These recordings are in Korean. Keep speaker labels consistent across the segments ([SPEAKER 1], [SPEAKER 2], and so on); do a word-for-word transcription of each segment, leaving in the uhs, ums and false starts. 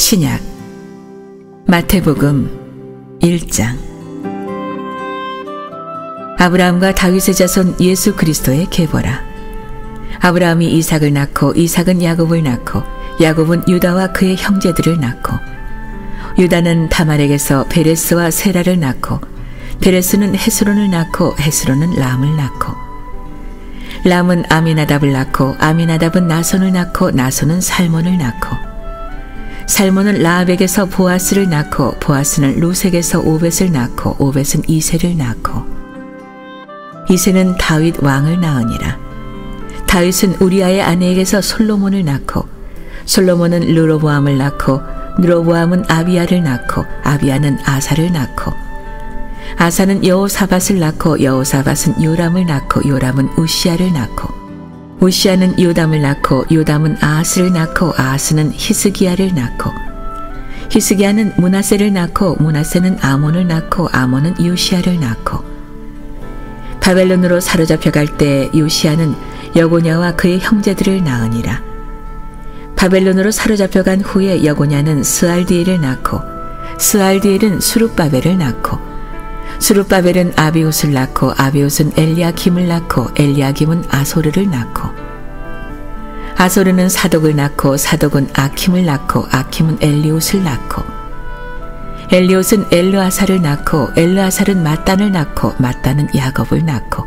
[SPEAKER 1] 신약 마태복음 일 장. 아브라함과 다윗의 자손 예수 그리스도의 계보라. 아브라함이 이삭을 낳고 이삭은 야곱을 낳고 야곱은 유다와 그의 형제들을 낳고 유다는 다말에게서 베레스와 세라를 낳고 베레스는 헤스론을 낳고 헤스론은 람을 낳고 람은 아미나답을 낳고 아미나답은 나손을 낳고 나손은 살몬을 낳고 살몬은 라합에게서 보아스를 낳고 보아스는 루색에서 오벳을 낳고 오벳은 이새를 낳고 이새는 다윗 왕을 낳으니라. 다윗은 우리아의 아내에게서 솔로몬을 낳고 솔로몬은 르로보암을 낳고 르로보암은 아비야를 낳고 아비야는 아사를 낳고 아사는 여호사밧을 낳고 여호사밧은 요람을 낳고 요람은 우시야를 낳고 우시야는 요담을 낳고 요담은 아하스를 낳고 아하스는 히스기야를 낳고 히스기야는 므낫세를 낳고 므낫세는 아몬을 낳고 아몬은 요시야를 낳고 바벨론으로 사로잡혀 갈 때 요시야는 여고냐와 그의 형제들을 낳으니라. 바벨론으로 사로잡혀 간 후에 여고냐는 스알디엘을 낳고 스알디엘은 수룹바벨을 낳고 수룹바벨은 아비옷을 낳고 아비옷은 엘리야김을 낳고 엘리야김은 아소르를 낳고 아소르는 사독을 낳고 사독은 아킴을 낳고 아킴은 엘리옷을 낳고 엘리옷은 엘르아사를 낳고 엘르아살은 mat단을 낳고 mat단은 야곱을 낳고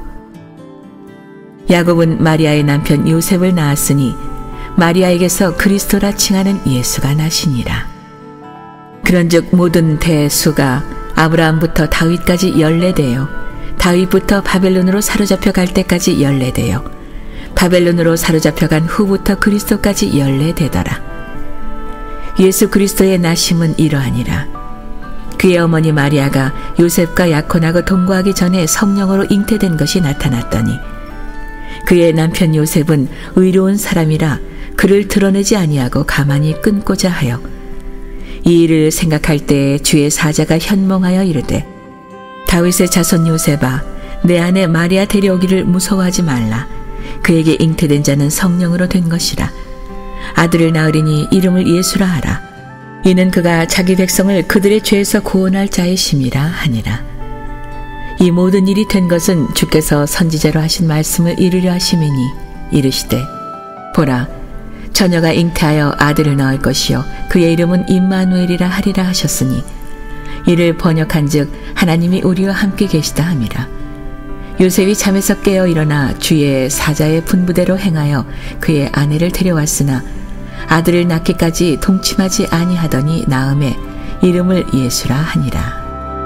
[SPEAKER 1] 야곱은 마리아의 남편 요셉을 낳았으니 마리아에게서 그리스도라 칭하는 예수가 나시니라. 그런즉 모든 대수가 아브라함부터 다윗까지 열네되어 다윗부터 바벨론으로 사로잡혀 갈 때까지 열네되어 바벨론으로 사로잡혀 간 후부터 그리스도까지 열네되더라. 예수 그리스도의 나심은 이러하니라. 그의 어머니 마리아가 요셉과 약혼하고 동거하기 전에 성령으로 잉태된 것이 나타났더니 그의 남편 요셉은 의로운 사람이라 그를 드러내지 아니하고 가만히 끊고자 하여 이 일을 생각할 때 주의 사자가 현몽하여 이르되 다윗의 자손 요셉아 내 아내 마리아 데려오기를 무서워하지 말라. 그에게 잉태된 자는 성령으로 된 것이라. 아들을 낳으리니 이름을 예수라 하라. 이는 그가 자기 백성을 그들의 죄에서 구원할 자의 심이라 하니라. 이 모든 일이 된 것은 주께서 선지자로 하신 말씀을 이루려 하심이니 이르시되 보라 처녀가 잉태하여 아들을 낳을 것이요 그의 이름은 임마누엘이라 하리라 하셨으니 이를 번역한즉 하나님이 우리와 함께 계시다 함이라. 요셉이 잠에서 깨어 일어나 주의 사자의 분부대로 행하여 그의 아내를 데려왔으나 아들을 낳기까지 동침하지 아니하더니 나음에 이름을 예수라 하니라.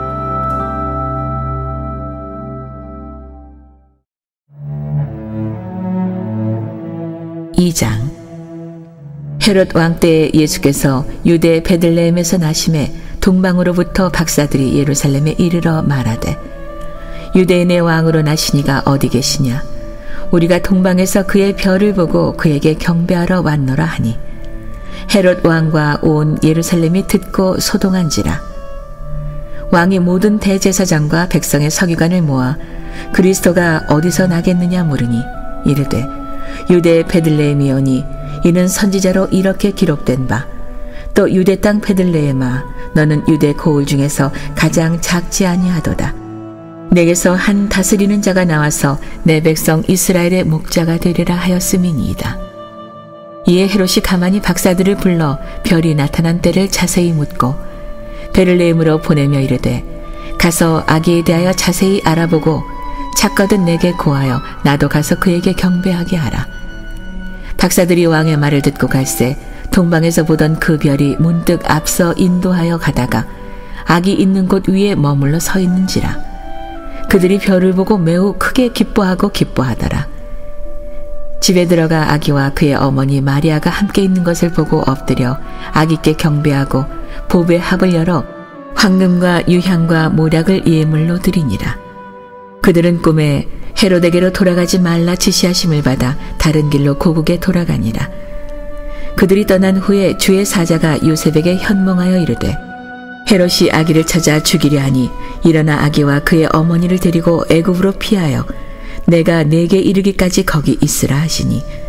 [SPEAKER 1] 이 장. 헤롯 왕 때 예수께서 유대 베들레헴에서 나심에 동방으로부터 박사들이 예루살렘에 이르러 말하되 유대인의 왕으로 나시니가 어디 계시냐? 우리가 동방에서 그의 별을 보고 그에게 경배하러 왔노라 하니 헤롯 왕과 온 예루살렘이 듣고 소동한지라. 왕이 모든 대제사장과 백성의 서기관을 모아 그리스도가 어디서 나겠느냐 물으니 이르되 유대 베들레헴이오니 이는 선지자로 이렇게 기록된 바 또 유대 땅 베들레헴아 너는 유대 고을 중에서 가장 작지 아니하도다. 내게서 한 다스리는 자가 나와서 내 백성 이스라엘의 목자가 되리라 하였음이니이다. 이에 헤롯이 가만히 박사들을 불러 별이 나타난 때를 자세히 묻고 베들레헴으로 보내며 이르되 가서 아기에 대하여 자세히 알아보고 찾거든 내게 고하여 나도 가서 그에게 경배하게 하라. 박사들이 왕의 말을 듣고 갈새 동방에서 보던 그 별이 문득 앞서 인도하여 가다가 아기 있는 곳 위에 머물러 서 있는지라. 그들이 별을 보고 매우 크게 기뻐하고 기뻐하더라. 집에 들어가 아기와 그의 어머니 마리아가 함께 있는 것을 보고 엎드려 아기께 경배하고 보배 합을 열어 황금과 유향과 모략을 예물로 드리니라. 그들은 꿈에 헤롯에게로 돌아가지 말라 지시하심을 받아 다른 길로 고국에 돌아가니라. 그들이 떠난 후에 주의 사자가 요셉에게 현몽하여 이르되 헤롯이 아기를 찾아 죽이려 하니 일어나 아기와 그의 어머니를 데리고 애굽으로 피하여 내가 내게 이르기까지 거기 있으라 하시니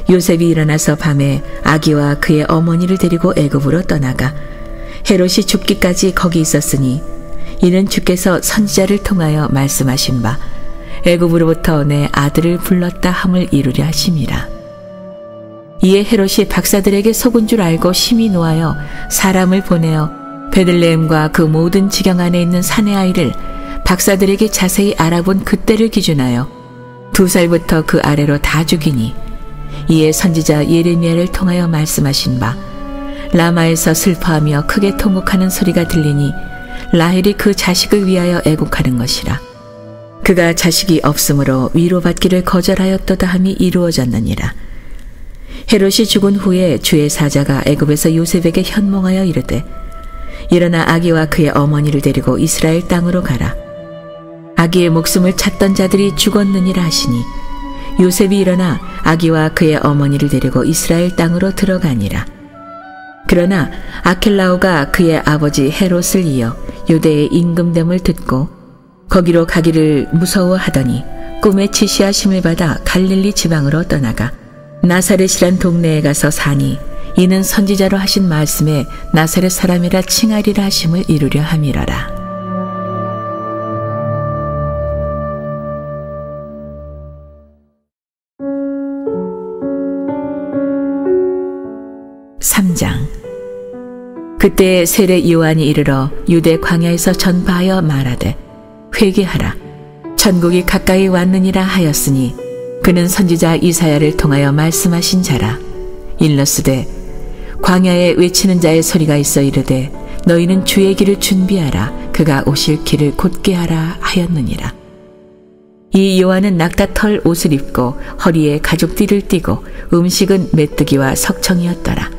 [SPEAKER 1] 요셉이 일어나서 밤에 아기와 그의 어머니를 데리고 애굽으로 떠나가 헤롯이 죽기까지 거기 있었으니 이는 주께서 선지자를 통하여 말씀하신 바 애굽으로부터 내 아들을 불렀다 함을 이루려 하심이라. 이에 헤롯이 박사들에게 속은 줄 알고 심히 노하여 사람을 보내어 베들레헴과 그 모든 지경 안에 있는 사내 아이를 박사들에게 자세히 알아본 그때를 기준하여 두 살부터 그 아래로 다 죽이니 이에 선지자 예레미야를 통하여 말씀하신 바 라마에서 슬퍼하며 크게 통곡하는 소리가 들리니 라헬이 그 자식을 위하여 애곡하는 것이라. 그가 자식이 없으므로 위로받기를 거절하였도다 함이 이루어졌느니라. 헤롯이 죽은 후에 주의 사자가 애굽에서 요셉에게 현몽하여 이르되 일어나 아기와 그의 어머니를 데리고 이스라엘 땅으로 가라. 아기의 목숨을 찾던 자들이 죽었느니라 하시니 요셉이 일어나 아기와 그의 어머니를 데리고 이스라엘 땅으로 들어가니라. 그러나 아켈라오가 그의 아버지 헤롯을 이어 유대의 임금됨을 듣고 거기로 가기를 무서워하더니 꿈에 지시하심을 받아 갈릴리 지방으로 떠나가 나사렛이란 동네에 가서 사니 이는 선지자로 하신 말씀에 나사렛 사람이라 칭하리라 하심을 이루려 함이라라. 삼 장. 그때 세례 요한이 이르러 유대 광야에서 전파하여 말하되 회개하라 천국이 가까이 왔느니라 하였으니 그는 선지자 이사야를 통하여 말씀하신 자라. 일러스되 광야에 외치는 자의 소리가 있어 이르되 너희는 주의 길을 준비하라 그가 오실 길을 곧게 하라 하였느니라. 이 요한은 낙타털 옷을 입고 허리에 가죽띠를 띠고 음식은 메뚜기와 석청이었더라.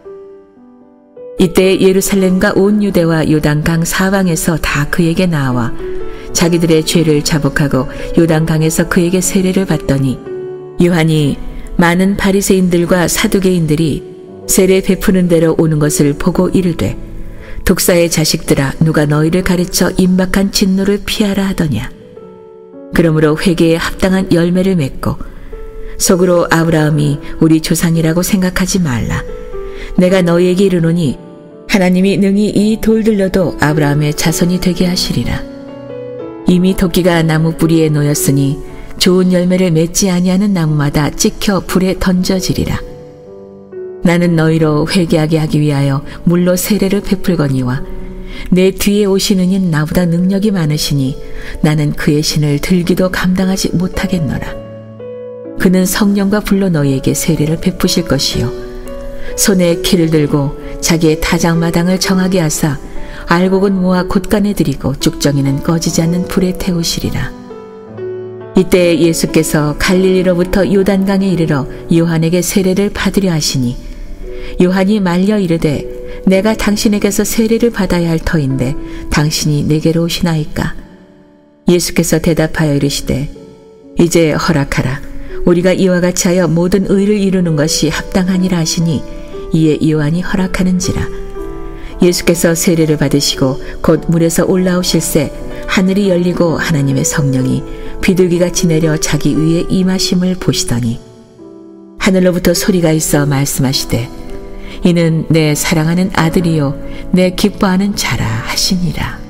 [SPEAKER 1] 이때 예루살렘과 온 유대와 요단강 사방에서 다 그에게 나와 자기들의 죄를 자복하고 요단강에서 그에게 세례를 받더니 요한이 많은 바리새인들과 사두개인들이 세례 베푸는 대로 오는 것을 보고 이르되 독사의 자식들아 누가 너희를 가르쳐 임박한 진노를 피하라 하더냐. 그러므로 회개에 합당한 열매를 맺고 속으로 아브라함이 우리 조상이라고 생각하지 말라. 내가 너희에게 이르노니 하나님이 능히 이 돌들로도 아브라함의 자손이 되게 하시리라. 이미 도끼가 나무 뿌리에 놓였으니 좋은 열매를 맺지 아니하는 나무마다 찍혀 불에 던져지리라. 나는 너희로 회개하게 하기 위하여 물로 세례를 베풀거니와 내 뒤에 오시는 이는 나보다 능력이 많으시니 나는 그의 신을 들기도 감당하지 못하겠노라. 그는 성령과 불로 너희에게 세례를 베푸실 것이요 손에 키를 들고 자기의 타작마당을 정하게 하사 알곡은 모아 곳간에 들이고 쭉정이는 꺼지지 않는 불에 태우시리라. 이때 예수께서 갈릴리로부터 요단강에 이르러 요한에게 세례를 받으려 하시니 요한이 말려 이르되 내가 당신에게서 세례를 받아야 할 터인데 당신이 내게로 오시나이까. 예수께서 대답하여 이르시되 이제 허락하라. 우리가 이와 같이 하여 모든 의를 이루는 것이 합당하니라 하시니 이에 요한이 허락하는지라. 예수께서 세례를 받으시고 곧 물에서 올라오실새 하늘이 열리고 하나님의 성령이 비둘기같이 내려 자기 위에 임하심을 보시더니 하늘로부터 소리가 있어 말씀하시되 이는 내 사랑하는 아들이요 내 기뻐하는 자라 하시니라.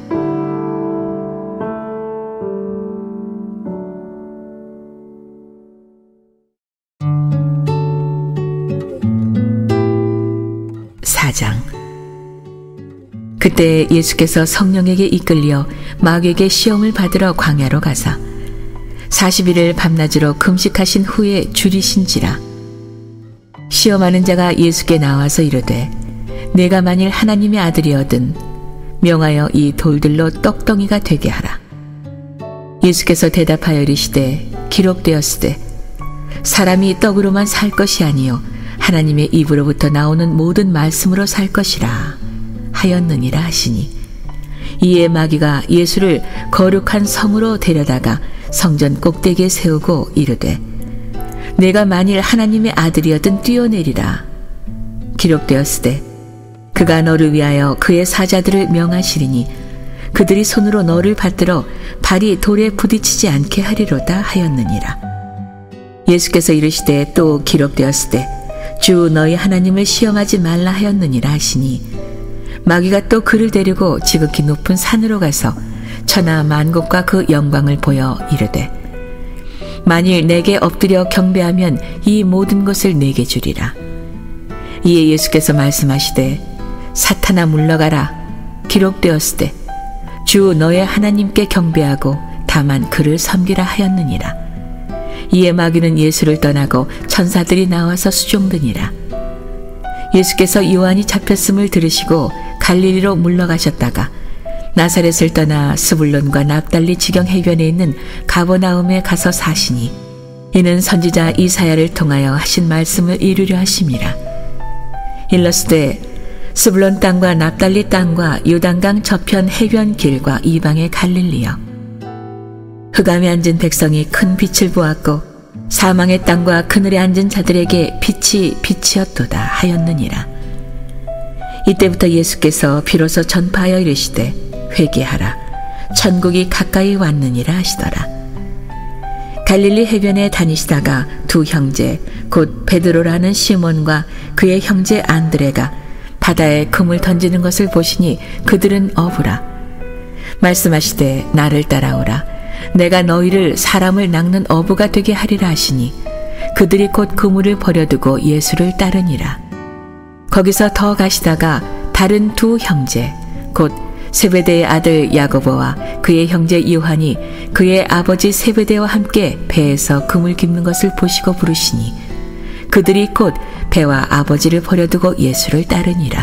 [SPEAKER 1] 사 장. 그때 예수께서 성령에게 이끌려 마귀에게 시험을 받으러 광야로 가사 사십 일을 밤낮으로 금식하신 후에 줄이신지라. 시험하는 자가 예수께 나와서 이르되 내가 만일 하나님의 아들이거든 명하여 이 돌들로 떡덩이가 되게 하라. 예수께서 대답하여 이르시되 기록되었으되 사람이 떡으로만 살 것이 아니요 하나님의 입으로부터 나오는 모든 말씀으로 살 것이라 하였느니라 하시니 이에 마귀가 예수를 거룩한 성으로 데려다가 성전 꼭대기에 세우고 이르되 내가 만일 하나님의 아들이었든 뛰어내리라. 기록되었으되 그가 너를 위하여 그의 사자들을 명하시리니 그들이 손으로 너를 받들어 발이 돌에 부딪히지 않게 하리로다 하였느니라. 예수께서 이르시되 또 기록되었을 때 주 너희 하나님을 시험하지 말라 하였느니라 하시니 마귀가 또 그를 데리고 지극히 높은 산으로 가서 천하 만국과 그 영광을 보여 이르되 만일 내게 엎드려 경배하면 이 모든 것을 내게 주리라. 이에 예수께서 말씀하시되 사탄아 물러가라. 기록되었을 때 주 너의 하나님께 경배하고 다만 그를 섬기라 하였느니라. 이에 마귀는 예수를 떠나고 천사들이 나와서 수종드니라. 예수께서 요한이 잡혔음을 들으시고 갈릴리로 물러가셨다가 나사렛을 떠나 스불론과 납달리 지경 해변에 있는 가버나움에 가서 사시니 이는 선지자 이사야를 통하여 하신 말씀을 이루려 하심이라. 일렀으되 스불론 땅과 납달리 땅과 요단강 저편 해변 길과 이방의 갈릴리여 흑암에 앉은 백성이 큰 빛을 보았고 사망의 땅과 그늘에 앉은 자들에게 빛이 빛이었도다 하였느니라. 이때부터 예수께서 비로소 전파하여 이르시되 회개하라 천국이 가까이 왔느니라 하시더라. 갈릴리 해변에 다니시다가 두 형제 곧 베드로라는 시몬과 그의 형제 안드레가 바다에 금을 던지는 것을 보시니 그들은 어부라. 말씀하시되 나를 따라오라. 내가 너희를 사람을 낚는 어부가 되게 하리라 하시니 그들이 곧 그물을 버려두고 예수를 따르니라. 거기서 더 가시다가 다른 두 형제 곧 세베대의 아들 야고보와 그의 형제 요한이 그의 아버지 세베대와 함께 배에서 그물 깁는 것을 보시고 부르시니 그들이 곧 배와 아버지를 버려두고 예수를 따르니라.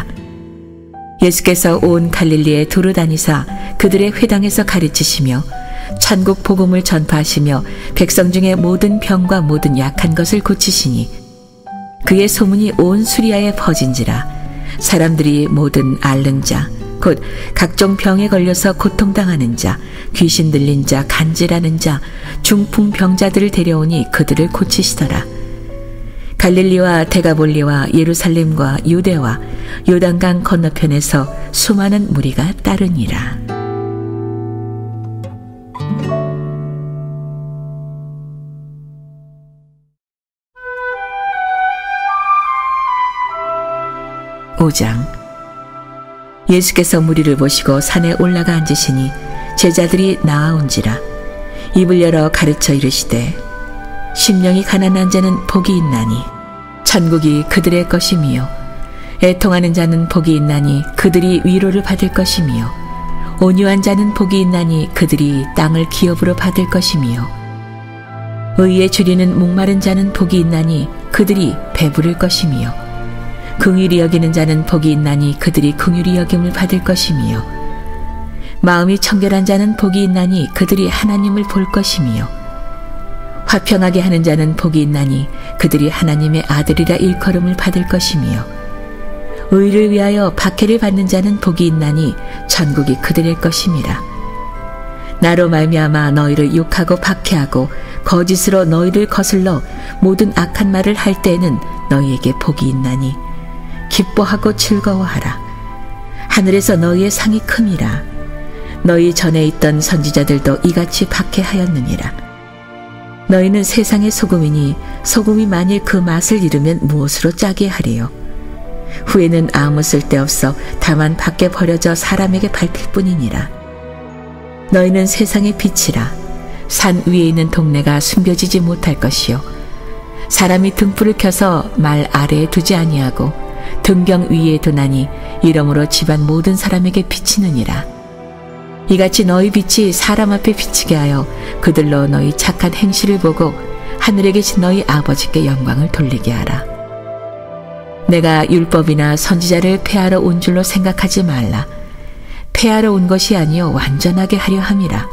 [SPEAKER 1] 예수께서 온 갈릴리에 두루 다니사 그들의 회당에서 가르치시며 천국 복음을 전파하시며 백성 중에 모든 병과 모든 약한 것을 고치시니 그의 소문이 온 수리아에 퍼진지라. 사람들이 모든 앓는 자 곧 각종 병에 걸려서 고통당하는 자, 귀신 들린 자, 간질하는 자, 중풍병자들을 데려오니 그들을 고치시더라. 갈릴리와 데가볼리와 예루살렘과 유대와 요단강 건너편에서 수많은 무리가 따르니라. 오 장. 예수께서 무리를 보시고 산에 올라가 앉으시니 제자들이 나아온지라. 입을 열어 가르쳐 이르시되 심령이 가난한 자는 복이 있나니 천국이 그들의 것이미요 애통하는 자는 복이 있나니 그들이 위로를 받을 것이미요 온유한 자는 복이 있나니 그들이 땅을 기업으로 받을 것이미요 의에 줄이는 목마른 자는 복이 있나니 그들이 배부를 것이미요 긍휼히 여기는 자는 복이 있나니 그들이 긍휼히 여김을 받을 것이미요 마음이 청결한 자는 복이 있나니 그들이 하나님을 볼 것이미요 화평하게 하는 자는 복이 있나니 그들이 하나님의 아들이라 일컬음을 받을 것이미요 의를 위하여 박해를 받는 자는 복이 있나니 천국이 그들의 것임이라. 나로 말미암아 너희를 욕하고 박해하고 거짓으로 너희를 거슬러 모든 악한 말을 할 때에는 너희에게 복이 있나니 기뻐하고 즐거워하라. 하늘에서 너희의 상이 큼이라. 너희 전에 있던 선지자들도 이같이 박해하였느니라. 너희는 세상의 소금이니 소금이 만일 그 맛을 잃으면 무엇으로 짜게 하리요. 후에는 아무 쓸데없어 다만 밖에 버려져 사람에게 밟힐 뿐이니라. 너희는 세상의 빛이라. 산 위에 있는 동네가 숨겨지지 못할 것이요 사람이 등불을 켜서 말 아래에 두지 아니하고 등경 위에 두나니 이러므로 집안 모든 사람에게 비치느니라. 이같이 너희 빛이 사람 앞에 비치게 하여 그들로 너희 착한 행실을 보고 하늘에 계신 너희 아버지께 영광을 돌리게 하라. 내가 율법이나 선지자를 폐하러 온 줄로 생각하지 말라. 폐하러 온 것이 아니요 완전하게 하려 함이라.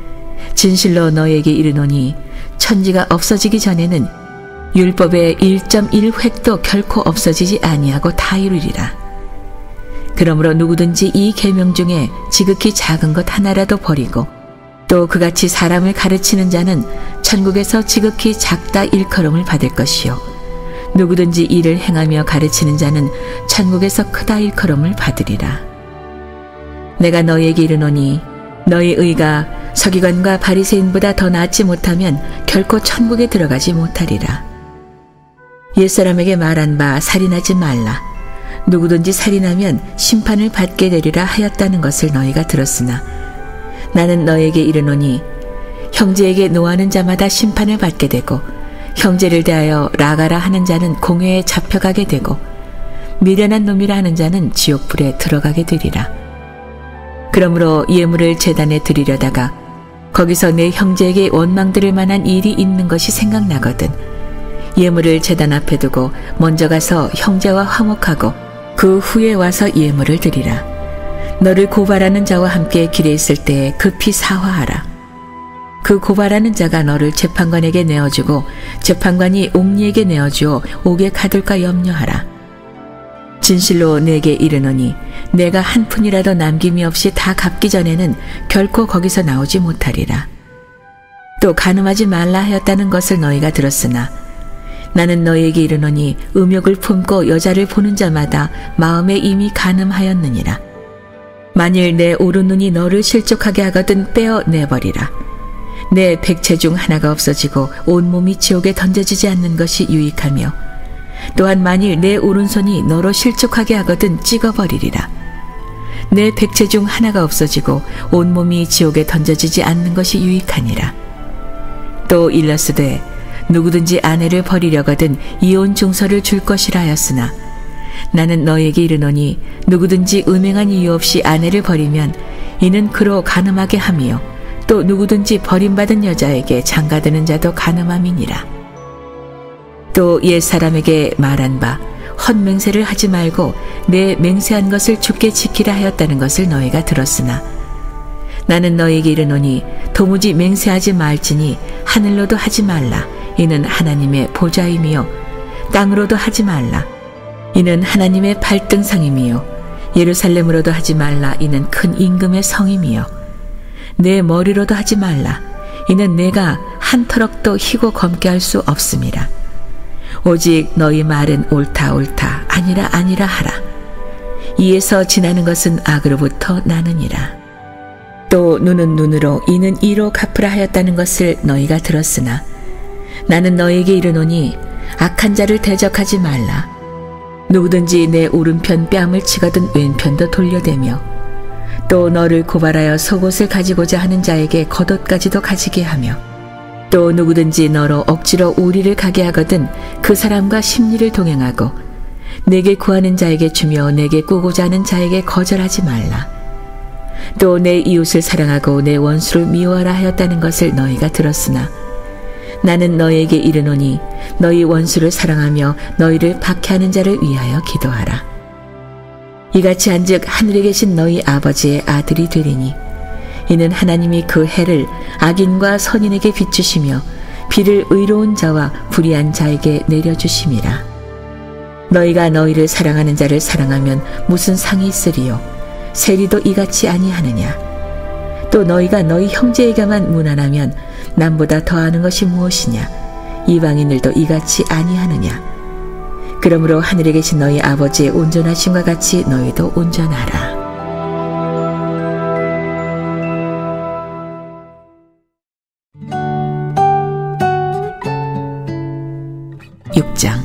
[SPEAKER 1] 진실로 너희에게 이르노니 천지가 없어지기 전에는 율법의 일 점 일 획도 결코 없어지지 아니하고 다 이루리라. 그러므로 누구든지 이 계명 중에 지극히 작은 것 하나라도 버리고 또 그같이 사람을 가르치는 자는 천국에서 지극히 작다 일컬음을 받을 것이요 누구든지 이를 행하며 가르치는 자는 천국에서 크다 일컬음을 받으리라. 내가 너희에게 이르노니 너희 의가 서기관과 바리새인보다 더 낫지 못하면 결코 천국에 들어가지 못하리라. 옛사람에게 말한 바 살인하지 말라. 누구든지 살인하면 심판을 받게 되리라 하였다는 것을 너희가 들었으나 나는 너에게 이르노니 형제에게 노하는 자마다 심판을 받게 되고 형제를 대하여 라가라 하는 자는 공회에 잡혀가게 되고 미련한 놈이라 하는 자는 지옥불에 들어가게 되리라. 그러므로 예물을 제단에 드리려다가 거기서 내 형제에게 원망 들을 만한 일이 있는 것이 생각나거든 예물을 제단 앞에 두고 먼저 가서 형제와 화목하고 그 후에 와서 예물을 드리라. 너를 고발하는 자와 함께 길에 있을 때 급히 사화하라. 그 고발하는 자가 너를 재판관에게 내어주고 재판관이 옥리에게 내어주어 옥에 가둘까 염려하라. 진실로 내게 이르노니 내가 한 푼이라도 남김이 없이 다 갚기 전에는 결코 거기서 나오지 못하리라. 또 간음하지 말라 하였다는 것을 너희가 들었으나 나는 너희에게 이르노니 음욕을 품고 여자를 보는 자마다 마음에 이미 간음하였느니라. 만일 내 오른눈이 너를 실족하게 하거든 빼어 내버리라. 내 백체 중 하나가 없어지고 온몸이 지옥에 던져지지 않는 것이 유익하며 또한 만일 내 오른손이 너로 실족하게 하거든 찍어버리리라. 내 백체 중 하나가 없어지고 온몸이 지옥에 던져지지 않는 것이 유익하니라. 또 일러스되 누구든지 아내를 버리려거든 이혼 증서를 줄 것이라 하였으나 나는 너에게 이르노니 누구든지 음행한 이유 없이 아내를 버리면 이는 그로 간음하게 함이요 또 누구든지 버림받은 여자에게 장가드는 자도 간음함이니라. 또 옛사람에게 말한 바 헛맹세를 하지 말고 내 맹세한 것을 주께 지키라 하였다는 것을 너희가 들었으나 나는 너희에게 이르노니 도무지 맹세하지 말지니 하늘로도 하지 말라. 이는 하나님의 보좌임이요 땅으로도 하지 말라. 이는 하나님의 발등상임이요 예루살렘으로도 하지 말라. 이는 큰 임금의 성임이요 내 머리로도 하지 말라. 이는 내가 한 터럭도 희고 검게 할 수 없음이라. 오직 너희 말은 옳다 옳다 아니라 아니라 하라. 이에서 지나는 것은 악으로부터 나느니라. 또 눈은 눈으로 이는 이로 갚으라 하였다는 것을 너희가 들었으나 나는 너희에게 이르노니 악한 자를 대적하지 말라. 누구든지 내 오른편 뺨을 치거든 왼편도 돌려대며 또 너를 고발하여 속옷을 가지고자 하는 자에게 겉옷까지도 가지게 하며 또 누구든지 너로 억지로 우리를 가게 하거든 그 사람과 심리를 동행하고 내게 구하는 자에게 주며 내게 꾸고자 하는 자에게 거절하지 말라. 또 내 이웃을 사랑하고 내 원수를 미워하라 하였다는 것을 너희가 들었으나 나는 너희에게 이르노니 너희 원수를 사랑하며 너희를 박해하는 자를 위하여 기도하라. 이같이 한즉 하늘에 계신 너희 아버지의 아들이 되리니 이는 하나님이 그 해를 악인과 선인에게 비추시며 비를 의로운 자와 불의한 자에게 내려주심이라. 너희가 너희를 사랑하는 자를 사랑하면 무슨 상이 있으리요 세리도 이같이 아니하느냐. 또 너희가 너희 형제에게만 무난하면 남보다 더하는 것이 무엇이냐. 이방인들도 이같이 아니하느냐. 그러므로 하늘에 계신 너희 아버지의 온전하심과 같이 너희도 온전하라. 육 장.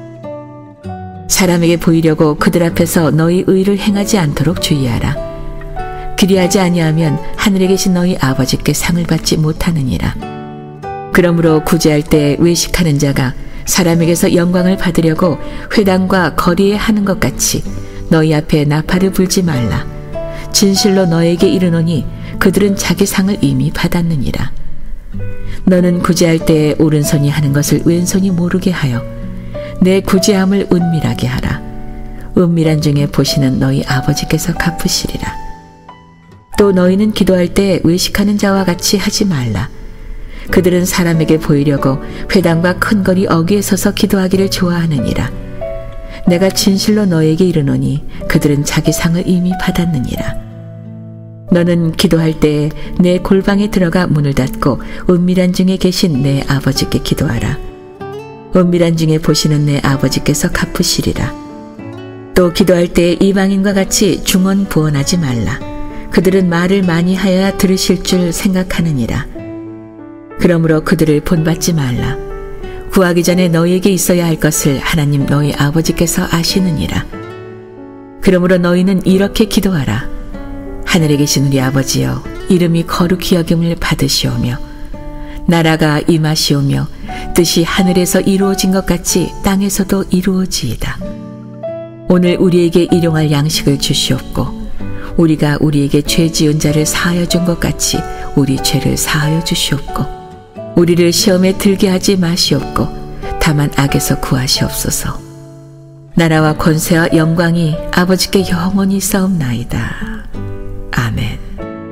[SPEAKER 1] 사람에게 보이려고 그들 앞에서 너희 의를 행하지 않도록 주의하라. 그리하지 아니하면 하늘에 계신 너희 아버지께 상을 받지 못하느니라. 그러므로 구제할 때 외식하는 자가 사람에게서 영광을 받으려고 회당과 거리에 하는 것 같이 너희 앞에 나팔을 불지 말라. 진실로 너에게 이르노니 그들은 자기 상을 이미 받았느니라. 너는 구제할 때 오른손이 하는 것을 왼손이 모르게 하여 내 구제함을 은밀하게 하라. 은밀한 중에 보시는 너희 아버지께서 갚으시리라. 또 너희는 기도할 때 외식하는 자와 같이 하지 말라. 그들은 사람에게 보이려고 회당과 큰 거리 어귀에 서서 기도하기를 좋아하느니라. 내가 진실로 너에게 이르노니 그들은 자기 상을 이미 받았느니라. 너는 기도할 때 내 골방에 들어가 문을 닫고 은밀한 중에 계신 내 아버지께 기도하라. 은밀한 중에 보시는 내 아버지께서 갚으시리라. 또 기도할 때 이방인과 같이 중언부언하지 말라. 그들은 말을 많이 하여야 들으실 줄 생각하느니라. 그러므로 그들을 본받지 말라. 구하기 전에 너희에게 있어야 할 것을 하나님 너희 아버지께서 아시느니라. 그러므로 너희는 이렇게 기도하라. 하늘에 계신 우리 아버지여, 이름이 거룩히 여김을 받으시오며 나라가 임하시오며 뜻이 하늘에서 이루어진 것 같이 땅에서도 이루어지이다. 오늘 우리에게 일용할 양식을 주시옵고 우리가 우리에게 죄 지은 자를 사하여 준 것 같이 우리 죄를 사하여 주시옵고 우리를 시험에 들게 하지 마시옵고 다만 악에서 구하시옵소서. 나라와 권세와 영광이 아버지께 영원히 싸움나이다. 아멘.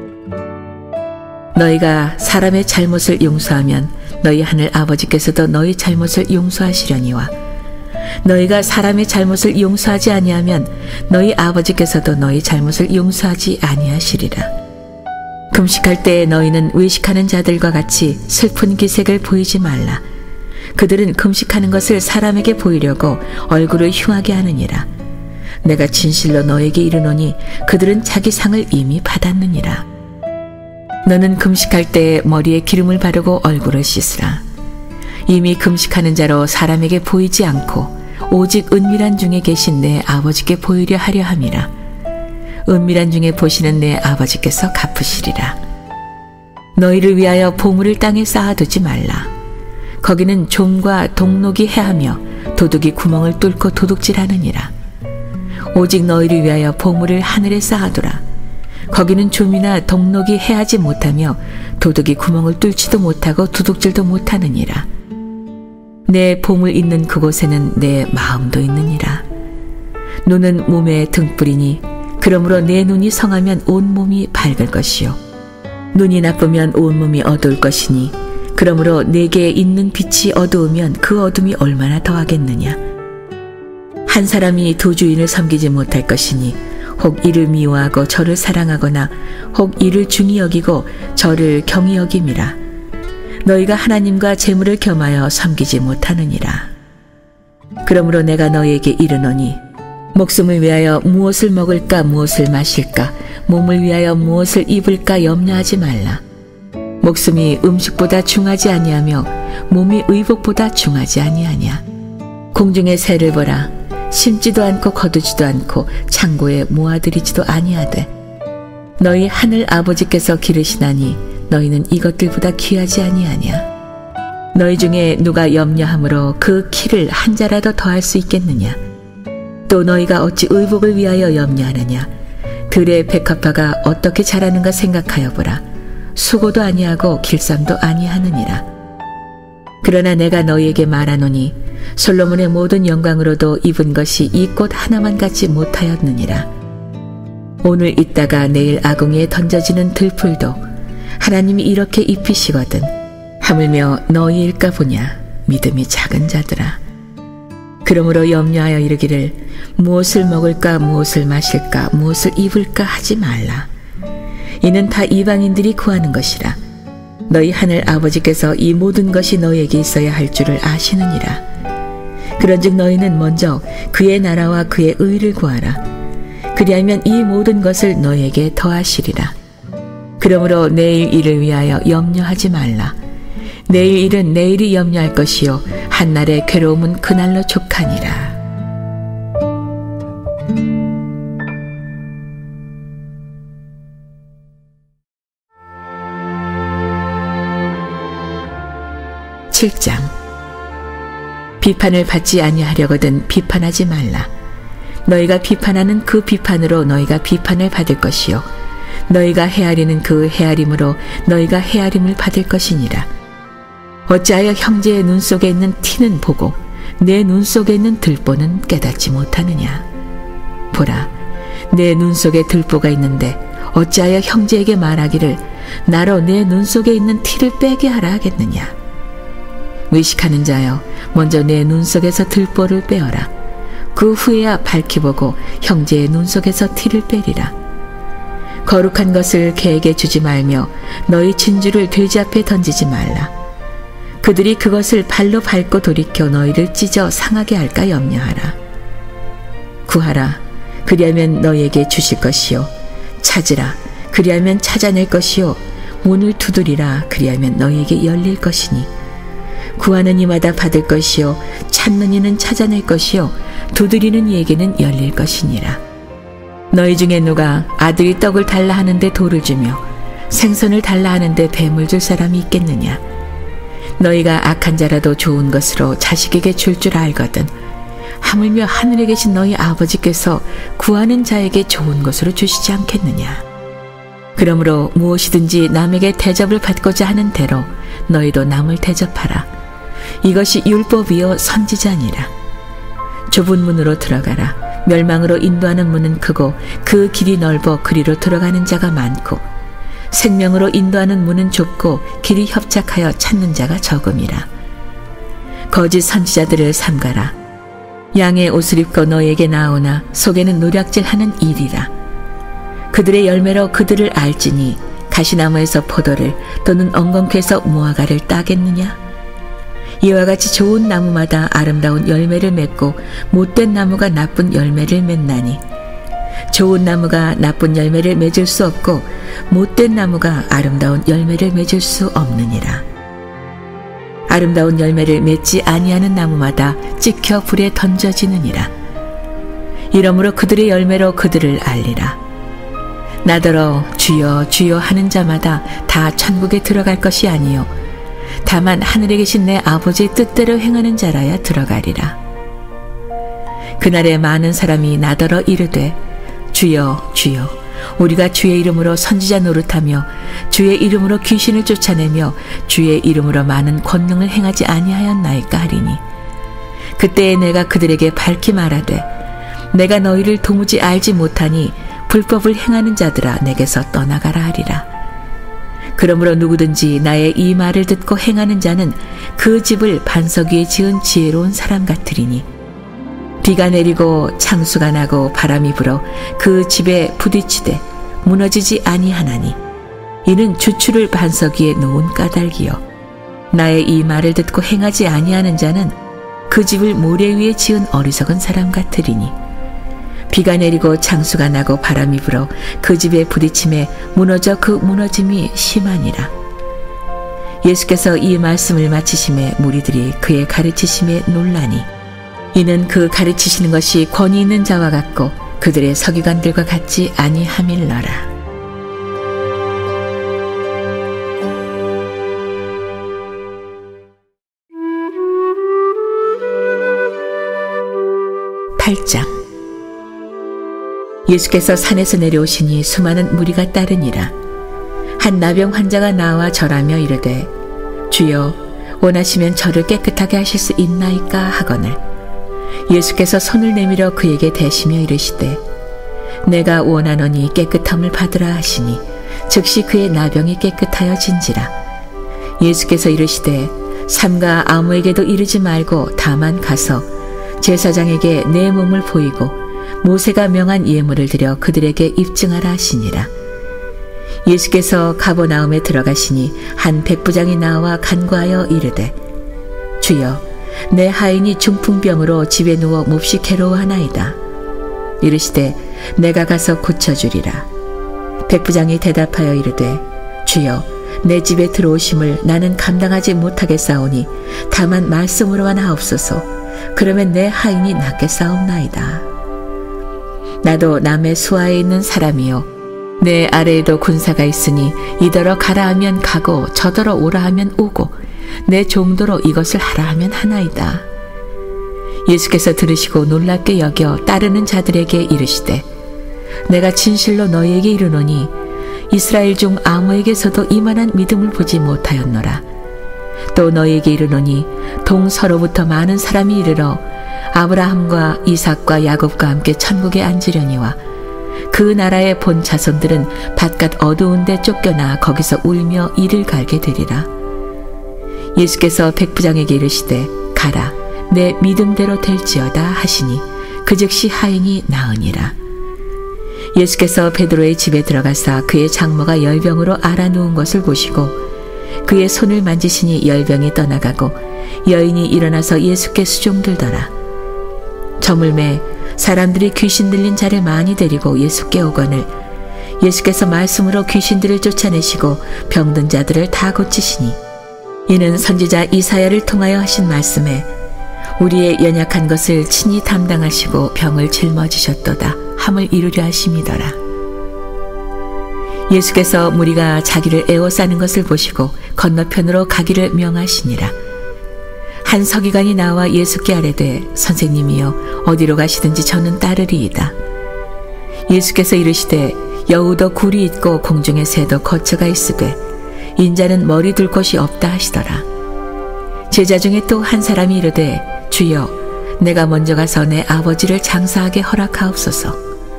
[SPEAKER 1] 너희가 사람의 잘못을 용서하면 너희 하늘 아버지께서도 너희 잘못을 용서하시려니와 너희가 사람의 잘못을 용서하지 아니하면 너희 아버지께서도 너희 잘못을 용서하지 아니하시리라. 금식할 때에 너희는 외식하는 자들과 같이 슬픈 기색을 보이지 말라. 그들은 금식하는 것을 사람에게 보이려고 얼굴을 흉하게 하느니라. 내가 진실로 너에게 이르노니 그들은 자기 상을 이미 받았느니라. 너는 금식할 때에 머리에 기름을 바르고 얼굴을 씻으라. 이미 금식하는 자로 사람에게 보이지 않고 오직 은밀한 중에 계신 내 아버지께 보이려 하려 함이라. 은밀한 중에 보시는 내 아버지께서 갚으시리라. 너희를 위하여 보물을 땅에 쌓아두지 말라. 거기는 좀과 동록이 해하며 도둑이 구멍을 뚫고 도둑질하느니라. 오직 너희를 위하여 보물을 하늘에 쌓아두라. 거기는 좀이나 동록이 해하지 못하며 도둑이 구멍을 뚫지도 못하고 도둑질도 못하느니라. 내 보물 있는 그곳에는 내 마음도 있느니라. 눈은 몸의 등불이니 그러므로 내 눈이 성하면 온몸이 밝을 것이요 눈이 나쁘면 온몸이 어두울 것이니 그러므로 내게 있는 빛이 어두우면 그 어둠이 얼마나 더하겠느냐. 한 사람이 두 주인을 섬기지 못할 것이니 혹 이를 미워하고 저를 사랑하거나 혹 이를 중히 여기고 저를 경히 여김이라. 너희가 하나님과 재물을 겸하여 섬기지 못하느니라. 그러므로 내가 너희에게 이르노니 목숨을 위하여 무엇을 먹을까 무엇을 마실까 몸을 위하여 무엇을 입을까 염려하지 말라. 목숨이 음식보다 중하지 아니하며 몸이 의복보다 중하지 아니하냐. 공중의 새를 보라. 심지도 않고 거두지도 않고 창고에 모아들이지도 아니하되 너희 하늘 아버지께서 기르시나니 너희는 이것들보다 귀하지 아니하냐. 너희 중에 누가 염려함으로 그 키를 한 자라도 더할 수 있겠느냐. 또 너희가 어찌 의복을 위하여 염려하느냐. 들의 백합화가 어떻게 자라는가 생각하여 보라. 수고도 아니하고 길쌈도 아니하느니라. 그러나 내가 너희에게 말하노니 솔로몬의 모든 영광으로도 입은 것이 이 꽃 하나만 갖지 못하였느니라. 오늘 있다가 내일 아궁이에 던져지는 들풀도 하나님이 이렇게 입히시거든 하물며 너희일까 보냐. 믿음이 작은 자들아. 그러므로 염려하여 이르기를 무엇을 먹을까 무엇을 마실까 무엇을 입을까 하지 말라. 이는 다 이방인들이 구하는 것이라. 너희 하늘 아버지께서 이 모든 것이 너희에게 있어야 할 줄을 아시느니라. 그런즉 너희는 먼저 그의 나라와 그의 의를 구하라. 그리하면 이 모든 것을 너희에게 더하시리라. 그러므로 내일 일을 위하여 염려하지 말라. 내일 일은 내일이 염려할 것이요 한날의 괴로움은 그날로 족하니라. 칠 장. 비판을 받지 아니하려거든 비판하지 말라. 너희가 비판하는 그 비판으로 너희가 비판을 받을 것이요 너희가 헤아리는 그 헤아림으로 너희가 헤아림을 받을 것이니라. 어찌하여 형제의 눈 속에 있는 티는 보고 내 눈 속에 있는 들보는 깨닫지 못하느냐. 보라, 내 눈 속에 들보가 있는데 어찌하여 형제에게 말하기를 나로 내 눈 속에 있는 티를 빼게 하라 하겠느냐. 의식하는 자여, 먼저 내 눈 속에서 들보를 빼어라. 그 후에야 밝히 보고 형제의 눈 속에서 티를 빼리라. 거룩한 것을 개에게 주지 말며 너희 진주를 돼지 앞에 던지지 말라. 그들이 그것을 발로 밟고 돌이켜 너희를 찢어 상하게 할까 염려하라. 구하라. 그리하면 너희에게 주실 것이요 찾으라. 그리하면 찾아낼 것이요 문을 두드리라 그리하면 너희에게 열릴 것이니 구하는 이마다 받을 것이요 찾는 이는 찾아낼 것이요 두드리는 이에게는 열릴 것이니라. 너희 중에 누가 아들이 떡을 달라 하는데 돌을 주며 생선을 달라 하는데 뱀을 줄 사람이 있겠느냐. 너희가 악한 자라도 좋은 것으로 자식에게 줄 줄 알거든 하물며 하늘에 계신 너희 아버지께서 구하는 자에게 좋은 것으로 주시지 않겠느냐. 그러므로 무엇이든지 남에게 대접을 받고자 하는 대로 너희도 남을 대접하라. 이것이 율법이요 선지자니라. 좁은 문으로 들어가라. 멸망으로 인도하는 문은 크고 그 길이 넓어 그리로 들어가는 자가 많고 생명으로 인도하는 문은 좁고 길이 협착하여 찾는 자가 적음이라. 거짓 선지자들을 삼가라. 양의 옷을 입고 너에게 나오나 속에는 노략질하는 일이라. 그들의 열매로 그들을 알지니 가시나무에서 포도를 또는 엉겅퀴에서 무화과를 따겠느냐. 이와 같이 좋은 나무마다 아름다운 열매를 맺고 못된 나무가 나쁜 열매를 맺나니 좋은 나무가 나쁜 열매를 맺을 수 없고 못된 나무가 아름다운 열매를 맺을 수 없느니라. 아름다운 열매를 맺지 아니하는 나무마다 찍혀 불에 던져지느니라. 이러므로 그들의 열매로 그들을 알리라. 나더러 주여 주여 하는 자마다 다 천국에 들어갈 것이 아니요 다만 하늘에 계신 내 아버지의 뜻대로 행하는 자라야 들어가리라. 그날에 많은 사람이 나더러 이르되 주여 주여 우리가 주의 이름으로 선지자 노릇하며 주의 이름으로 귀신을 쫓아내며 주의 이름으로 많은 권능을 행하지 아니하였나이까 하리니 그때에 내가 그들에게 밝히 말하되 내가 너희를 도무지 알지 못하니 불법을 행하는 자들아 내게서 떠나가라 하리라. 그러므로 누구든지 나의 이 말을 듣고 행하는 자는 그 집을 반석 위에 지은 지혜로운 사람 같으리니 비가 내리고 창수가 나고 바람이 불어 그 집에 부딪히되 무너지지 아니하나니 이는 주추를 반석 위에 놓은 까닭이요 나의 이 말을 듣고 행하지 아니하는 자는 그 집을 모래 위에 지은 어리석은 사람 같으리니 비가 내리고 창수가 나고 바람이 불어 그 집에 부딪힘에 무너져 그 무너짐이 심하니라. 예수께서 이 말씀을 마치심에 무리들이 그의 가르치심에 놀라니 이는 그 가르치시는 것이 권위 있는 자와 같고 그들의 서기관들과 같지 아니함일러라. 팔 장. 예수께서 산에서 내려오시니 수많은 무리가 따르니라. 한 나병 환자가 나와 절하며 이르되 주여 원하시면 저를 깨끗하게 하실 수 있나이까 하거늘 예수께서 손을 내밀어 그에게 대시며 이르시되 내가 원하노니 깨끗함을 받으라 하시니 즉시 그의 나병이 깨끗하여진지라. 예수께서 이르시되 삼가 아무에게도 이르지 말고 다만 가서 제사장에게 내 몸을 보이고 모세가 명한 예물을 드려 그들에게 입증하라 하시니라. 예수께서 가버나움에 들어가시니 한 백부장이 나와 간구하여 이르되 주여 내 하인이 중풍병으로 집에 누워 몹시 괴로워하나이다. 이르시되 내가 가서 고쳐주리라. 백부장이 대답하여 이르되 주여 내 집에 들어오심을 나는 감당하지 못하겠사오니 다만 말씀으로만 하옵소서. 그러면 내 하인이 낫겠사옵나이다. 나도 남의 수하에 있는 사람이요 내 아래에도 군사가 있으니 이더러 가라 하면 가고 저더러 오라 하면 오고 내 종도로 이것을 하라 하면 하나이다. 예수께서 들으시고 놀랍게 여겨 따르는 자들에게 이르시되 내가 진실로 너희에게 이르노니 이스라엘 중 아무에게서도 이만한 믿음을 보지 못하였노라. 또 너희에게 이르노니 동서로부터 많은 사람이 이르러 아브라함과 이삭과 야곱과 함께 천국에 앉으려니와 그 나라의 본 자손들은 바깥 어두운 데 쫓겨나 거기서 울며 이를 갈게 되리라. 예수께서 백부장에게 이르시되 가라 내 믿음대로 될지어다 하시니 그 즉시 하인이 나으니라. 예수께서 베드로의 집에 들어가사 그의 장모가 열병으로 앓아 누운 것을 보시고 그의 손을 만지시니 열병이 떠나가고 여인이 일어나서 예수께 수종들더라. 저물매 사람들이 귀신 들린 자를 많이 데리고 예수께 오거늘 예수께서 말씀으로 귀신들을 쫓아내시고 병든 자들을 다 고치시니 이는 선지자 이사야를 통하여 하신 말씀에 우리의 연약한 것을 친히 담당하시고 병을 짊어지셨도다 함을 이루려 하심이더라. 예수께서 무리가 자기를 에워싸는 것을 보시고 건너편으로 가기를 명하시니라. 한 서기관이 나와 예수께 아뢰되 선생님이여 어디로 가시든지 저는 따르리이다. 예수께서 이르시되 여우도 굴이 있고 공중의 새도 거처가 있으되 인자는 머리 둘 곳이 없다 하시더라. 제자 중에 또 한 사람이 이르되 주여 내가 먼저 가서 내 아버지를 장사하게 허락하옵소서.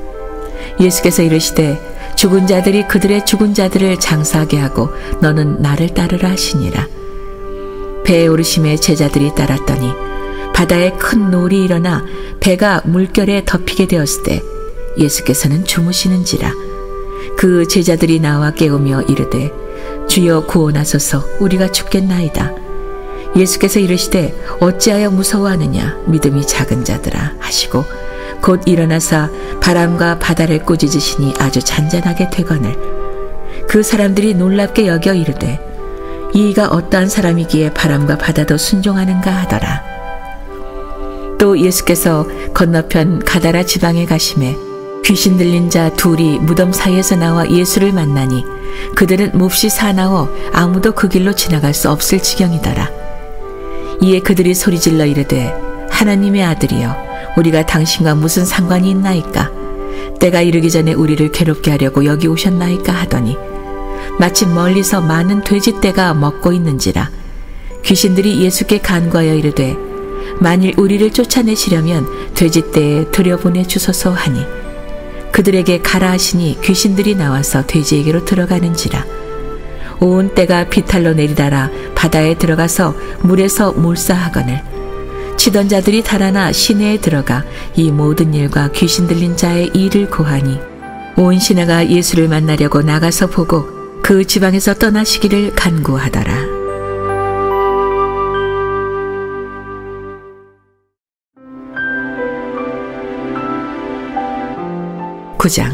[SPEAKER 1] 예수께서 이르시되 죽은 자들이 그들의 죽은 자들을 장사하게 하고 너는 나를 따르라 하시니라. 배에 오르심에 제자들이 따랐더니 바다에 큰 놀이 일어나 배가 물결에 덮이게 되었을 때 예수께서는 주무시는지라. 그 제자들이 나와 깨우며 이르되 주여 구원하소서 우리가 죽겠나이다. 예수께서 이르시되 어찌하여 무서워하느냐 믿음이 작은 자들아 하시고 곧 일어나사 바람과 바다를 꾸짖으시니 아주 잔잔하게 되거늘 그 사람들이 놀랍게 여겨 이르되 이가 어떠한 사람이기에 바람과 바다도 순종하는가 하더라. 또 예수께서 건너편 가다라 지방에 가심에 귀신 들린 자 둘이 무덤 사이에서 나와 예수를 만나니 그들은 몹시 사나워 아무도 그 길로 지나갈 수 없을 지경이더라. 이에 그들이 소리질러 이르되 하나님의 아들이여 우리가 당신과 무슨 상관이 있나이까? 때가 이르기 전에 우리를 괴롭게 하려고 여기 오셨나이까 하더니 마침 멀리서 많은 돼지떼가 먹고 있는지라. 귀신들이 예수께 간구하여 이르되 만일 우리를 쫓아내시려면 돼지떼에 들여보내 주소서 하니 그들에게 가라 하시니 귀신들이 나와서 돼지에게로 들어가는지라. 온 떼가 비탈로 내리다라 바다에 들어가서 물에서 몰사하거늘 치던 자들이 달아나 시내에 들어가 이 모든 일과 귀신 들린 자의 일을 고하니 온 시내가 예수를 만나려고 나가서 보고 그 지방에서 떠나시기를 간구하더라. 구 장.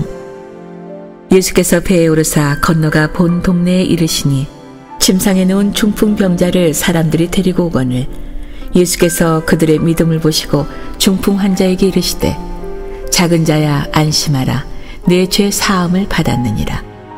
[SPEAKER 1] 예수께서 배에 오르사 건너가 본 동네에 이르시니 침상에 누운 중풍병자를 사람들이 데리고 오거늘 예수께서 그들의 믿음을 보시고 중풍 환자에게 이르시되 작은 자야 안심하라 내 죄 사함을 받았느니라.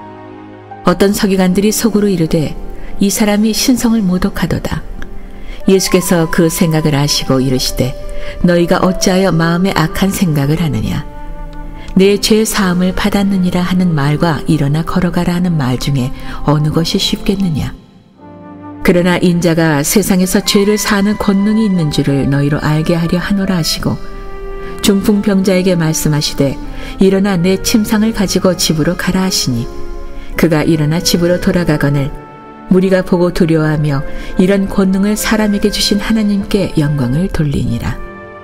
[SPEAKER 1] 어떤 서기관들이 속으로 이르되 이 사람이 신성을 모독하도다. 예수께서 그 생각을 아시고 이르시되 너희가 어찌하여 마음에 악한 생각을 하느냐. 내 죄 사함을 받았느니라 하는 말과 일어나 걸어가라 하는 말 중에 어느 것이 쉽겠느냐. 그러나 인자가 세상에서 죄를 사하는 권능이 있는 줄을 너희로 알게 하려 하노라 하시고 중풍병자에게 말씀하시되 일어나 내 침상을 가지고 집으로 가라 하시니 그가 일어나 집으로 돌아가거늘 무리가 보고 두려워하며 이런 권능을 사람에게 주신 하나님께 영광을 돌리니라.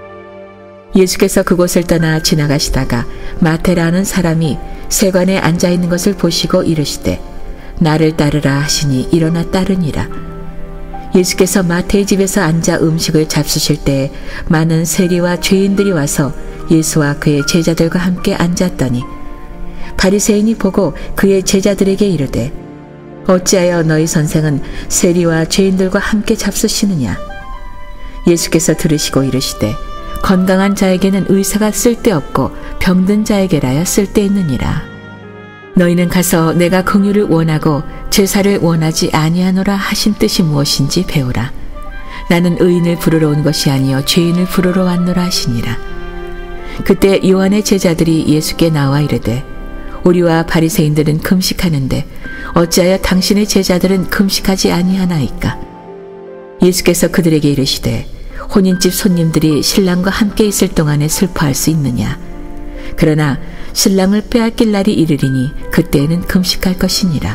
[SPEAKER 1] 예수께서 그곳을 떠나 지나가시다가 마태라는 사람이 세관에 앉아있는 것을 보시고 이르시되 나를 따르라 하시니 일어나 따르니라. 예수께서 마태의 집에서 앉아 음식을 잡수실 때에 많은 세리와 죄인들이 와서 예수와 그의 제자들과 함께 앉았더니 바리새인이 보고 그의 제자들에게 이르되 어찌하여 너희 선생은 세리와 죄인들과 함께 잡수시느냐. 예수께서 들으시고 이르시되 건강한 자에게는 의사가 쓸데없고 병든 자에게라야 쓸데있느니라. 너희는 가서 내가 긍휼을 원하고 제사를 원하지 아니하노라 하신 뜻이 무엇인지 배우라. 나는 의인을 부르러 온 것이 아니요 죄인을 부르러 왔노라 하시니라. 그때 요한의 제자들이 예수께 나와 이르되 우리와 바리새인들은 금식하는데 어찌하여 당신의 제자들은 금식하지 아니하나이까. 예수께서 그들에게 이르시되 혼인집 손님들이 신랑과 함께 있을 동안에 슬퍼할 수 있느냐. 그러나 신랑을 빼앗길 날이 이르리니 그때에는 금식할 것이니라.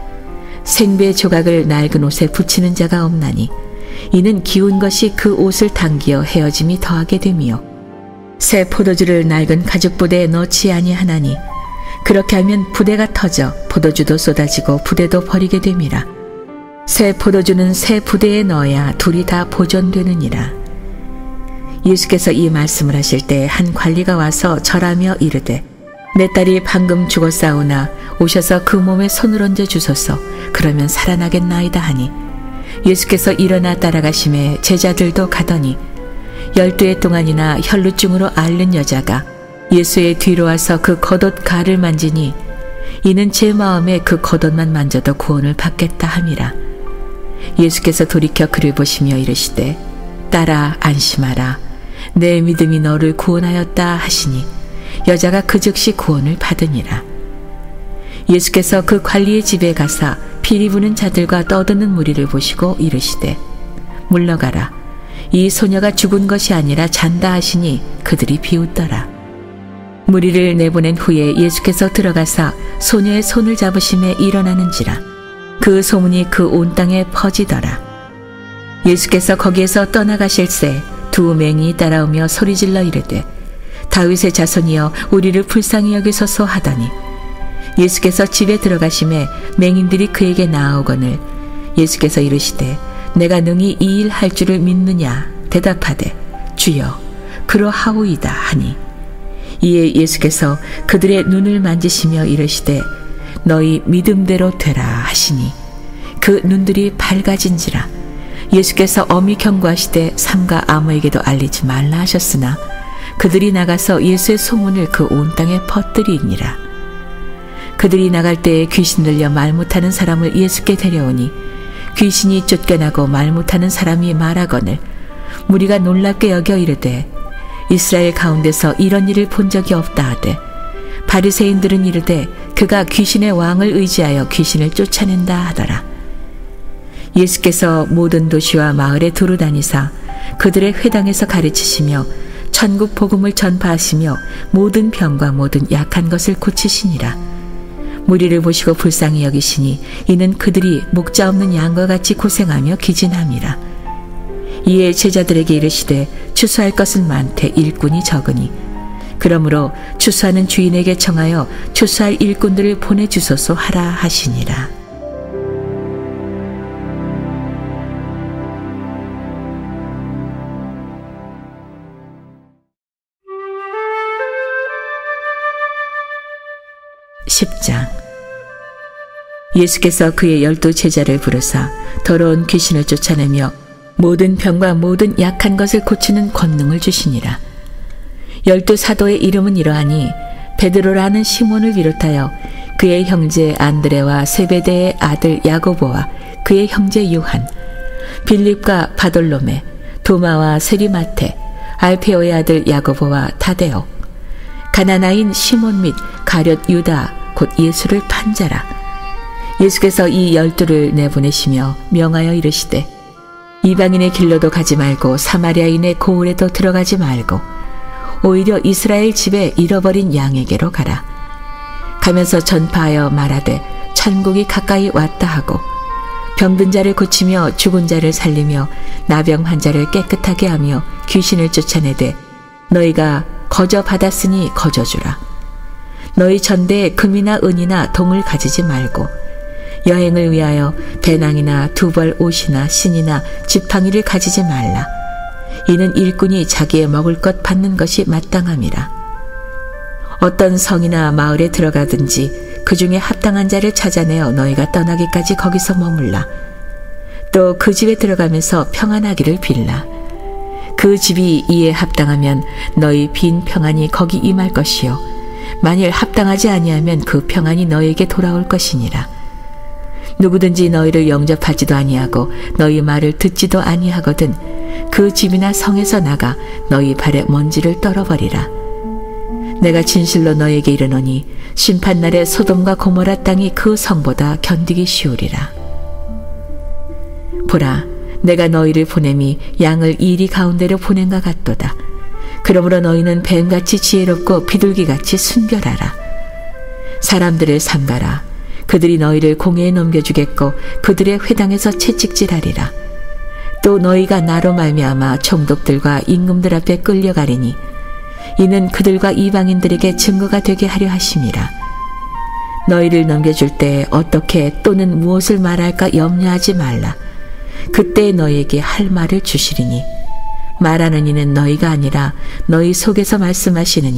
[SPEAKER 1] 생배 조각을 낡은 옷에 붙이는 자가 없나니 이는 기운 것이 그 옷을 당기어 헤어짐이 더하게 되며 새 포도주를 낡은 가죽 부대에 넣지 아니하나니 그렇게 하면 부대가 터져 포도주도 쏟아지고 부대도 버리게 됨이라. 새 포도주는 새 부대에 넣어야 둘이 다 보존되느니라. 예수께서 이 말씀을 하실 때 한 관리가 와서 절하며 이르되 내 딸이 방금 죽었사오나 오셔서 그 몸에 손을 얹어 주소서. 그러면 살아나겠나이다 하니 예수께서 일어나 따라가심에 제자들도 가더니 열두 해 동안이나 혈루증으로 앓는 여자가 예수의 뒤로 와서 그 겉옷 가를 만지니 이는 제 마음에 그 겉옷만 만져도 구원을 받겠다 함이라. 예수께서 돌이켜 그를 보시며 이르시되 딸아 안심하라. 내 믿음이 너를 구원하였다 하시니 여자가 그 즉시 구원을 받으니라. 예수께서 그 관리의 집에 가사 피리 부는 자들과 떠드는 무리를 보시고 이르시되 물러가라. 이 소녀가 죽은 것이 아니라 잔다 하시니 그들이 비웃더라. 무리를 내보낸 후에 예수께서 들어가사 소녀의 손을 잡으심에 일어나는지라. 그 소문이 그 온 땅에 퍼지더라. 예수께서 거기에서 떠나가실새 두 맹인이 따라오며 소리질러 이르되 다윗의 자손이여 우리를 불쌍히 여기소서 하더니 예수께서 집에 들어가심에 맹인들이 그에게 나아오거늘 예수께서 이르시되 내가 능히 이 일 할 줄을 믿느냐 대답하되 주여 그러하오이다 하니 이에 예수께서 그들의 눈을 만지시며 이르시되 너희 믿음대로 되라 하시니 그 눈들이 밝아진지라. 예수께서 엄히 경고하시되 삼가 아무에게도 알리지 말라 하셨으나 그들이 나가서 예수의 소문을 그 온 땅에 퍼뜨리니라. 그들이 나갈 때에 귀신 들려 말 못하는 사람을 예수께 데려오니 귀신이 쫓겨나고 말 못하는 사람이 말하거늘 무리가 놀랍게 여겨 이르되 이스라엘 가운데서 이런 일을 본 적이 없다 하되 바리새인들은 이르되 그가 귀신의 왕을 의지하여 귀신을 쫓아낸다 하더라. 예수께서 모든 도시와 마을에 두루 다니사 그들의 회당에서 가르치시며 천국 복음을 전파하시며 모든 병과 모든 약한 것을 고치시니라. 무리를 보시고 불쌍히 여기시니 이는 그들이 목자 없는 양과 같이 고생하며 기진함이라. 이에 제자들에게 이르시되 추수할 것은 많되 일꾼이 적으니 그러므로 추수하는 주인에게 청하여 추수할 일꾼들을 보내주소서 하라 하시니라. 십 장. 예수께서 그의 열두 제자를 부르사 더러운 귀신을 쫓아내며 모든 병과 모든 약한 것을 고치는 권능을 주시니라. 열두 사도의 이름은 이러하니 베드로라는 시몬을 비롯하여 그의 형제 안드레와 세베대의 아들 야고보와 그의 형제 요한, 빌립과 바돌로메, 도마와 세리마테, 알페오의 아들 야고보와 타데오, 가나나인 시몬 및 가룟 유다 곧 예수를 판 자라. 예수께서 이 열두를 내보내시며 명하여 이르시되 이방인의 길로도 가지 말고 사마리아인의 고을에도 들어가지 말고 오히려 이스라엘 집에 잃어버린 양에게로 가라. 가면서 전파하여 말하되 천국이 가까이 왔다 하고 병든 자를 고치며 죽은 자를 살리며 나병 환자를 깨끗하게 하며 귀신을 쫓아내되 너희가 거저 받았으니 거저 주라. 너희 전대에 금이나 은이나 동을 가지지 말고 여행을 위하여 배낭이나 두벌 옷이나 신이나 지팡이를 가지지 말라. 이는 일꾼이 자기의 먹을 것 받는 것이 마땅함이라. 어떤 성이나 마을에 들어가든지 그 중에 합당한 자를 찾아내어 너희가 떠나기까지 거기서 머물라. 또 그 집에 들어가면서 평안하기를 빌라. 그 집이 이에 합당하면 너희 빈 평안이 거기 임할 것이요 만일 합당하지 아니하면 그 평안이 너희에게 돌아올 것이니라. 누구든지 너희를 영접하지도 아니하고 너희 말을 듣지도 아니하거든 그 집이나 성에서 나가 너희 발에 먼지를 떨어버리라. 내가 진실로 너희에게 이르노니 심판날에 소돔과 고모라 땅이 그 성보다 견디기 쉬우리라. 보라, 내가 너희를 보냄이 양을 이리 가운데로 보낸과 같도다. 그러므로 너희는 뱀같이 지혜롭고 비둘기같이 순결하라. 사람들을 삼가라. 그들이 너희를 공회에 넘겨주겠고 그들의 회당에서 채찍질하리라. 또 너희가 나로 말미암아 총독들과 임금들 앞에 끌려가리니 이는 그들과 이방인들에게 증거가 되게 하려 하심이라. 너희를 넘겨줄 때 어떻게 또는 무엇을 말할까 염려하지 말라. 그때 너희에게 할 말을 주시리니 말하는 이는 너희가 아니라 너희 속에서 말씀하시느니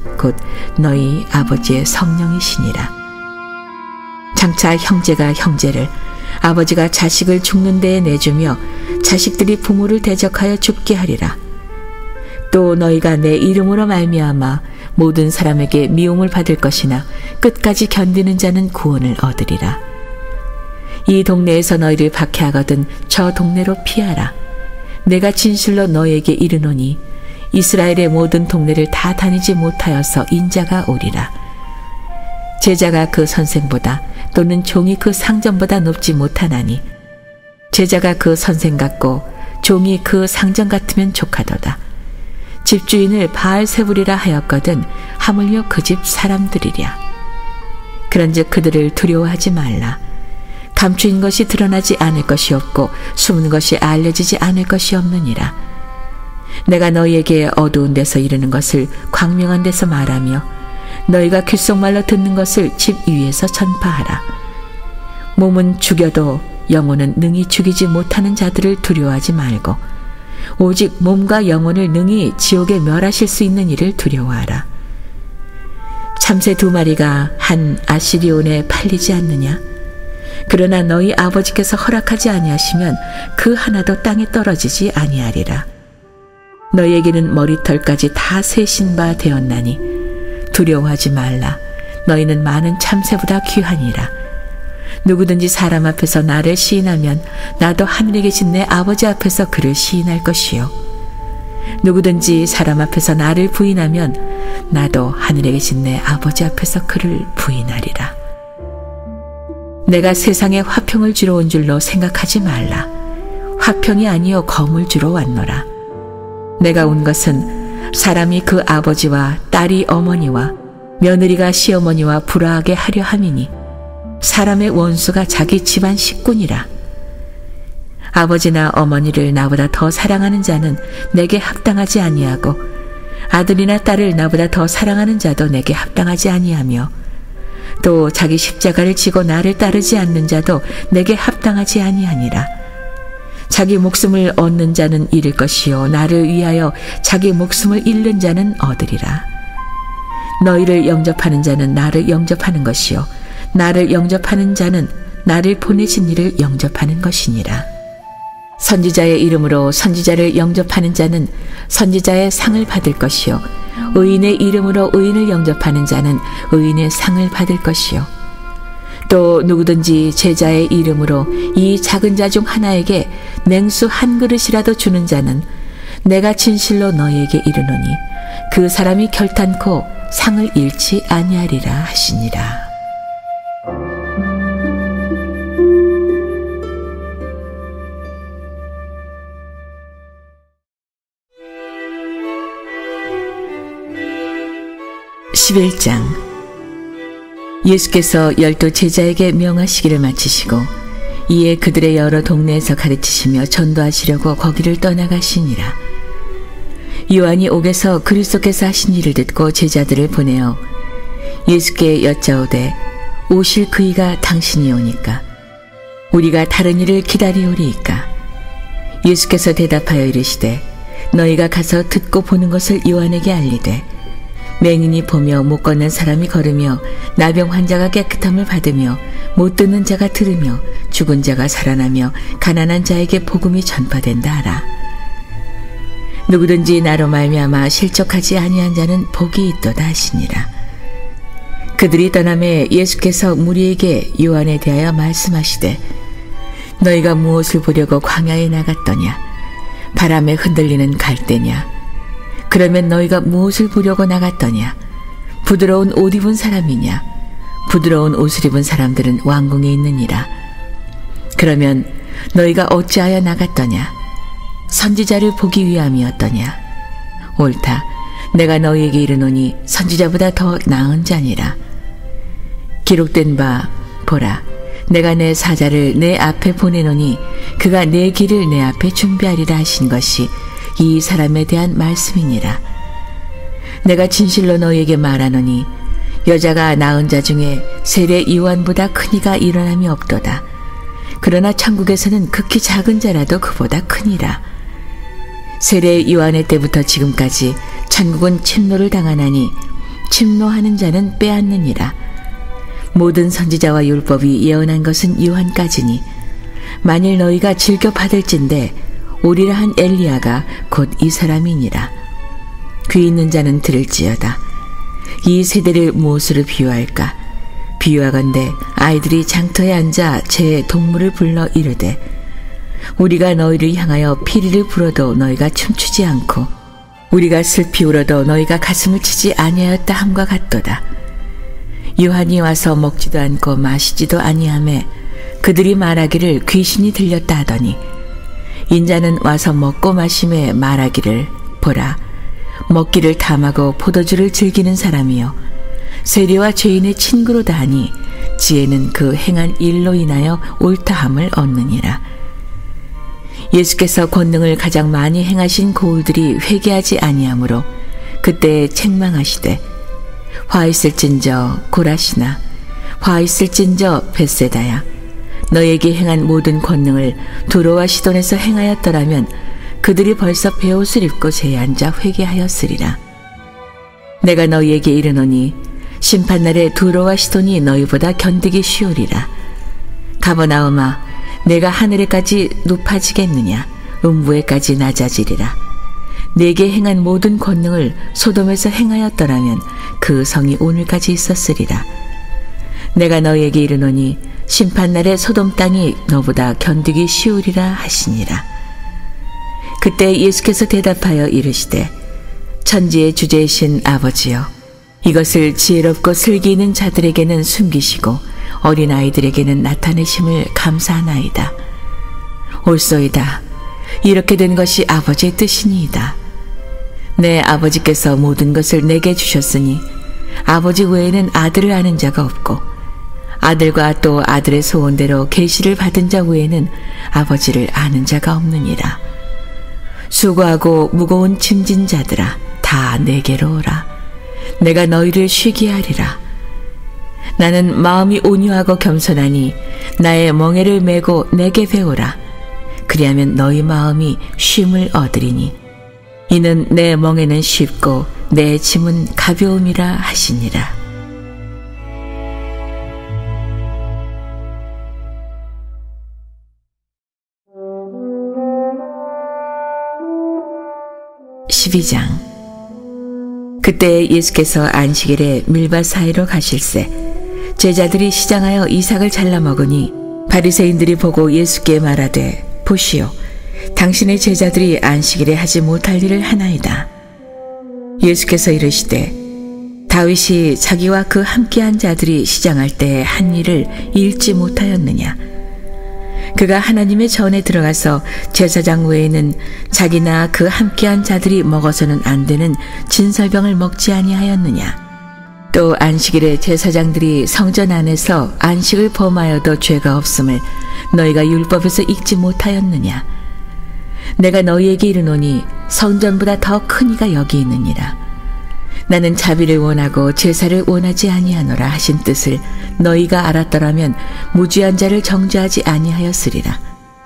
[SPEAKER 1] 곧 너희 아버지의 성령이시니라. 장차 형제가 형제를, 아버지가 자식을 죽는 데에 내주며 자식들이 부모를 대적하여 죽게 하리라. 또 너희가 내 이름으로 말미암아 모든 사람에게 미움을 받을 것이나 끝까지 견디는 자는 구원을 얻으리라. 이 동네에서 너희를 박해하거든 저 동네로 피하라. 내가 진실로 너희에게 이르노니 이스라엘의 모든 동네를 다 다니지 못하여서 인자가 오리라. 제자가 그 선생보다 또는 종이 그 상전보다 높지 못하나니 제자가 그 선생 같고 종이 그 상전 같으면 족하도다. 집주인을 바알세불이라 하였거든 하물며 그 집 사람들이랴. 그런즉 그들을 두려워하지 말라. 감추인 것이 드러나지 않을 것이 없고 숨은 것이 알려지지 않을 것이 없느니라. 내가 너희에게 어두운 데서 이르는 것을 광명한 데서 말하며 너희가 귓속말로 듣는 것을 집 위에서 전파하라. 몸은 죽여도 영혼은 능히 죽이지 못하는 자들을 두려워하지 말고 오직 몸과 영혼을 능히 지옥에 멸하실 수 있는 이를 두려워하라. 참새 두 마리가 한 아시리온에 팔리지 않느냐? 그러나 너희 아버지께서 허락하지 아니하시면 그 하나도 땅에 떨어지지 아니하리라. 너희에게는 머리털까지 다 세신 바 되었나니 두려워하지 말라. 너희는 많은 참새보다 귀하니라. 누구든지 사람 앞에서 나를 시인하면 나도 하늘에 계신 내 아버지 앞에서 그를 시인할 것이요. 누구든지 사람 앞에서 나를 부인하면 나도 하늘에 계신 내 아버지 앞에서 그를 부인하리라. 내가 세상에 화평을 주러 온 줄로 생각하지 말라. 화평이 아니요 검을 주러 왔노라. 내가 온 것은 사람이 그 아버지와 딸이 어머니와 며느리가 시어머니와 불화하게 하려 함이니 사람의 원수가 자기 집안 식구니라. 아버지나 어머니를 나보다 더 사랑하는 자는 내게 합당하지 아니하고 아들이나 딸을 나보다 더 사랑하는 자도 내게 합당하지 아니하며 또 자기 십자가를 지고 나를 따르지 않는 자도 내게 합당하지 아니하니라. 자기 목숨을 얻는 자는 잃을 것이요 나를 위하여 자기 목숨을 잃는 자는 얻으리라. 너희를 영접하는 자는 나를 영접하는 것이요 나를 영접하는 자는 나를 보내신 이를 영접하는 것이니라. 선지자의 이름으로 선지자를 영접하는 자는 선지자의 상을 받을 것이요 의인의 이름으로 의인을 영접하는 자는 의인의 상을 받을 것이요 또 누구든지 제자의 이름으로 이 작은 자 중 하나에게 냉수 한 그릇이라도 주는 자는 내가 진실로 너희에게 이르노니 그 사람이 결탄코 상을 잃지 아니하리라 하시니라. 십일 장. 예수께서 열두 제자에게 명하시기를 마치시고 이에 그들의 여러 동네에서 가르치시며 전도하시려고 거기를 떠나가시니라. 요한이 옥에서 그리스도께서 하신 일을 듣고 제자들을 보내어 예수께 여짜오되 오실 그이가 당신이 오니까 우리가 다른 일을 기다리오리이까. 예수께서 대답하여 이르시되 너희가 가서 듣고 보는 것을 요한에게 알리되 맹인이 보며 못 걷는 사람이 걸으며 나병 환자가 깨끗함을 받으며 못 듣는 자가 들으며 죽은 자가 살아나며 가난한 자에게 복음이 전파된다 하라. 누구든지 나로 말미암아 실족하지 아니한 자는 복이 있도다 하시니라. 그들이 떠나매 예수께서 무리에게 요한에 대하여 말씀하시되 너희가 무엇을 보려고 광야에 나갔더냐? 바람에 흔들리는 갈대냐? 그러면 너희가 무엇을 보려고 나갔더냐? 부드러운 옷 입은 사람이냐? 부드러운 옷을 입은 사람들은 왕궁에 있느니라. 그러면 너희가 어찌하여 나갔더냐? 선지자를 보기 위함이었더냐? 옳다. 내가 너희에게 이르노니 선지자보다 더 나은 자니라. 기록된 바 보라. 내가 내 사자를 내 앞에 보내노니 그가 내 길을 내 앞에 준비하리라 하신 것이 이 사람에 대한 말씀이니라. 내가 진실로 너희에게 말하노니 여자가 낳은 자 중에 세례 요한보다 큰 이가 일어남이 없도다. 그러나 천국에서는 극히 작은 자라도 그보다 크니라. 세례 요한의 때부터 지금까지 천국은 침노를 당하나니 침노하는 자는 빼앗느니라. 모든 선지자와 율법이 예언한 것은 요한까지니 만일 너희가 즐겨 받을진대 오리라 한 엘리야가 곧 이 사람이니라. 귀 있는 자는 들을지어다. 이 세대를 무엇으로 비유할까? 비유하건대 아이들이 장터에 앉아 제 동물을 불러 이르되 우리가 너희를 향하여 피리를 불어도 너희가 춤추지 않고 우리가 슬피 울어도 너희가 가슴을 치지 아니하였다 함과 같도다. 요한이 와서 먹지도 않고 마시지도 아니하매 그들이 말하기를 귀신이 들렸다 하더니 인자는 와서 먹고 마심에 말하기를 보라 먹기를 탐하고 포도주를 즐기는 사람이요 세리와 죄인의 친구로다 하니 지혜는 그 행한 일로 인하여 옳다함을 얻느니라. 예수께서 권능을 가장 많이 행하신 고울들이 회개하지 아니하므로 그때 책망하시되 화 있을진저 고라시나 화 있을진저 벳세다야 너에게 행한 모든 권능을 두로와 시돈에서 행하였더라면 그들이 벌써 베옷을 입고 제에 앉아 회개하였으리라. 내가 너희에게 이르노니 심판날에 두로와 시돈이 너희보다 견디기 쉬우리라. 가버나움아 내가 하늘에까지 높아지겠느냐 음부에까지 낮아지리라. 내게 행한 모든 권능을 소돔에서 행하였더라면 그 성이 오늘까지 있었으리라. 내가 너희에게 이르노니 심판날에 소돔 땅이 너보다 견디기 쉬우리라 하시니라. 그때 예수께서 대답하여 이르시되 천지의 주제이신 아버지여 이것을 지혜롭고 슬기 있는 자들에게는 숨기시고 어린아이들에게는 나타내심을 감사하나이다. 옳소이다. 이렇게 된 것이 아버지의 뜻이니이다. 내 아버지께서 모든 것을 내게 주셨으니 아버지 외에는 아들을 아는 자가 없고 아들과 또 아들의 소원대로 계시를 받은 자 외에는 아버지를 아는 자가 없느니라. 수고하고 무거운 짐진 자들아 다 내게로 오라. 내가 너희를 쉬게 하리라. 나는 마음이 온유하고 겸손하니 나의 멍에를 메고 내게 배우라. 그리하면 너희 마음이 쉼을 얻으리니 이는 내 멍에는 쉽고 내 짐은 가벼움이라 하시니라. 십이 장. 그때 예수께서 안식일에 밀밭 사이로 가실새 제자들이 시장하여 이삭을 잘라 먹으니 바리새인들이 보고 예수께 말하되 보시오 당신의 제자들이 안식일에 하지 못할 일을 하나이다. 예수께서 이르시되 다윗이 자기와 그 함께한 자들이 시장할 때 한 일을 잃지 못하였느냐. 그가 하나님의 전에 들어가서 제사장 외에는 자기나 그 함께한 자들이 먹어서는 안 되는 진설병을 먹지 아니하였느냐. 또 안식일에 제사장들이 성전 안에서 안식을 범하여도 죄가 없음을 너희가 율법에서 읽지 못하였느냐. 내가 너희에게 이르노니 성전보다 더 큰 이가 여기 있느니라. 나는 자비를 원하고 제사를 원하지 아니하노라 하신 뜻을 너희가 알았더라면 무죄한 자를 정죄하지 아니하였으리라.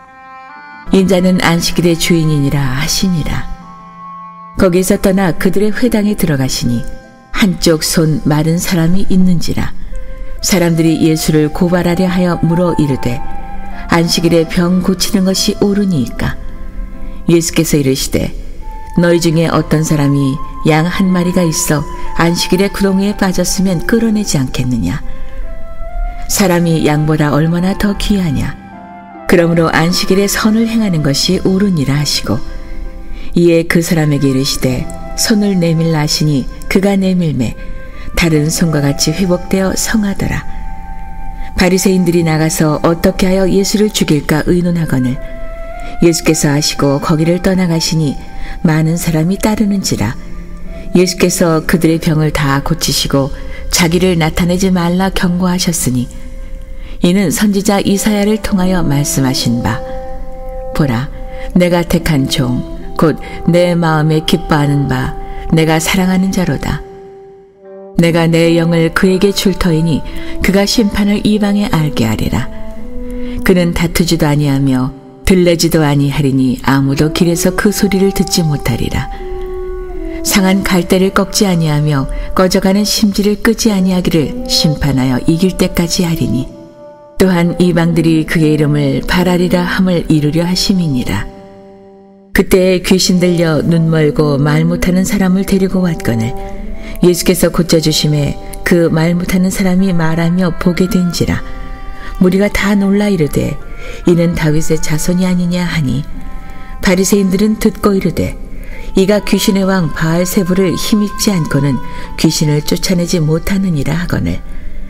[SPEAKER 1] 인자는 안식일의 주인이니라 하시니라. 거기서 떠나 그들의 회당에 들어가시니 한쪽 손 마른 사람이 있는지라. 사람들이 예수를 고발하려 하여 물어 이르되 안식일에 병 고치는 것이 옳으니이까. 예수께서 이르시되 너희 중에 어떤 사람이 양 한 마리가 있어 안식일에 구덩이에 빠졌으면 끌어내지 않겠느냐. 사람이 양보다 얼마나 더 귀하냐. 그러므로 안식일에 선을 행하는 것이 옳으니라 하시고 이에 그 사람에게 이르시되 손을 내밀라 하시니 그가 내밀매 다른 손과 같이 회복되어 성하더라. 바리새인들이 나가서 어떻게 하여 예수를 죽일까 의논하거늘 예수께서 아시고 거기를 떠나가시니 많은 사람이 따르는지라. 예수께서 그들의 병을 다 고치시고 자기를 나타내지 말라 경고하셨으니 이는 선지자 이사야를 통하여 말씀하신 바 보라 내가 택한 종 곧 내 마음에 기뻐하는 바 내가 사랑하는 자로다. 내가 내 영을 그에게 줄 터이니 그가 심판을 이방에 알게 하리라. 그는 다투지도 아니하며 들레지도 아니하리니 아무도 길에서 그 소리를 듣지 못하리라. 상한 갈대를 꺾지 아니하며 꺼져가는 심지를 끄지 아니하기를 심판하여 이길 때까지 하리니 또한 이방들이 그의 이름을 바라리라 함을 이루려 하심이니라. 그때 귀신 들려 눈 멀고 말 못하는 사람을 데리고 왔거늘 예수께서 고쳐주심에 그 말 못하는 사람이 말하며 보게 된지라. 무리가 다 놀라 이르되 이는 다윗의 자손이 아니냐 하니 바리새인들은 듣고 이르되 이가 귀신의 왕 바알세불을 힘입지 않고는 귀신을 쫓아내지 못하느니라 하거늘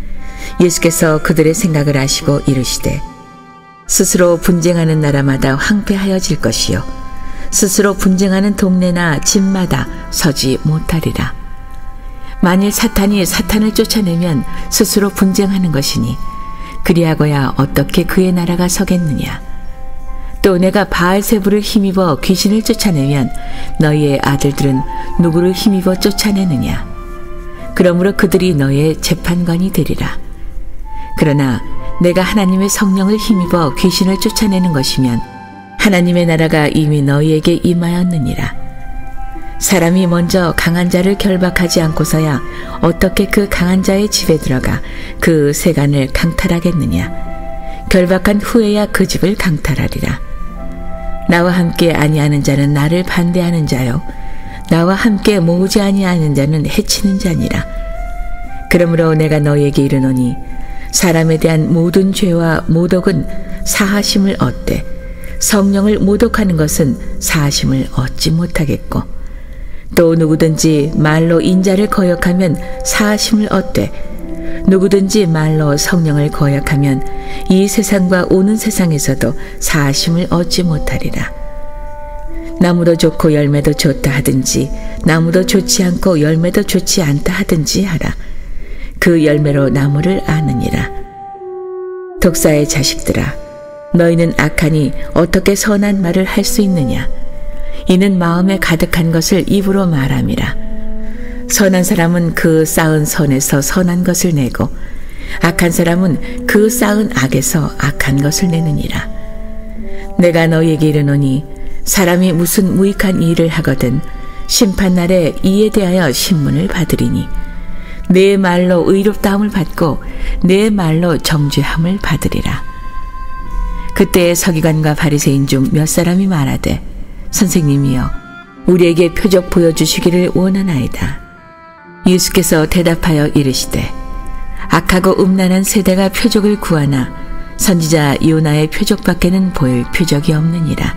[SPEAKER 1] 예수께서 그들의 생각을 아시고 이르시되 스스로 분쟁하는 나라마다 황폐하여질 것이요 스스로 분쟁하는 동네나 집마다 서지 못하리라. 만일 사탄이 사탄을 쫓아내면 스스로 분쟁하는 것이니 그리하고야 어떻게 그의 나라가 서겠느냐. 또 내가 바알세불을 힘입어 귀신을 쫓아내면 너희의 아들들은 누구를 힘입어 쫓아내느냐. 그러므로 그들이 너희의 재판관이 되리라. 그러나 내가 하나님의 성령을 힘입어 귀신을 쫓아내는 것이면 하나님의 나라가 이미 너희에게 임하였느니라. 사람이 먼저 강한 자를 결박하지 않고서야 어떻게 그 강한 자의 집에 들어가 그 세간을 강탈하겠느냐. 결박한 후에야 그 집을 강탈하리라. 나와 함께 아니하는 자는 나를 반대하는 자요 나와 함께 모으지 아니하는 자는 해치는 자니라. 그러므로 내가 너희에게 이르노니 사람에 대한 모든 죄와 모독은 사하심을 얻되 성령을 모독하는 것은 사하심을 얻지 못하겠고 또 누구든지 말로 인자를 거역하면 사하심을 얻되 누구든지 말로 성령을 거역하면 이 세상과 오는 세상에서도 사하심을 얻지 못하리라. 나무도 좋고 열매도 좋다 하든지 나무도 좋지 않고 열매도 좋지 않다 하든지 하라. 그 열매로 나무를 아느니라. 독사의 자식들아, 너희는 악하니 어떻게 선한 말을 할 수 있느냐. 이는 마음에 가득한 것을 입으로 말함이라. 선한 사람은 그 쌓은 선에서 선한 것을 내고 악한 사람은 그 쌓은 악에서 악한 것을 내느니라. 내가 너희에게 이르노니 사람이 무슨 무익한 일을 하거든 심판날에 이에 대하여 신문을 받으리니 내 말로 의롭다함을 받고 내 말로 정죄함을 받으리라. 그때 서기관과 바리새인 중 몇 사람이 말하되 선생님이여 우리에게 표적 보여주시기를 원하나이다. 예수께서 대답하여 이르시되 악하고 음란한 세대가 표적을 구하나 선지자 요나의 표적밖에는 보일 표적이 없느니라.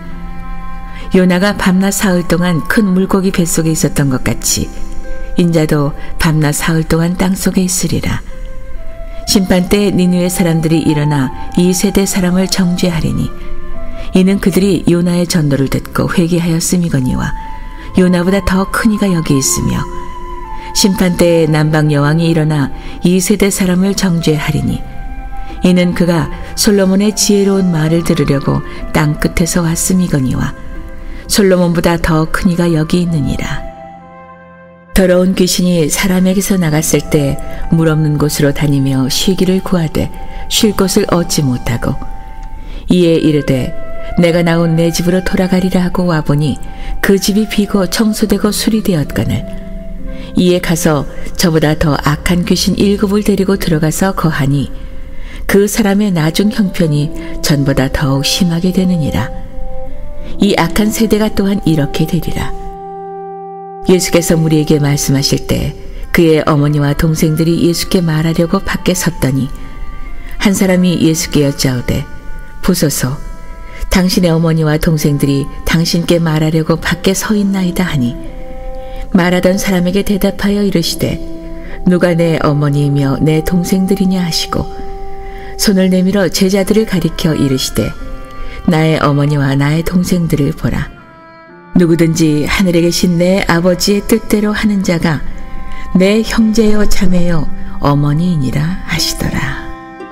[SPEAKER 1] 요나가 밤낮 사흘 동안 큰 물고기 뱃속에 있었던 것 같이 인자도 밤낮 사흘 동안 땅속에 있으리라. 심판 때 니느웨 사람들이 일어나 이 세대 사람을 정죄하리니 이는 그들이 요나의 전도를 듣고 회개하였음이거니와 요나보다 더 큰 이가 여기 있으며 심판 때에 남방 여왕이 일어나 이 세대 사람을 정죄하리니 이는 그가 솔로몬의 지혜로운 말을 들으려고 땅 끝에서 왔음이거니와 솔로몬보다 더 큰 이가 여기 있느니라. 더러운 귀신이 사람에게서 나갔을 때 물 없는 곳으로 다니며 쉬기를 구하되 쉴 곳을 얻지 못하고 이에 이르되 내가 나온 내 집으로 돌아가리라 하고 와보니 그 집이 비고 청소되고 수리되었거늘 이에 가서 저보다 더 악한 귀신 일곱을 데리고 들어가서 거하니 그 사람의 나중 형편이 전보다 더욱 심하게 되느니라. 이 악한 세대가 또한 이렇게 되리라. 예수께서 무리에게 말씀하실 때 그의 어머니와 동생들이 예수께 말하려고 밖에 섰더니 한 사람이 예수께 여짜오되 보소서 당신의 어머니와 동생들이 당신께 말하려고 밖에 서 있나이다 하니 말하던 사람에게 대답하여 이르시되 누가 내 어머니이며 내 동생들이냐 하시고 손을 내밀어 제자들을 가리켜 이르시되 나의 어머니와 나의 동생들을 보라. 누구든지 하늘에 계신 내 아버지의 뜻대로 하는 자가 내 형제요 자매요 어머니이니라 하시더라.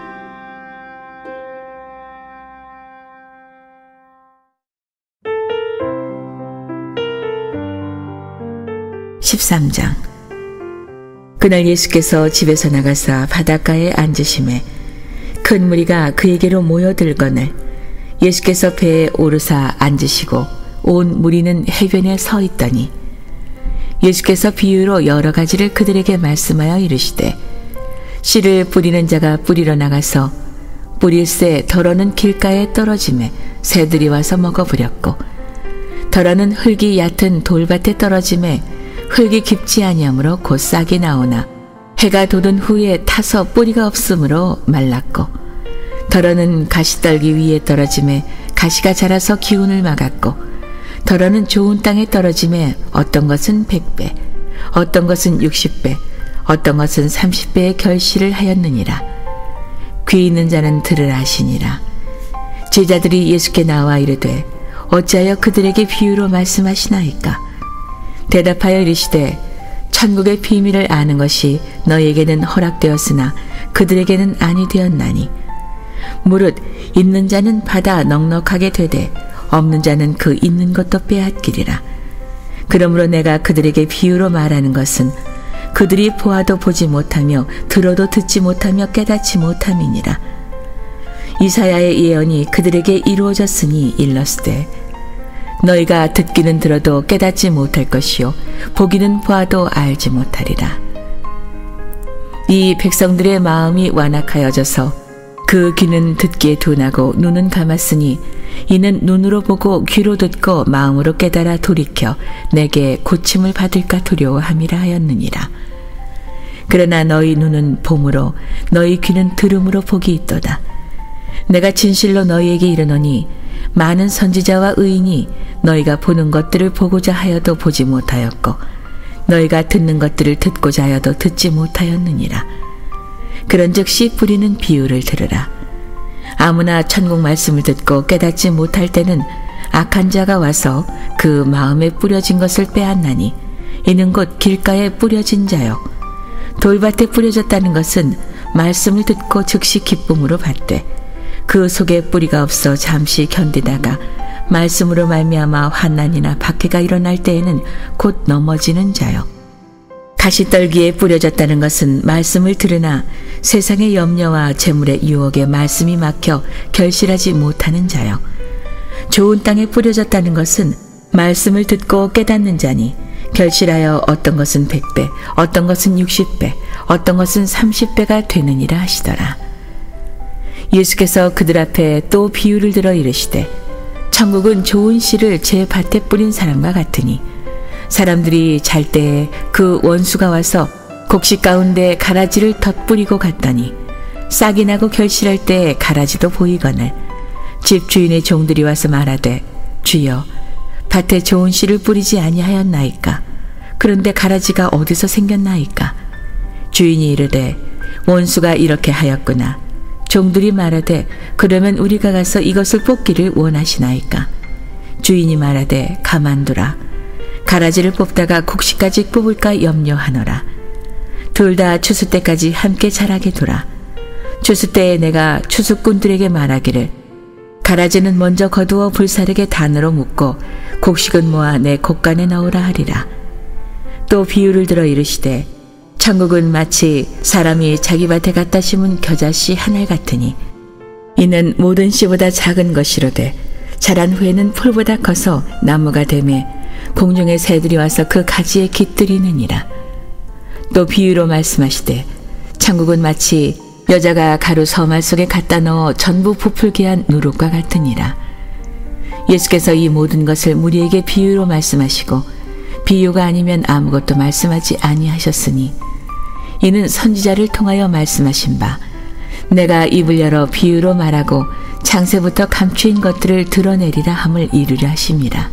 [SPEAKER 1] 십삼 장. 그날 예수께서 집에서 나가사 바닷가에 앉으심에 큰 무리가 그에게로 모여들거늘 예수께서 배에 오르사 앉으시고 온 무리는 해변에 서 있더니 예수께서 비유로 여러 가지를 그들에게 말씀하여 이르시되 씨를 뿌리는 자가 뿌리러 나가서 뿌릴새 덜어는 길가에 떨어짐에 새들이 와서 먹어버렸고 덜어는 흙이 얕은 돌밭에 떨어짐에 흙이 깊지 아니하므로 곧 싹이 나오나 해가 돋은 후에 타서 뿌리가 없으므로 말랐고 덜어는 가시떨기 위에 떨어짐에 가시가 자라서 기운을 막았고 덜어는 좋은 땅에 떨어짐에 어떤 것은 백 배 어떤 것은 육십 배 어떤 것은 삼십 배의 결실을 하였느니라. 귀 있는 자는 들으라 하시니라. 제자들이 예수께 나와 이르되 어찌하여 그들에게 비유로 말씀하시나이까. 대답하여 이르시되 천국의 비밀을 아는 것이 너희에게는 허락되었으나 그들에게는 아니 되었나니 무릇 있는 자는 받아 넉넉하게 되되 없는 자는 그 있는 것도 빼앗기리라. 그러므로 내가 그들에게 비유로 말하는 것은 그들이 보아도 보지 못하며 들어도 듣지 못하며 깨닫지 못함이니라. 이사야의 예언이 그들에게 이루어졌으니 일렀으되 너희가 듣기는 들어도 깨닫지 못할 것이요 보기는 보아도 알지 못하리라. 이 백성들의 마음이 완악하여져서 그 귀는 듣기에 둔하고 눈은 감았으니 이는 눈으로 보고 귀로 듣고 마음으로 깨달아 돌이켜 내게 고침을 받을까 두려워함이라 하였느니라. 그러나 너희 눈은 봄으로 너희 귀는 들음으로 복이 있도다. 내가 진실로 너희에게 이르노니 많은 선지자와 의인이 너희가 보는 것들을 보고자 하여도 보지 못하였고 너희가 듣는 것들을 듣고자 하여도 듣지 못하였느니라. 그런즉 씨 뿌리는 비유를 들으라. 아무나 천국 말씀을 듣고 깨닫지 못할 때는 악한 자가 와서 그 마음에 뿌려진 것을 빼앗나니 이는 곧 길가에 뿌려진 자요 돌밭에 뿌려졌다는 것은 말씀을 듣고 즉시 기쁨으로 받되 그 속에 뿌리가 없어 잠시 견디다가 말씀으로 말미암아 환난이나 박해가 일어날 때에는 곧 넘어지는 자요. 가시떨기에 뿌려졌다는 것은 말씀을 들으나 세상의 염려와 재물의 유혹에 말씀이 막혀 결실하지 못하는 자요. 좋은 땅에 뿌려졌다는 것은 말씀을 듣고 깨닫는 자니 결실하여 어떤 것은 백 배, 어떤 것은 육십 배, 어떤 것은 삼십 배가 되느니라 하시더라. 예수께서 그들 앞에 또 비유를 들어 이르시되 천국은 좋은 씨를 제 밭에 뿌린 사람과 같으니 사람들이 잘 때에 그 원수가 와서 곡식 가운데 가라지를 덧뿌리고 갔더니 싹이 나고 결실할 때 가라지도 보이거늘 집 주인의 종들이 와서 말하되 주여 밭에 좋은 씨를 뿌리지 아니하였나이까. 그런데 가라지가 어디서 생겼나이까. 주인이 이르되 원수가 이렇게 하였구나. 종들이 말하되 그러면 우리가 가서 이것을 뽑기를 원하시나이까. 주인이 말하되 가만두라. 가라지를 뽑다가 곡식까지 뽑을까 염려하노라. 둘 다 추수 때까지 함께 자라게 두라. 추수 때에 내가 추수꾼들에게 말하기를 가라지는 먼저 거두어 불사르게 단으로 묶고 곡식은 모아 내 곡간에 넣으라 하리라. 또 비유를 들어 이르시되 천국은 마치 사람이 자기 밭에 갖다 심은 겨자씨 하나 같으니 이는 모든 씨보다 작은 것이로되 자란 후에는 풀보다 커서 나무가 되매 공중의 새들이 와서 그 가지에 깃들이느니라. 또 비유로 말씀하시되 천국은 마치 여자가 가루 서말 속에 갖다 넣어 전부 부풀게 한 누룩과 같으니라. 예수께서 이 모든 것을 무리에게 비유로 말씀하시고 비유가 아니면 아무것도 말씀하지 아니하셨으니 이는 선지자를 통하여 말씀하신 바 내가 입을 열어 비유로 말하고 창세부터 감추인 것들을 드러내리라 함을 이루려 하심이라.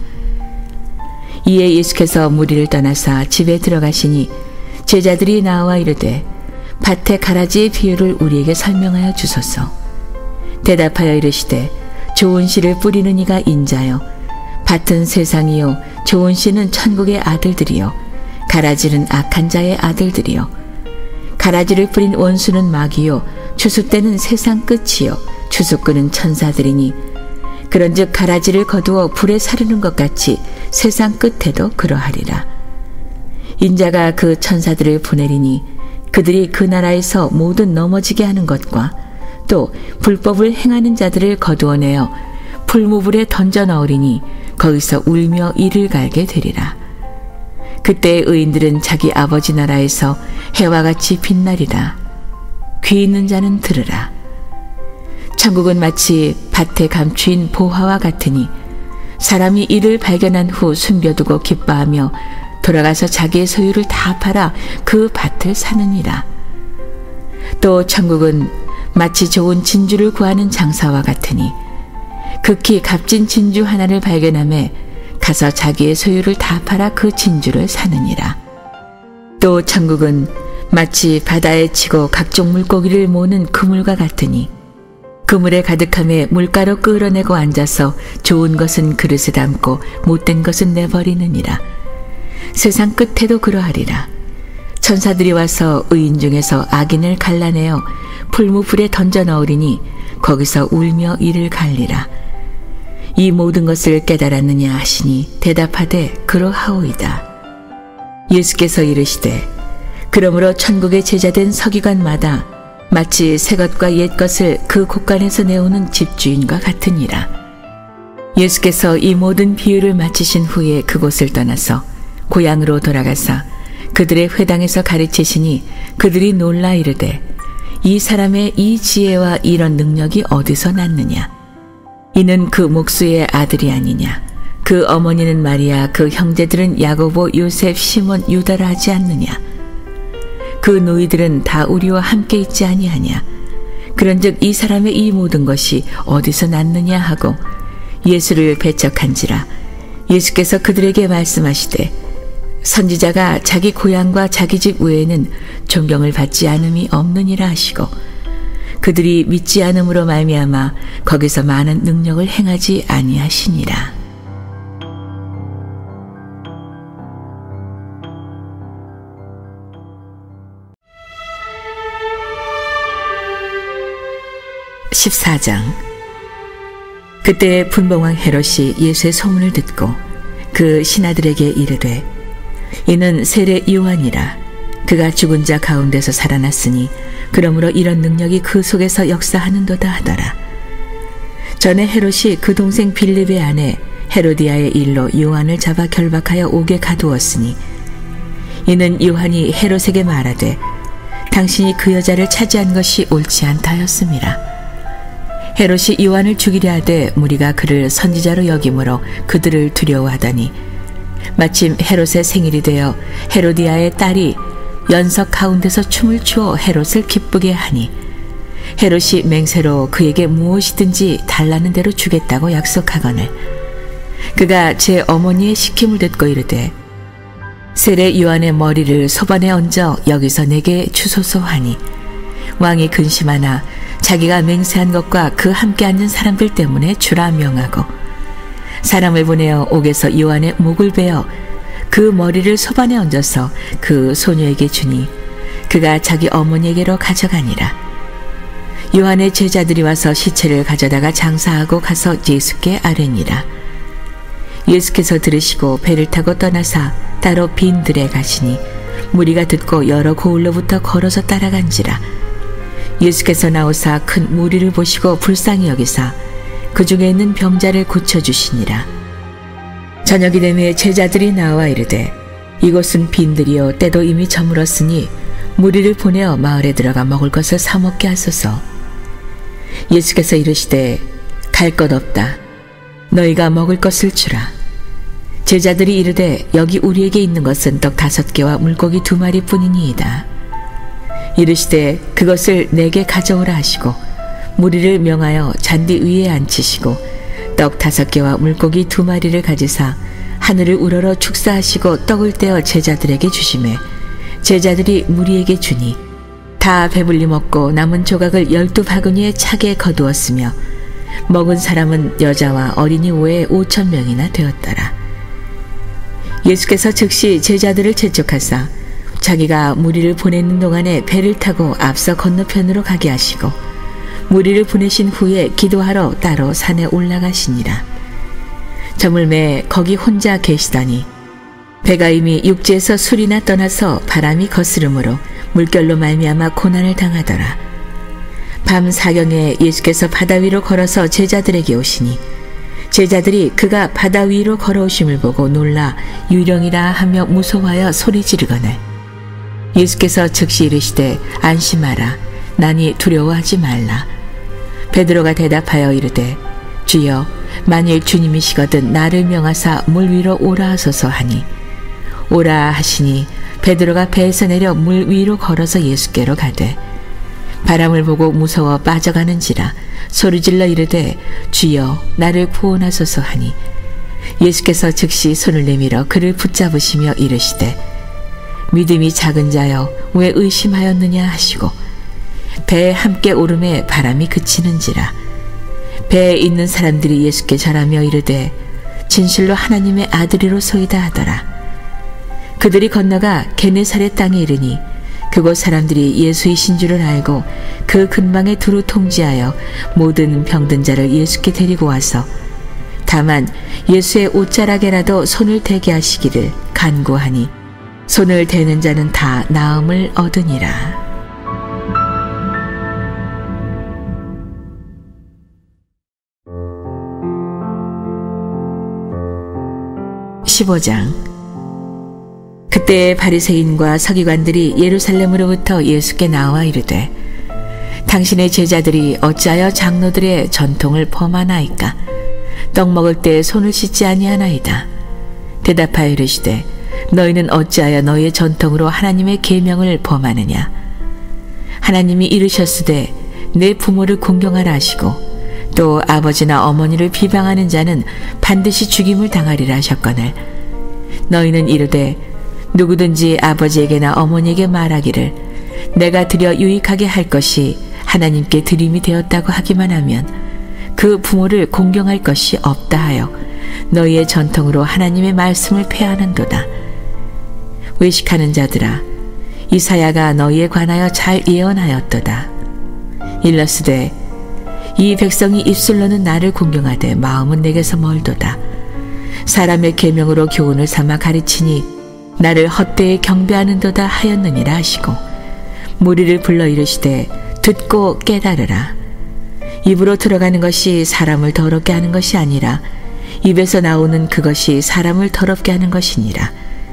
[SPEAKER 1] 이에 예수께서 무리를 떠나사 집에 들어가시니 제자들이 나와 이르되 밭의 가라지의 비유를 우리에게 설명하여 주소서. 대답하여 이르시되 좋은 씨를 뿌리는 이가 인자요 밭은 세상이요 좋은 씨는 천국의 아들들이요 가라지는 악한 자의 아들들이요 가라지를 뿌린 원수는 마귀요 추수 때는 세상 끝이요 추수꾼은 천사들이니 그런즉 가라지를 거두어 불에 사르는 것 같이 세상 끝에도 그러하리라. 인자가 그 천사들을 보내리니 그들이 그 나라에서 모든 넘어지게 하는 것과 또 불법을 행하는 자들을 거두어내어 풀무불에 던져 넣으리니 거기서 울며 이를 갈게 되리라. 그때 의인들은 자기 아버지 나라에서 해와 같이 빛나리라. 귀 있는 자는 들으라. 천국은 마치 밭에 감추인 보화와 같으니 사람이 이를 발견한 후 숨겨두고 기뻐하며 돌아가서 자기의 소유를 다 팔아 그 밭을 사느니라. 또 천국은 마치 좋은 진주를 구하는 장사와 같으니 극히 값진 진주 하나를 발견하며 가서 자기의 소유를 다 팔아 그 진주를 사느니라. 또 천국은 마치 바다에 치고 각종 물고기를 모으는 그물과 같으니 그물에 가득함에 물가로 끌어내고 앉아서 좋은 것은 그릇에 담고 못된 것은 내버리느니라. 세상 끝에도 그러하리라. 천사들이 와서 의인 중에서 악인을 갈라내어 풀무불에 던져 넣으리니 거기서 울며 이를 갈리라. 이 모든 것을 깨달았느냐 하시니 대답하되 그러하오이다. 예수께서 이르시되 그러므로 천국의 제자된 서기관마다 마치 새 것과 옛 것을 그 곳간에서 내오는 집주인과 같으니라. 예수께서 이 모든 비유를 마치신 후에 그곳을 떠나서 고향으로 돌아가사 그들의 회당에서 가르치시니 그들이 놀라 이르되 이 사람의 이 지혜와 이런 능력이 어디서 났느냐. 이는 그 목수의 아들이 아니냐. 그 어머니는 마리아, 그 형제들은 야고보, 요셉, 시몬, 유다라 하지 않느냐. 그 노이들은 다 우리와 함께 있지 아니하냐. 그런즉 이 사람의 이 모든 것이 어디서 났느냐 하고 예수를 배척한지라. 예수께서 그들에게 말씀하시되 선지자가 자기 고향과 자기 집 외에는 존경을 받지 않음이 없느니라 하시고 그들이 믿지 않음으로 말미암아 거기서 많은 능력을 행하지 아니하시니라. 십사 장. 그때 분봉왕 헤롯이 예수의 소문을 듣고 그 신하들에게 이르되 이는 세례 요한이라. 그가 죽은 자 가운데서 살아났으니 그러므로 이런 능력이 그 속에서 역사하는도다 하더라. 전에 헤롯이 그 동생 빌립의 아내 헤로디아의 일로 요한을 잡아 결박하여 옥에 가두었으니 이는 요한이 헤롯에게 말하되 당신이 그 여자를 차지한 것이 옳지 않다 하였음이라. 헤롯이 요한을 죽이려 하되 무리가 그를 선지자로 여김으로 그들을 두려워하더니 마침 헤롯의 생일이 되어 헤로디아의 딸이 연석 가운데서 춤을 추어 헤롯을 기쁘게 하니 헤롯이 맹세로 그에게 무엇이든지 달라는 대로 주겠다고 약속하거늘 그가 제 어머니의 시킴을 듣고 이르되 세례 요한의 머리를 소반에 얹어 여기서 내게 주소서 하니 왕이 근심하나 자기가 맹세한 것과 그 함께 앉은 사람들 때문에 주라 명하고 사람을 보내어 옥에서 요한의 목을 베어 그 머리를 소반에 얹어서 그 소녀에게 주니 그가 자기 어머니에게로 가져가니라. 요한의 제자들이 와서 시체를 가져다가 장사하고 가서 예수께 아뢰니라. 예수께서 들으시고 배를 타고 떠나사 따로 빈 들에 가시니 무리가 듣고 여러 고을로부터 걸어서 따라간지라. 예수께서 나오사 큰 무리를 보시고 불쌍히 여기사 그 중에 있는 병자를 고쳐주시니라. 저녁이 되매 제자들이 나와 이르되 이곳은 빈들이요 때도 이미 저물었으니 무리를 보내어 마을에 들어가 먹을 것을 사 먹게 하소서. 예수께서 이르시되 갈 것 없다. 너희가 먹을 것을 주라. 제자들이 이르되 여기 우리에게 있는 것은 떡 다섯 개와 물고기 두 마리 뿐이니이다. 이르시되 그것을 내게 가져오라 하시고 무리를 명하여 잔디 위에 앉히시고 떡 다섯 개와 물고기 두 마리를 가지사 하늘을 우러러 축사하시고 떡을 떼어 제자들에게 주시매 제자들이 무리에게 주니 다 배불리 먹고 남은 조각을 열두 바구니에 차게 거두었으며 먹은 사람은 여자와 어린이 외에 오천 명이나 되었더라. 예수께서 즉시 제자들을 재촉하사 자기가 무리를 보내는 동안에 배를 타고 앞서 건너편으로 가게 하시고 무리를 보내신 후에 기도하러 따로 산에 올라가시니라. 저물매 거기 혼자 계시다니 배가 이미 육지에서 술이나 떠나서 바람이 거스름으로 물결로 말미암아 고난을 당하더라. 밤 사경에 예수께서 바다 위로 걸어서 제자들에게 오시니 제자들이 그가 바다 위로 걸어오심을 보고 놀라 유령이라 하며 무서워하여 소리 지르거늘 예수께서 즉시 이르시되 안심하라 나니 두려워하지 말라. 베드로가 대답하여 이르되 주여 만일 주님이시거든 나를 명하사 물 위로 오라 하소서 하니 오라 하시니 베드로가 배에서 내려 물 위로 걸어서 예수께로 가되 바람을 보고 무서워 빠져가는지라 소리질러 이르되 주여 나를 구원하소서 하니 예수께서 즉시 손을 내밀어 그를 붙잡으시며 이르시되 믿음이 작은 자여 왜 의심하였느냐 하시고 배에 함께 오름에 바람이 그치는지라 배에 있는 사람들이 예수께 절하며 이르되 진실로 하나님의 아들이로소이다 하더라. 그들이 건너가 게네사렛 땅에 이르니 그곳 사람들이 예수이신 줄을 알고 그 근방에 두루 통지하여 모든 병든 자를 예수께 데리고 와서 다만 예수의 옷자락에라도 손을 대게 하시기를 간구하니 손을 대는 자는 다 나음을 얻으니라. 십오 장. 그때 바리새인과 서기관들이 예루살렘으로부터 예수께 나와 이르되 당신의 제자들이 어찌하여 장로들의 전통을 범하나이까? 떡 먹을 때 손을 씻지 아니하나이다. 대답하여 이르시되 너희는 어찌하여 너희의 전통으로 하나님의 계명을 범하느냐? 하나님이 이르셨으되 내 부모를 공경하라 하시고 또 아버지나 어머니를 비방하는 자는 반드시 죽임을 당하리라 하셨거늘 너희는 이르되 누구든지 아버지에게나 어머니에게 말하기를 내가 드려 유익하게 할 것이 하나님께 드림이 되었다고 하기만 하면 그 부모를 공경할 것이 없다 하여 너희의 전통으로 하나님의 말씀을 폐하는도다. 외식하는 자들아 이사야가 너희에 관하여 잘 예언하였도다. 일러스되 이 백성이 입술로는 나를 공경하되 마음은 내게서 멀도다. 사람의 계명으로 교훈을 삼아 가르치니 나를 헛되이 경배하는도다 하였느니라 하시고 무리를 불러 이르시되 듣고 깨달으라. 입으로 들어가는 것이 사람을 더럽게 하는 것이 아니라 입에서 나오는 그것이 사람을 더럽게 하는 것이니라.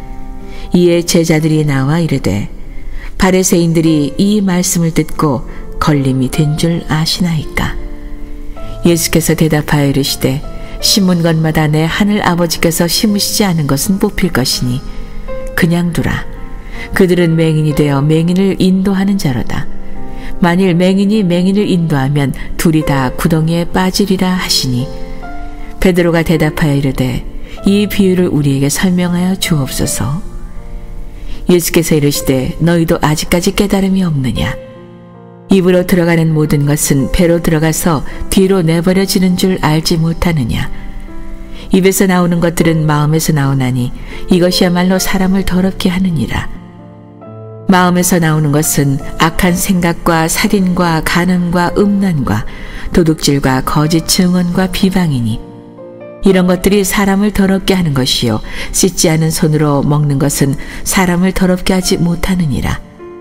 [SPEAKER 1] 이에 제자들이 나와 이르되 바리새인들이 이 말씀을 듣고 걸림이 된 줄 아시나이까? 예수께서 대답하여 이르시되 심은 것마다 내 하늘 아버지께서 심으시지 않은 것은 뽑힐 것이니 그냥 두라. 그들은 맹인이 되어 맹인을 인도하는 자로다. 만일 맹인이 맹인을 인도하면 둘이 다 구덩이에 빠지리라 하시니 베드로가 대답하여 이르되 이 비유를 우리에게 설명하여 주옵소서. 예수께서 이르시되 너희도 아직까지 깨달음이 없느냐? 입으로 들어가는 모든 것은 배로 들어가서 뒤로 내버려지는 줄 알지 못하느냐? 입에서 나오는 것들은 마음에서 나오나니 이것이야말로 사람을 더럽게 하느니라. 마음에서 나오는 것은 악한 생각과 살인과 간음과 음란과 도둑질과 거짓 증언과 비방이니 이런 것들이 사람을 더럽게 하는 것이요 씻지 않은 손으로 먹는 것은 사람을 더럽게 하지 못하느니라.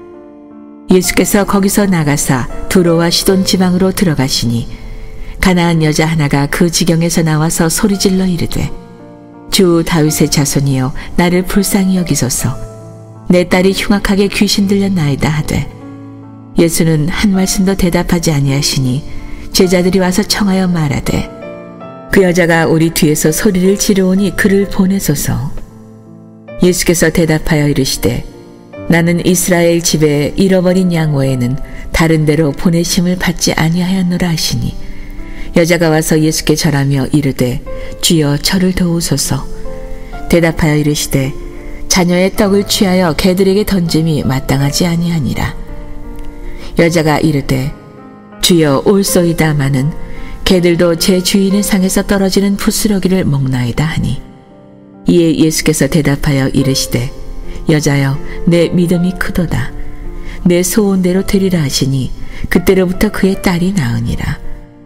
[SPEAKER 1] 예수께서 거기서 나가사 두로와 시돈 지방으로 들어가시니 가나안 여자 하나가 그 지경에서 나와서 소리질러 이르되 주 다윗의 자손이여 나를 불쌍히 여기소서. 내 딸이 흉악하게 귀신 들렸나이다 하되 예수는 한 말씀도 대답하지 아니하시니 제자들이 와서 청하여 말하되 그 여자가 우리 뒤에서 소리를 지르오니 그를 보내소서. 예수께서 대답하여 이르시되 나는 이스라엘 집에 잃어버린 양 외에는 다른 데로 보내심을 받지 아니하였노라 하시니 여자가 와서 예수께 절하며 이르되 주여 저를 도우소서. 대답하여 이르시되 자녀의 떡을 취하여 개들에게 던짐이 마땅하지 아니하니라. 여자가 이르되 주여 올소이다마는 개들도 제 주인의 상에서 떨어지는 부스러기를 먹나이다 하니 이에 예수께서 대답하여 이르시되 여자여 내 믿음이 크도다. 내 소원대로 되리라 하시니 그때로부터 그의 딸이 나으니라.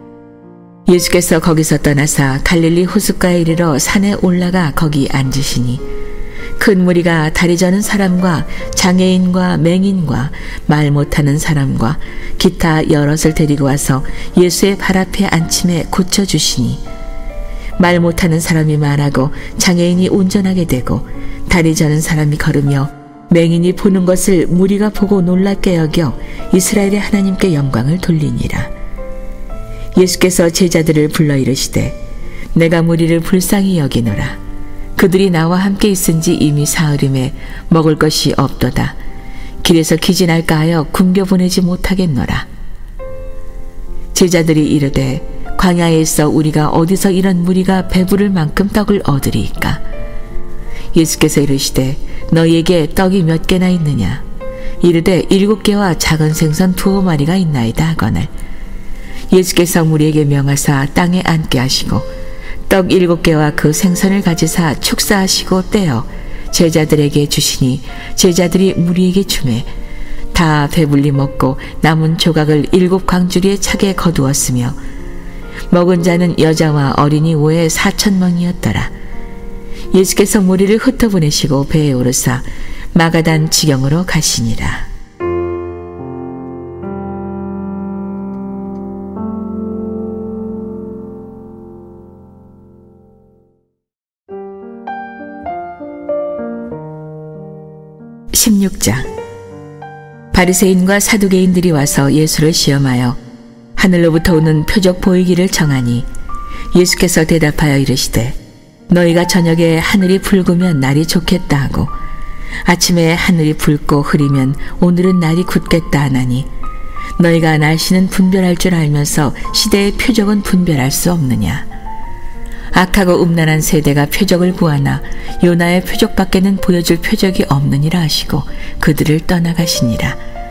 [SPEAKER 1] 예수께서 거기서 떠나사 갈릴리 호숫가에 이르러 산에 올라가 거기 앉으시니 큰 무리가 다리 저는 사람과 장애인과 맹인과 말 못하는 사람과 기타 여럿을 데리고 와서 예수의 발 앞에 앉힘에 고쳐주시니 말 못하는 사람이 말하고 장애인이 운전하게 되고 다리 저는 사람이 걸으며 맹인이 보는 것을 무리가 보고 놀랍게 여겨 이스라엘의 하나님께 영광을 돌리니라. 예수께서 제자들을 불러 이르시되 내가 무리를 불쌍히 여기노라. 그들이 나와 함께 있은지 이미 사흘임에 먹을 것이 없도다. 길에서 기진할까 하여 굶겨 보내지 못하겠노라. 제자들이 이르되 광야에 있어 우리가 어디서 이런 무리가 배부를 만큼 떡을 얻으리이까. 예수께서 이르시되 너희에게 떡이 몇 개나 있느냐. 이르되 일곱 개와 작은 생선 두어 마리가 있나이다 하거늘. 예수께서 무리에게 명하사 땅에 앉게 하시고 떡 일곱 개와 그 생선을 가지사 축사하시고 떼어 제자들에게 주시니 제자들이 무리에게 주매 다 배불리 먹고 남은 조각을 일곱 광주리에 차게 거두었으며 먹은 자는 여자와 어린이 외에 사천 명이었더라. 예수께서 무리를 흩어보내시고 배에 오르사 마가단 지경으로 가시니라. 십육 장. 바리새인과 사두개인들이 와서 예수를 시험하여 하늘로부터 오는 표적 보이기를 청하니 예수께서 대답하여 이르시되 너희가 저녁에 하늘이 붉으면 날이 좋겠다 하고 아침에 하늘이 붉고 흐리면 오늘은 날이 굳겠다 하나니 너희가 날씨는 분별할 줄 알면서 시대의 표적은 분별할 수 없느냐. 악하고 음란한 세대가 표적을 구하나 요나의 표적밖에는 보여줄 표적이 없느니라 하시고 그들을 떠나가시니라.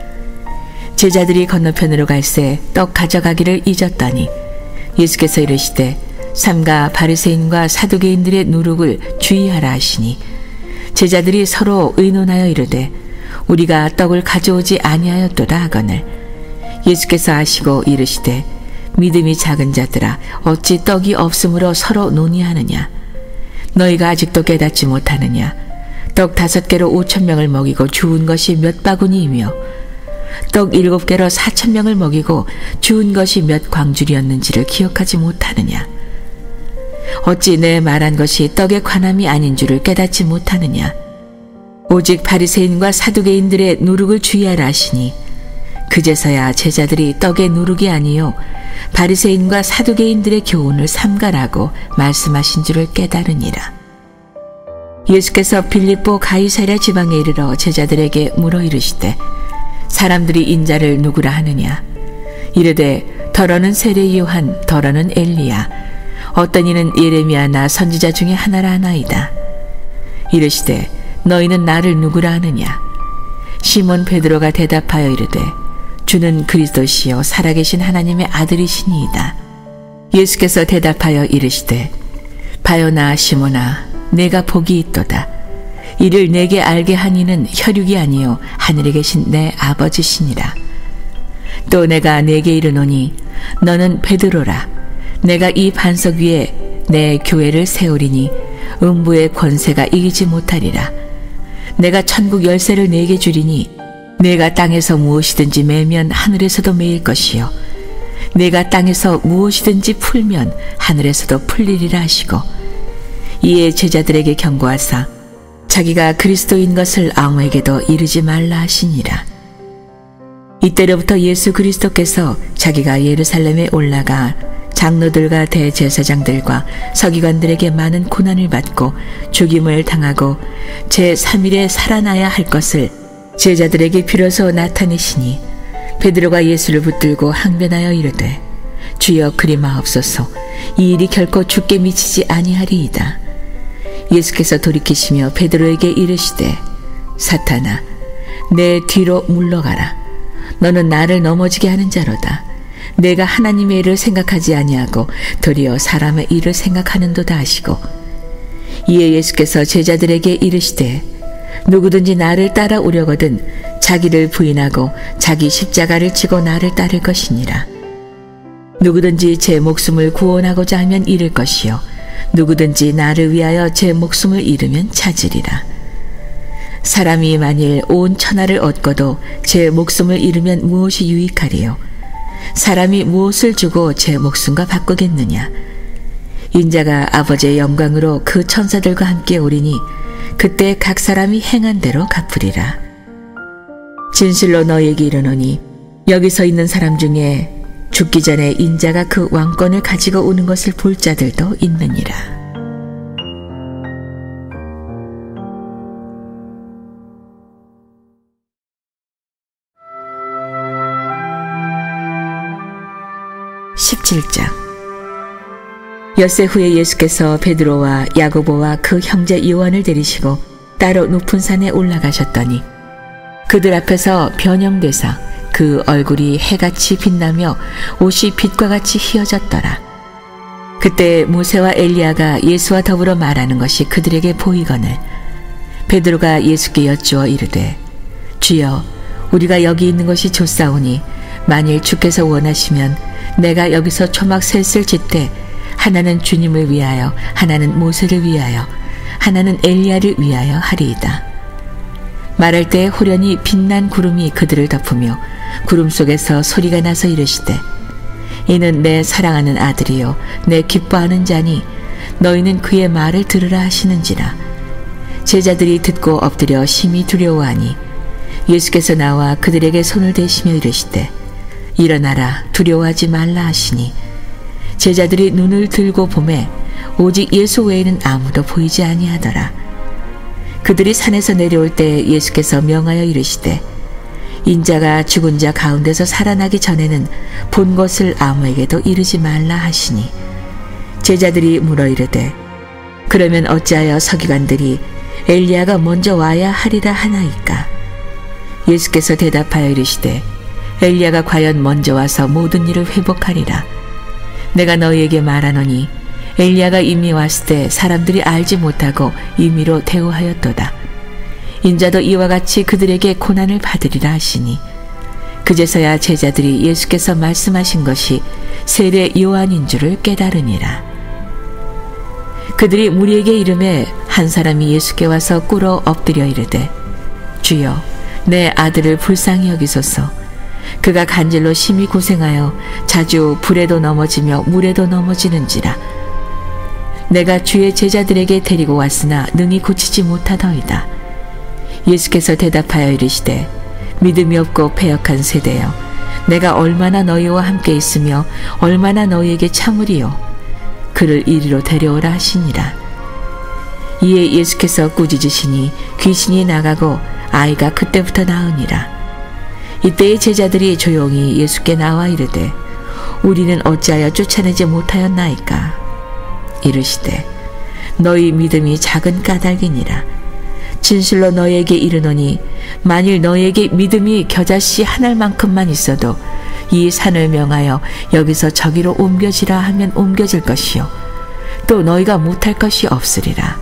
[SPEAKER 1] 제자들이 건너편으로 갈새 떡 가져가기를 잊었더니 예수께서 이르시되 삼가 바리새인과 사두개인들의 누룩을 주의하라 하시니 제자들이 서로 의논하여 이르되 우리가 떡을 가져오지 아니하였도다 하거늘. 예수께서 아시고 이르시되 믿음이 작은 자들아 어찌 떡이 없으므로 서로 논의하느냐. 너희가 아직도 깨닫지 못하느냐. 떡 다섯 개로 오천 명을 먹이고 주운 것이 몇 바구니이며 떡 일곱 개로 사천 명을 먹이고 주운 것이 몇 광줄이었는지를 기억하지 못하느냐. 어찌 내 말한 것이 떡에 관함이 아닌 줄을 깨닫지 못하느냐. 오직 바리새인과 사두개인들의 누룩을 주의하라 하시니 그제서야 제자들이 떡의 누룩이 아니요 바리새인과 사두개인들의 교훈을 삼가라고 말씀하신 줄을 깨달으니라. 예수께서 빌립보 가이사랴 지방에 이르러 제자들에게 물어 이르시되 사람들이 인자를 누구라 하느냐. 이르되 더러는 세례 요한, 더러는 엘리야, 어떤 이는 예레미야나 선지자 중에 하나라 하나이다. 이르시되 너희는 나를 누구라 하느냐. 시몬 베드로가 대답하여 이르되 주는 그리스도시요 살아계신 하나님의 아들이시니이다. 예수께서 대답하여 이르시되 바요나 시몬아 내가 복이 있도다. 이를 내게 알게 한 이는 혈육이 아니요 하늘에 계신 내 아버지시니라. 또 내가 내게 이르노니 너는 베드로라. 내가 이 반석 위에 내 교회를 세우리니 음부의 권세가 이기지 못하리라. 내가 천국 열쇠를 내게 주리니 내가 땅에서 무엇이든지 매면 하늘에서도 매일 것이요 내가 땅에서 무엇이든지 풀면 하늘에서도 풀리리라 하시고 이에 제자들에게 경고하사 자기가 그리스도인 것을 아무에게도 이르지 말라 하시니라. 이때로부터 예수 그리스도께서 자기가 예루살렘에 올라가 장로들과 대제사장들과 서기관들에게 많은 고난을 받고 죽임을 당하고 제삼 일에 살아나야 할 것을 제자들에게 비로소 나타내시니 베드로가 예수를 붙들고 항변하여 이르되 주여 그리 마옵소서. 이 일이 결코 주께 미치지 아니하리이다. 예수께서 돌이키시며 베드로에게 이르시되 사탄아 내 뒤로 물러가라. 너는 나를 넘어지게 하는 자로다. 내가 하나님의 일을 생각하지 아니하고 도리어 사람의 일을 생각하는도다 하시고 이에 예수께서 제자들에게 이르시되 누구든지 나를 따라오려거든 자기를 부인하고 자기 십자가를 지고 나를 따를 것이니라. 누구든지 제 목숨을 구원하고자 하면 잃을 것이요 누구든지 나를 위하여 제 목숨을 잃으면 찾으리라. 사람이 만일 온 천하를 얻고도 제 목숨을 잃으면 무엇이 유익하리요? 사람이 무엇을 주고 제 목숨과 바꾸겠느냐? 인자가 아버지의 영광으로 그 천사들과 함께 오리니 그때 각 사람이 행한 대로 갚으리라. 진실로 너희에게 이르노니 여기 서 있는 사람 중에 죽기 전에 인자가 그 왕권을 가지고 오는 것을 볼 자들도 있느니라. 십칠 장. 엿새 후에 예수께서 베드로와 야고보와 그 형제 요한을 데리시고 따로 높은 산에 올라가셨더니 그들 앞에서 변형되사 그 얼굴이 해같이 빛나며 옷이 빛과 같이 휘어졌더라. 그때 모세와 엘리야가 예수와 더불어 말하는 것이 그들에게 보이거늘 베드로가 예수께 여쭈어 이르되 주여 우리가 여기 있는 것이 좋사오니 만일 주께서 원하시면 내가 여기서 초막 셋을 짓되 하나는 주님을 위하여 하나는 모세를 위하여 하나는 엘리야를 위하여 하리이다. 말할 때 호련히 빛난 구름이 그들을 덮으며 구름 속에서 소리가 나서 이르시되 이는 내 사랑하는 아들이요 내 기뻐하는 자니 너희는 그의 말을 들으라 하시는지라. 제자들이 듣고 엎드려 심히 두려워하니 예수께서 나와 그들에게 손을 대시며 이르시되 일어나라 두려워하지 말라 하시니 제자들이 눈을 들고 보매 오직 예수 외에는 아무도 보이지 아니하더라. 그들이 산에서 내려올 때 예수께서 명하여 이르시되 인자가 죽은 자 가운데서 살아나기 전에는 본 것을 아무에게도 이르지 말라 하시니 제자들이 물어 이르되 그러면 어찌하여 서기관들이 엘리야가 먼저 와야 하리라 하나이까. 예수께서 대답하여 이르시되 엘리야가 과연 먼저 와서 모든 일을 회복하리라. 내가 너희에게 말하노니 엘리야가 이미 왔을 때 사람들이 알지 못하고 임의로 대우하였도다. 인자도 이와 같이 그들에게 고난을 받으리라 하시니 그제서야 제자들이 예수께서 말씀하신 것이 세례 요한인 줄을 깨달으니라. 그들이 무리에게 이르매 한 사람이 예수께 와서 꿇어 엎드려 이르되 주여 내 아들을 불쌍히 여기소서. 그가 간질로 심히 고생하여 자주 불에도 넘어지며 물에도 넘어지는지라. 내가 주의 제자들에게 데리고 왔으나 능히 고치지 못하더이다. 예수께서 대답하여 이르시되 믿음이 없고 패역한 세대여 내가 얼마나 너희와 함께 있으며 얼마나 너희에게 참으리요. 그를 이리로 데려오라 하시니라. 이에 예수께서 꾸짖으시니 귀신이 나가고 아이가 그때부터 나으니라. 이때의 제자들이 조용히 예수께 나와 이르되 우리는 어찌하여 쫓아내지 못하였나이까. 이르시되 너희 믿음이 작은 까닭이니라. 진실로 너희에게 이르노니 만일 너희에게 믿음이 겨자씨 한 알만큼만 있어도 이 산을 명하여 여기서 저기로 옮겨지라 하면 옮겨질 것이요 또 너희가 못할 것이 없으리라.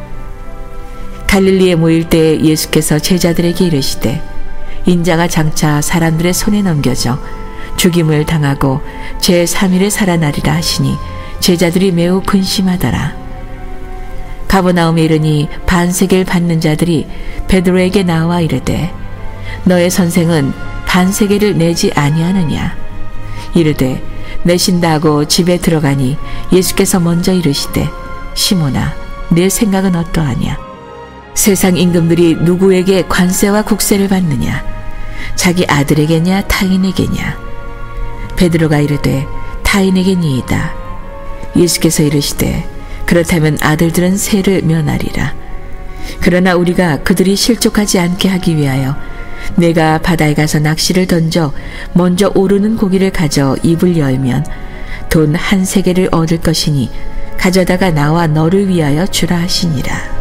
[SPEAKER 1] 갈릴리에 모일 때 예수께서 제자들에게 이르시되 인자가 장차 사람들의 손에 넘겨져 죽임을 당하고 제삼 일에 살아나리라 하시니 제자들이 매우 근심하더라. 가버나움에 이르니 반세계를 받는 자들이 베드로에게 나와 이르되 너의 선생은 반세계를 내지 아니하느냐. 이르되 내신다 하고 집에 들어가니 예수께서 먼저 이르시되 시몬아 내 생각은 어떠하냐. 세상 임금들이 누구에게 관세와 국세를 받느냐. 자기 아들에게냐 타인에게냐. 베드로가 이르되 타인에게니이다. 예수께서 이르시되 그렇다면 아들들은 세를 면하리라. 그러나 우리가 그들이 실족하지 않게 하기 위하여 내가 바다에 가서 낚시를 던져 먼저 오르는 고기를 가져 입을 열면 돈 한 세겔을 얻을 것이니 가져다가 나와 너를 위하여 주라 하시니라.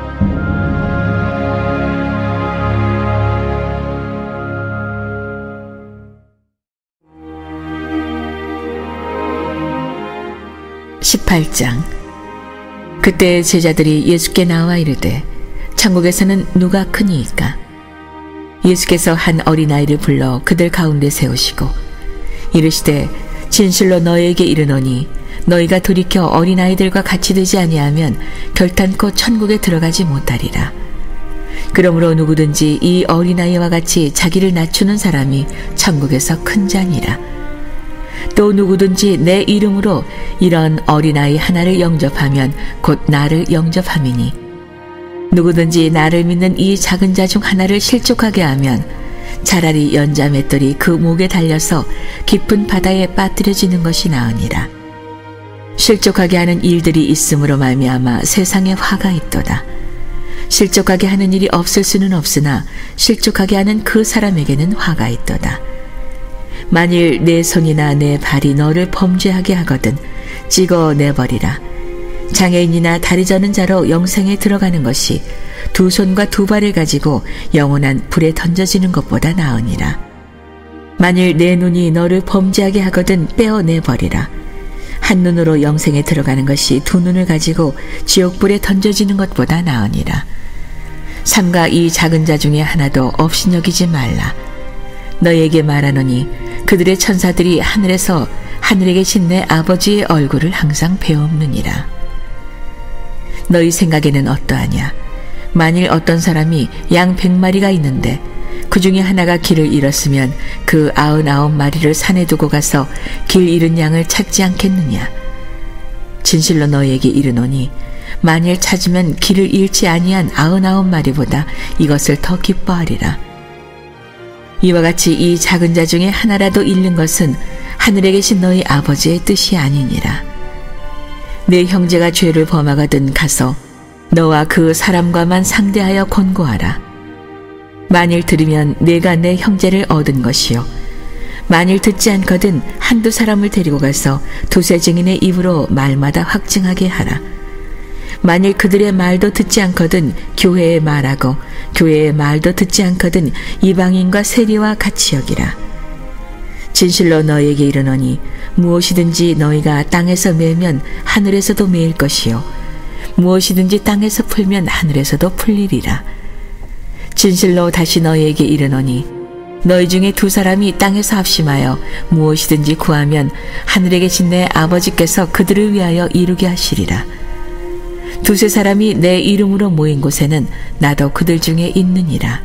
[SPEAKER 1] 십팔 장. 그때 제자들이 예수께 나와 이르되 천국에서는 누가 크니이까. 예수께서 한 어린아이를 불러 그들 가운데 세우시고 이르시되 진실로 너희에게 이르노니 너희가 돌이켜 어린아이들과 같이 되지 아니하면 결단코 천국에 들어가지 못하리라. 그러므로 누구든지 이 어린아이와 같이 자기를 낮추는 사람이 천국에서 큰 자니라. 또 누구든지 내 이름으로 이런 어린아이 하나를 영접하면 곧 나를 영접함이니 누구든지 나를 믿는 이 작은 자 중 하나를 실족하게 하면 차라리 연자 맷돌이 그 목에 달려서 깊은 바다에 빠뜨려지는 것이 나으니라. 실족하게 하는 일들이 있음으로 말미암아 세상에 화가 있도다. 실족하게 하는 일이 없을 수는 없으나 실족하게 하는 그 사람에게는 화가 있도다. 만일 내 손이나 내 발이 너를 범죄하게 하거든 찍어내버리라. 장애인이나 다리 저는 자로 영생에 들어가는 것이 두 손과 두 발을 가지고 영원한 불에 던져지는 것보다 나으니라. 만일 내 눈이 너를 범죄하게 하거든 빼어내버리라. 한 눈으로 영생에 들어가는 것이 두 눈을 가지고 지옥불에 던져지는 것보다 나으니라. 삼가 이 작은 자 중에 하나도 없이 여기지 말라. 너에게 말하노니 그들의 천사들이 하늘에서 하늘에 계신 내 아버지의 얼굴을 항상 배옵느니라. 너희 생각에는 어떠하냐? 만일 어떤 사람이 양 백마리가 있는데 그 중에 하나가 길을 잃었으면 그 아흔아홉 마리를 산에 두고 가서 길 잃은 양을 찾지 않겠느냐? 진실로 너희에게 이르노니 만일 찾으면 길을 잃지 아니한 아흔아홉 마리보다 이것을 더 기뻐하리라. 이와 같이 이 작은 자 중에 하나라도 잃는 것은 하늘에 계신 너희 아버지의 뜻이 아니니라. 내 형제가 죄를 범하거든 가서 너와 그 사람과만 상대하여 권고하라. 만일 들으면 내가 내 형제를 얻은 것이요 만일 듣지 않거든 한두 사람을 데리고 가서 두세 증인의 입으로 말마다 확증하게 하라. 만일 그들의 말도 듣지 않거든 교회의 말하고 교회의 말도 듣지 않거든 이방인과 세리와 같이 여기라. 진실로 너희에게 이르노니 무엇이든지 너희가 땅에서 매면 하늘에서도 매일 것이요 무엇이든지 땅에서 풀면 하늘에서도 풀리리라. 진실로 다시 너희에게 이르노니 너희 중에 두 사람이 땅에서 합심하여 무엇이든지 구하면 하늘에 계신 내 아버지께서 그들을 위하여 이루게 하시리라. 두세 사람이 내 이름으로 모인 곳에는 나도 그들 중에 있느니라.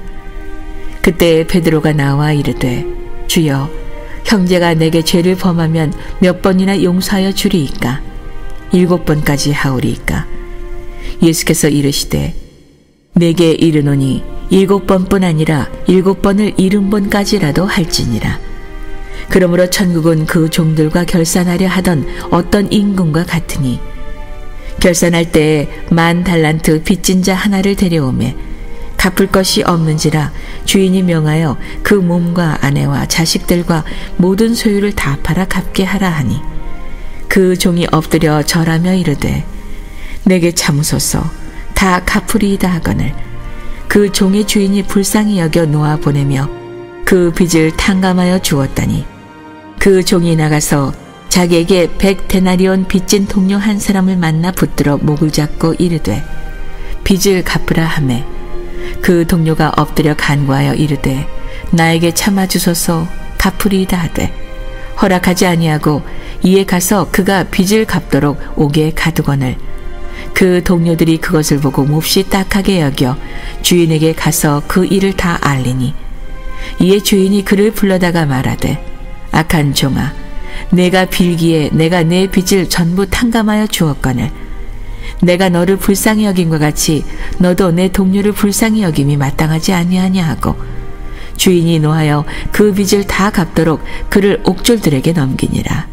[SPEAKER 1] 그때 베드로가 나와 이르되 주여 형제가 내게 죄를 범하면 몇 번이나 용서하여 주리이까? 일곱 번까지 하오리이까? 예수께서 이르시되 내게 이르노니 일곱 번뿐 아니라 일곱 번을 일흔 번까지라도 할지니라. 그러므로 천국은 그 종들과 결산하려 하던 어떤 임금과 같으니 결산할 때에 만 달란트 빚진 자 하나를 데려오매 갚을 것이 없는지라 주인이 명하여 그 몸과 아내와 자식들과 모든 소유를 다 팔아 갚게 하라 하니 그 종이 엎드려 절하며 이르되 내게 참으소서 다 갚으리이다 하거늘 그 종의 주인이 불쌍히 여겨 놓아 보내며 그 빚을 탕감하여 주었다니 그 종이 나가서 자기에게 백 데나리온 빚진 동료 한 사람을 만나 붙들어 목을 잡고 이르되 빚을 갚으라 하매 그 동료가 엎드려 간구하여 이르되 나에게 참아주소서 갚으리이다 하되 허락하지 아니하고 이에 가서 그가 빚을 갚도록 옥에 가두거늘 그 동료들이 그것을 보고 몹시 딱하게 여겨 주인에게 가서 그 일을 다 알리니 이에 주인이 그를 불러다가 말하되 악한 종아 내가 빌기에 내가 내 빚을 전부 탕감하여 주었거늘 내가 너를 불쌍히 여김과 같이 너도 내 동료를 불쌍히 여김이 마땅하지 아니하냐 하고 주인이 노하여 그 빚을 다 갚도록 그를 옥졸들에게 넘기니라.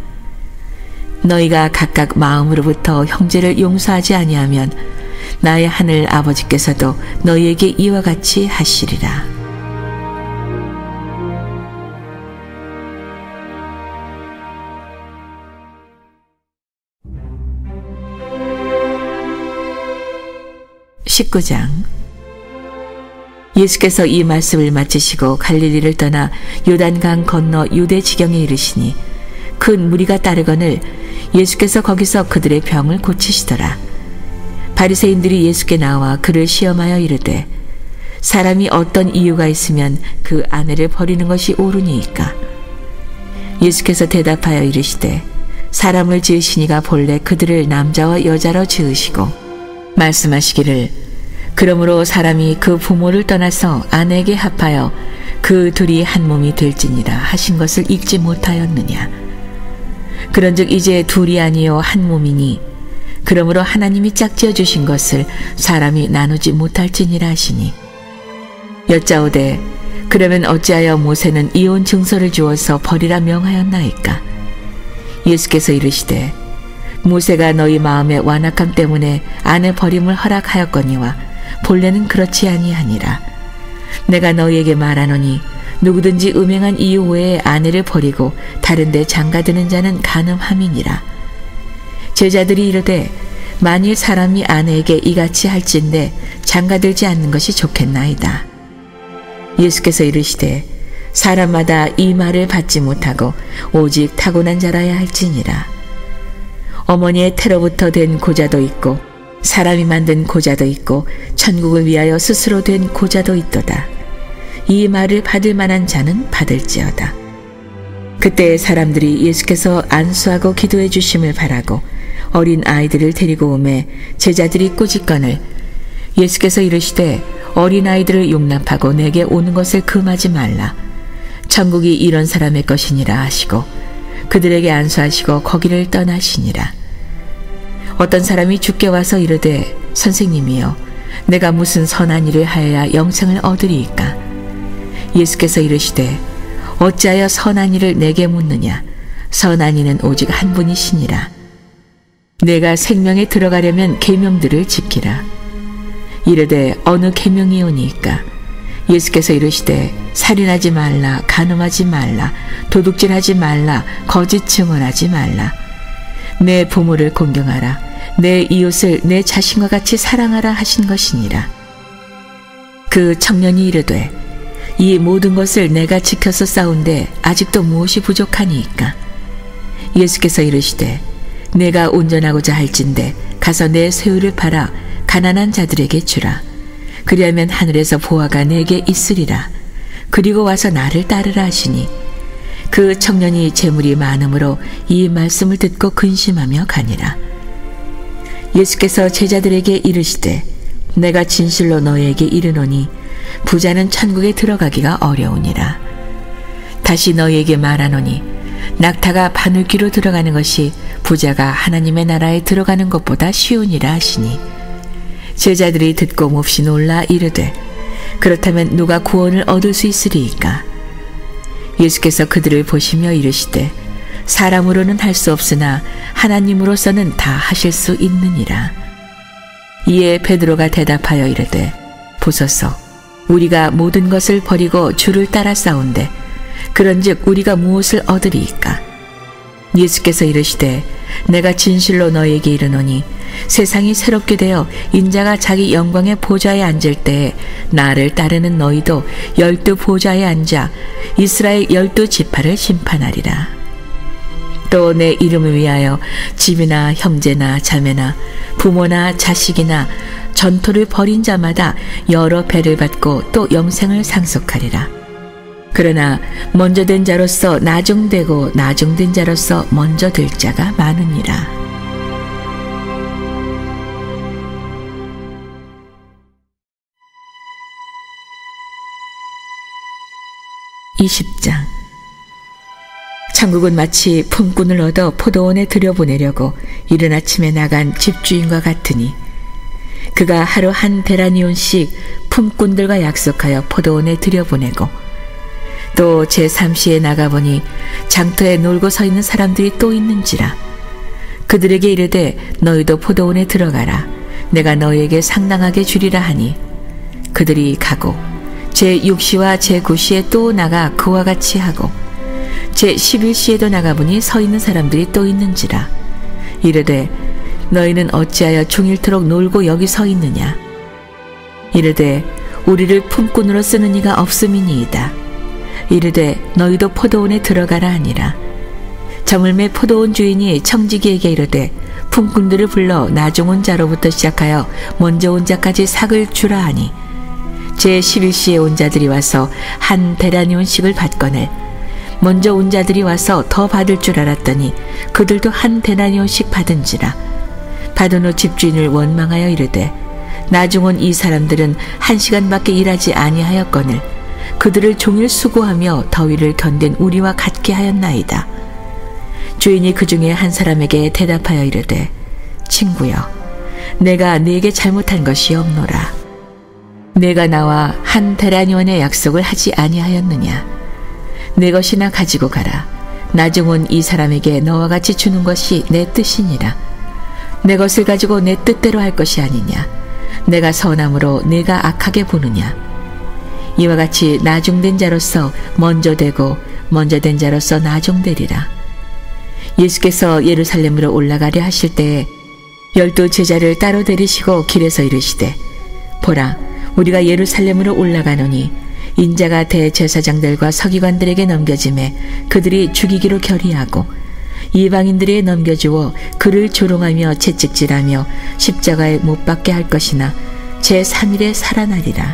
[SPEAKER 1] 너희가 각각 마음으로부터 형제를 용서하지 아니하면 나의 하늘 아버지께서도 너희에게 이와 같이 하시리라. 십구 장. 예수께서 이 말씀을 마치시고 갈릴리를 떠나 요단강 건너 유대 지경에 이르시니 큰 무리가 따르거늘 예수께서 거기서 그들의 병을 고치시더라. 바리새인들이 예수께 나와 그를 시험하여 이르되 사람이 어떤 이유가 있으면 그 아내를 버리는 것이 옳으니이까? 예수께서 대답하여 이르시되 사람을 지으시니가 본래 그들을 남자와 여자로 지으시고 말씀하시기를 그러므로 사람이 그 부모를 떠나서 아내에게 합하여 그 둘이 한 몸이 될지니라 하신 것을 읽지 못하였느냐. 그런즉 이제 둘이 아니요 한 몸이니 그러므로 하나님이 짝지어 주신 것을 사람이 나누지 못할지니라 하시니 여짜오되 그러면 어찌하여 모세는 이혼 증서를 주어서 버리라 명하였나이까? 예수께서 이르시되 모세가 너희 마음의 완악함 때문에 아내 버림을 허락하였거니와 본래는 그렇지 아니하니라. 내가 너희에게 말하노니 누구든지 음행한 이유 외에 아내를 버리고 다른 데 장가드는 자는 간음함이니라. 제자들이 이르되 만일 사람이 아내에게 이같이 할진대 장가들지 않는 것이 좋겠나이다. 예수께서 이르시되 사람마다 이 말을 받지 못하고 오직 타고난 자라야 할지니라. 어머니의 태로부터 된 고자도 있고 사람이 만든 고자도 있고 천국을 위하여 스스로 된 고자도 있도다. 이 말을 받을 만한 자는 받을지어다. 그때 사람들이 예수께서 안수하고 기도해 주심을 바라고 어린 아이들을 데리고 오매 제자들이 꾸짖거늘 예수께서 이르시되 어린 아이들을 용납하고 내게 오는 것을 금하지 말라. 천국이 이런 사람의 것이니라 하시고 그들에게 안수하시고 거기를 떠나시니라. 어떤 사람이 주께 와서 이르되 선생님이여 내가 무슨 선한 일을 하여야 영생을 얻으리이까? 예수께서 이르시되 어찌하여 선한 일을 내게 묻느냐? 선한 이는 오직 한 분이시니라. 내가 생명에 들어가려면 계명들을 지키라. 이르되 어느 계명이오니이까? 예수께서 이르시되 살인하지 말라, 간음하지 말라, 도둑질하지 말라, 거짓 증언하지 말라. 내 부모를 공경하라, 내 이웃을 내 자신과 같이 사랑하라 하신 것이니라. 그 청년이 이르되 이 모든 것을 내가 지켜서 싸운데 아직도 무엇이 부족하니이까? 예수께서 이르시되 내가 온전하고자 할진대 가서 내 소유를 팔아 가난한 자들에게 주라. 그리하면 하늘에서 보화가 내게 있으리라. 그리고 와서 나를 따르라 하시니 그 청년이 재물이 많음으로 이 말씀을 듣고 근심하며 가니라. 예수께서 제자들에게 이르시되 내가 진실로 너희에게 이르노니 부자는 천국에 들어가기가 어려우니라. 다시 너희에게 말하노니 낙타가 바늘귀로 들어가는 것이 부자가 하나님의 나라에 들어가는 것보다 쉬우니라 하시니 제자들이 듣고 몹시 놀라 이르되 그렇다면 누가 구원을 얻을 수 있으리이까? 예수께서 그들을 보시며 이르시되 사람으로는 할 수 없으나 하나님으로서는 다 하실 수 있느니라. 이에 베드로가 대답하여 이르되 보소서 우리가 모든 것을 버리고 주를 따라 싸운데 그런즉 우리가 무엇을 얻으리이까? 예수께서 이르시되 내가 진실로 너희에게 이르노니 세상이 새롭게 되어 인자가 자기 영광의 보좌에 앉을 때에 나를 따르는 너희도 열두 보좌에 앉아 이스라엘 열두 지파를 심판하리라. 또 내 이름을 위하여 집이나 형제나 자매나 부모나 자식이나 전토를 벌인 자마다 여러 배를 받고 또 영생을 상속하리라. 그러나 먼저 된 자로서 나중되고 나중된 자로서 먼저 될 자가 많으니라. 이십 장. 천국은 마치 품꾼을 얻어 포도원에 들여보내려고 이른 아침에 나간 집주인과 같으니 그가 하루 한 데나니온씩 품꾼들과 약속하여 포도원에 들여보내고 또 제삼 시에 나가보니 장터에 놀고 서 있는 사람들이 또 있는지라. 그들에게 이르되 너희도 포도원에 들어가라. 내가 너희에게 상당하게 주리라 하니 그들이 가고 제육 시와 제구 시에 또 나가 그와 같이 하고 제십일 시에도 나가보니 서 있는 사람들이 또 있는지라. 이르되 너희는 어찌하여 종일토록 놀고 여기 서 있느냐? 이르되 우리를 품꾼으로 쓰는 이가 없음이니이다. 이르되 너희도 포도원에 들어가라 하니라. 저물매 포도원 주인이 청지기에게 이르되 품꾼들을 불러 나중 온 자로부터 시작하여 먼저 온 자까지 삭을 주라 하니 제십일 시에 온 자들이 와서 한 데나니온씩을 받거늘 먼저 온 자들이 와서 더 받을 줄 알았더니 그들도 한 데나니온씩 받은지라. 받은 후 집주인을 원망하여 이르되 나중 온 이 사람들은 한 시간밖에 일하지 아니하였거늘 그들을 종일 수고하며 더위를 견딘 우리와 같게 하였나이다. 주인이 그 중에 한 사람에게 대답하여 이르되 친구여 내가 네게 잘못한 것이 없노라. 내가 나와 한 데나리온의 약속을 하지 아니하였느냐. 내 것이나 가지고 가라. 나중은 이 사람에게 너와 같이 주는 것이 내 뜻이니라. 내 것을 가지고 내 뜻대로 할 것이 아니냐. 내가 선함으로 내가 악하게 보느냐. 이와 같이 나중된 자로서 먼저 되고 먼저 된 자로서 나중되리라. 예수께서 예루살렘으로 올라가려 하실 때에 열두 제자를 따로 데리시고 길에서 이르시되 보라 우리가 예루살렘으로 올라가노니 인자가 대제사장들과 서기관들에게 넘겨짐에 그들이 죽이기로 결의하고 이방인들에게 넘겨주어 그를 조롱하며 채찍질하며 십자가에 못 박게 할 것이나 제삼 일에 살아나리라.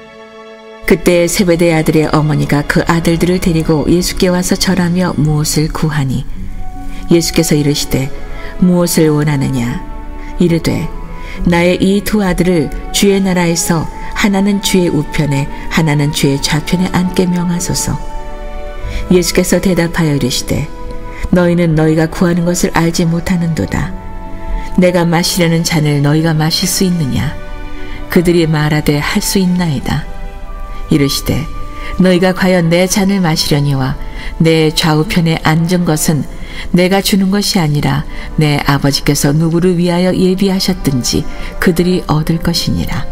[SPEAKER 1] 그때 세베대 아들의 어머니가 그 아들들을 데리고 예수께 와서 절하며 무엇을 구하니 예수께서 이르시되 무엇을 원하느냐. 이르되 나의 이 두 아들을 주의 나라에서 하나는 주의 우편에 하나는 주의 좌편에 앉게 명하소서. 예수께서 대답하여 이르시되 너희는 너희가 구하는 것을 알지 못하는도다. 내가 마시려는 잔을 너희가 마실 수 있느냐. 그들이 말하되 할 수 있나이다. 이르시되 너희가 과연 내 잔을 마시려니와 내 좌우편에 앉은 것은 내가 주는 것이 아니라 내 아버지께서 누구를 위하여 예비하셨든지 그들이 얻을 것이니라.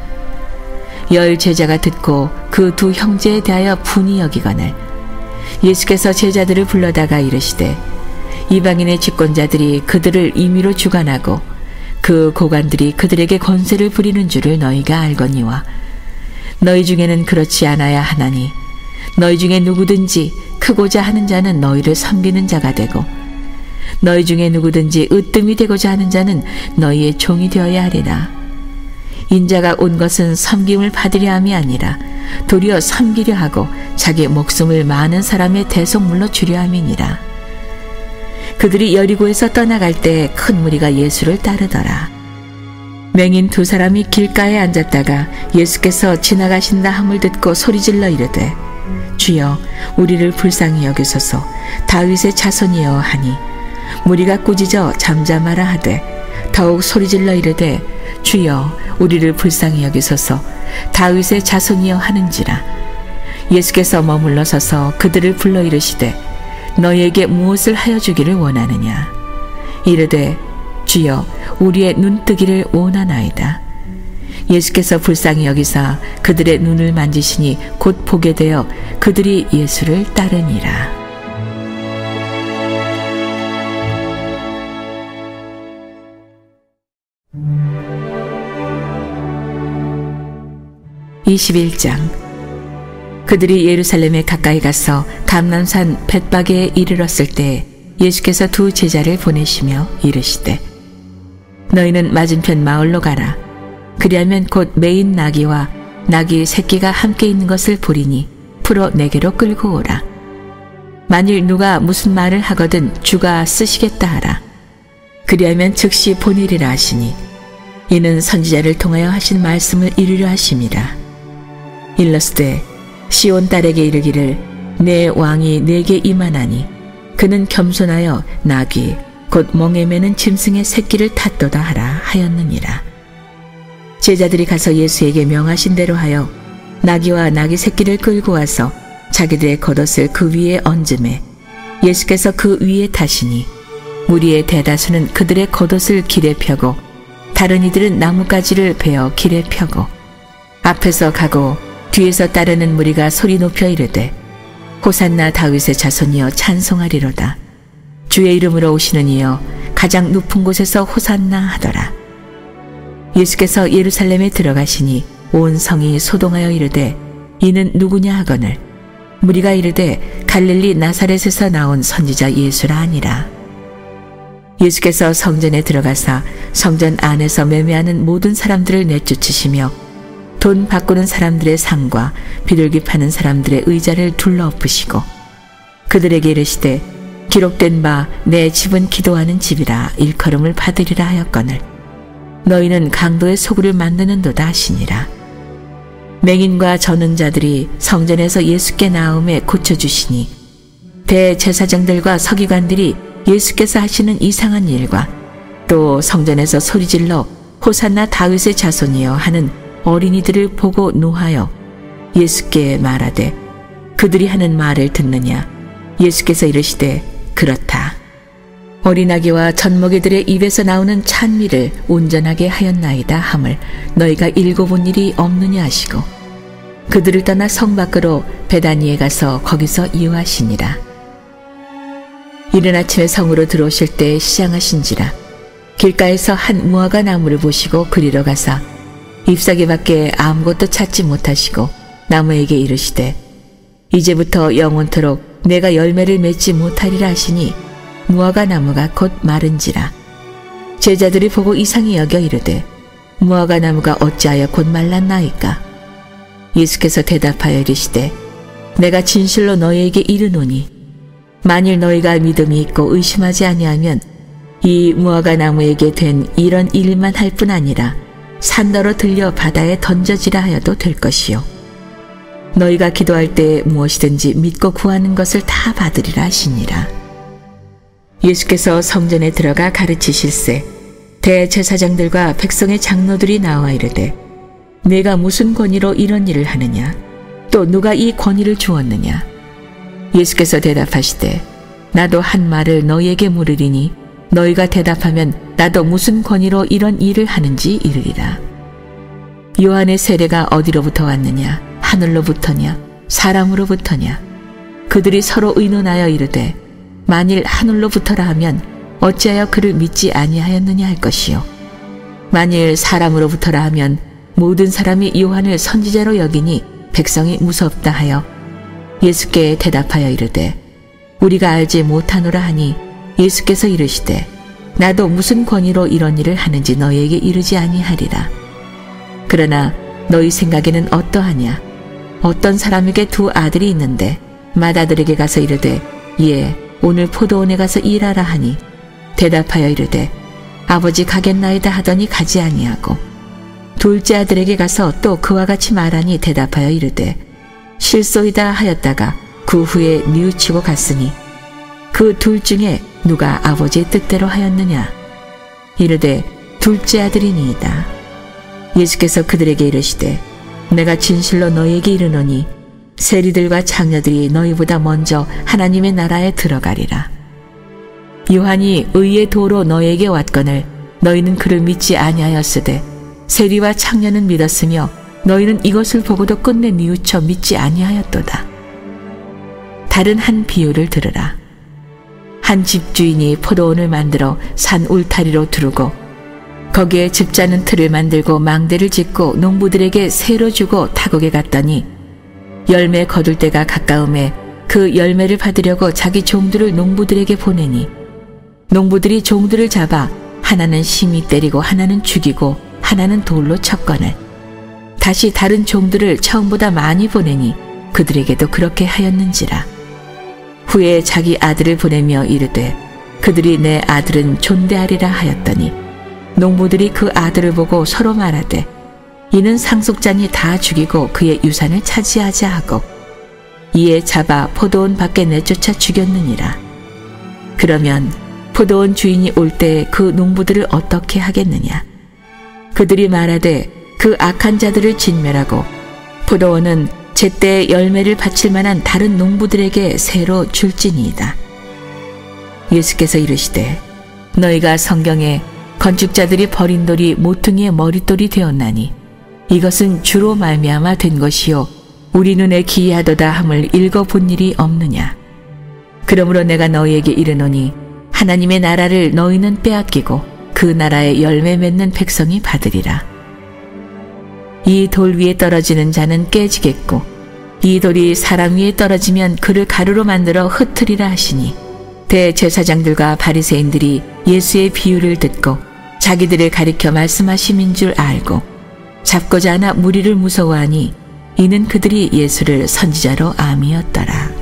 [SPEAKER 1] 열 제자가 듣고 그 두 형제에 대하여 분이 여기거늘 예수께서 제자들을 불러다가 이르시되 이방인의 집권자들이 그들을 임의로 주관하고 그 고관들이 그들에게 권세를 부리는 줄을 너희가 알거니와 너희 중에는 그렇지 않아야 하나니 너희 중에 누구든지 크고자 하는 자는 너희를 섬기는 자가 되고 너희 중에 누구든지 으뜸이 되고자 하는 자는 너희의 종이 되어야 하리라. 인자가 온 것은 섬김을 받으려 함이 아니라 도리어 섬기려 하고 자기 목숨을 많은 사람의 대속물로 주려 함이니라. 그들이 여리고에서 떠나갈 때 큰 무리가 예수를 따르더라. 맹인 두 사람이 길가에 앉았다가 예수께서 지나가신다 함을 듣고 소리질러 이르되 주여 우리를 불쌍히 여기소서. 다윗의 자손이여 하니 무리가 꾸짖어 잠잠하라 하되 더욱 소리질러 이르되 주여 우리를 불쌍히 여기소서. 다윗의 자손이여 하는지라. 예수께서 머물러 서서 그들을 불러 이르시되 너희에게 무엇을 하여 주기를 원하느냐. 이르되 주여 우리의 눈뜨기를 원하나이다. 예수께서 불쌍히 여기사 그들의 눈을 만지시니 곧 보게 되어 그들이 예수를 따르니라. 이십일 장. 그들이 예루살렘에 가까이 가서 감람산 벳바게에 이르렀을 때 예수께서 두 제자를 보내시며 이르시되 너희는 맞은편 마을로 가라. 그리하면 곧 매인 나귀와 나귀 새끼가 함께 있는 것을 보리니 풀어 내게로 끌고 오라. 만일 누가 무슨 말을 하거든 주가 쓰시겠다 하라. 그리하면 즉시 보내리라 하시니 이는 선지자를 통하여 하신 말씀을 이루려 하심이라. 일러스되 시온 딸에게 이르기를 내 왕이 내게 임하나니 그는 겸손하여 나귀 곧 멍에 매는 짐승의 새끼를 탔도다 하라 하였느니라. 제자들이 가서 예수에게 명하신 대로 하여 나귀와 나귀 새끼를 끌고 와서 자기들의 겉옷을 그 위에 얹음에 예수께서 그 위에 타시니 무리의 대다수는 그들의 겉옷을 길에 펴고 다른 이들은 나뭇가지를 베어 길에 펴고 앞에서 가고 뒤에서 따르는 무리가 소리 높여 이르되 호산나 다윗의 자손이여 찬송하리로다. 주의 이름으로 오시는 이여 가장 높은 곳에서 호산나 하더라. 예수께서 예루살렘에 들어가시니 온 성이 소동하여 이르되 이는 누구냐 하거늘 무리가 이르되 갈릴리 나사렛에서 나온 선지자 예수라 하니라. 예수께서 성전에 들어가사 성전 안에서 매매하는 모든 사람들을 내쫓으시며 돈 바꾸는 사람들의 상과 비둘기 파는 사람들의 의자를 둘러엎으시고 그들에게 이르시되 기록된 바 내 집은 기도하는 집이라 일컬음을 받으리라 하였거늘 너희는 강도의 소굴을 만드는도다 하시니라. 맹인과 저는 자들이 성전에서 예수께 나음에 고쳐주시니 대제사장들과 서기관들이 예수께서 하시는 이상한 일과 또 성전에서 소리질러 호산나 다윗의 자손이여 하는 어린이들을 보고 노하여 예수께 말하되 그들이 하는 말을 듣느냐. 예수께서 이르시되 그렇다. 어린아기와 젖먹이들의 입에서 나오는 찬미를 온전하게 하였나이다 함을 너희가 읽어본 일이 없느냐 하시고 그들을 떠나 성 밖으로 베다니에 가서 거기서 이유하시니라. 이른 아침에 성으로 들어오실 때 시장하신지라 길가에서 한 무화과 나무를 보시고 그리러 가사 잎사귀밖에 아무것도 찾지 못하시고 나무에게 이르시되 이제부터 영원토록 내가 열매를 맺지 못하리라 하시니 무화과 나무가 곧 마른지라. 제자들이 보고 이상히 여겨 이르되 무화과 나무가 어찌하여 곧 말랐나이까. 예수께서 대답하여 이르시되 내가 진실로 너희에게 이르노니 만일 너희가 믿음이 있고 의심하지 아니하면 이 무화과 나무에게 된 이런 일만 할 뿐 아니라 산더러 들려 바다에 던져지라 하여도 될 것이요 너희가 기도할 때 무엇이든지 믿고 구하는 것을 다 받으리라 하시니라. 예수께서 성전에 들어가 가르치실세 대제사장들과 백성의 장로들이 나와 이르되 내가 무슨 권위로 이런 일을 하느냐 또 누가 이 권위를 주었느냐. 예수께서 대답하시되 나도 한 말을 너희에게 물으리니 너희가 대답하면 나도 무슨 권위로 이런 일을 하는지 이르리라. 요한의 세례가 어디로부터 왔느냐 하늘로부터냐 사람으로부터냐. 그들이 서로 의논하여 이르되 만일 하늘로부터라 하면 어찌하여 그를 믿지 아니하였느냐 할 것이요 만일 사람으로부터라 하면 모든 사람이 요한을 선지자로 여기니 백성이 무섭다 하여 예수께 대답하여 이르되 우리가 알지 못하노라 하니 예수께서 이르시되 나도 무슨 권위로 이런 일을 하는지 너희에게 이르지 아니하리라. 그러나 너희 생각에는 어떠하냐. 어떤 사람에게 두 아들이 있는데 맏아들에게 가서 이르되 예 오늘 포도원에 가서 일하라 하니 대답하여 이르되 아버지 가겠나이다 하더니 가지 아니하고 둘째 아들에게 가서 또 그와 같이 말하니 대답하여 이르되 실소이다 하였다가 그 후에 뉘우치고 갔으니 그 둘 중에 누가 아버지의 뜻대로 하였느냐. 이르되 둘째 아들이니이다. 예수께서 그들에게 이르시되 내가 진실로 너희에게 이르노니 세리들과 장녀들이 너희보다 먼저 하나님의 나라에 들어가리라. 요한이 의의 도로 너희에게 왔거늘 너희는 그를 믿지 아니하였으되 세리와 창녀는 믿었으며 너희는 이것을 보고도 끝내 뉘우쳐 믿지 아니하였도다. 다른 한 비유를 들으라. 한 집주인이 포도원을 만들어 산 울타리로 두르고 거기에 즙자는 틀을 만들고 망대를 짓고 농부들에게 세로 주고 타국에 갔더니 열매 거둘 때가 가까움에 그 열매를 받으려고 자기 종들을 농부들에게 보내니 농부들이 종들을 잡아 하나는 심히 때리고 하나는 죽이고 하나는 돌로 쳤거늘 다시 다른 종들을 처음보다 많이 보내니 그들에게도 그렇게 하였는지라. 후에 자기 아들을 보내며 이르되 그들이 내 아들은 존대하리라 하였더니 농부들이 그 아들을 보고 서로 말하되 이는 상속자니 다 죽이고 그의 유산을 차지하자 하고 이에 잡아 포도원 밖에 내쫓아 죽였느니라. 그러면 포도원 주인이 올 때 그 농부들을 어떻게 하겠느냐. 그들이 말하되 그 악한 자들을 진멸하고 포도원은 제때 열매를 바칠 만한 다른 농부들에게 새로 줄지니이다. 예수께서 이르시되 너희가 성경에 건축자들이 버린 돌이 모퉁이의 머릿돌이 되었나니 이것은 주로 말미암아 된 것이요 우리 눈에 기이하도다 함을 읽어본 일이 없느냐. 그러므로 내가 너희에게 이르노니 하나님의 나라를 너희는 빼앗기고 그 나라의 열매 맺는 백성이 받으리라. 이 돌 위에 떨어지는 자는 깨지겠고 이 돌이 사람 위에 떨어지면 그를 가루로 만들어 흩으리라 하시니 대제사장들과 바리새인들이 예수의 비유를 듣고 자기들을 가리켜 말씀하심인 줄 알고 잡고자 하나 무리를 무서워하니 이는 그들이 예수를 선지자로 암이었더라.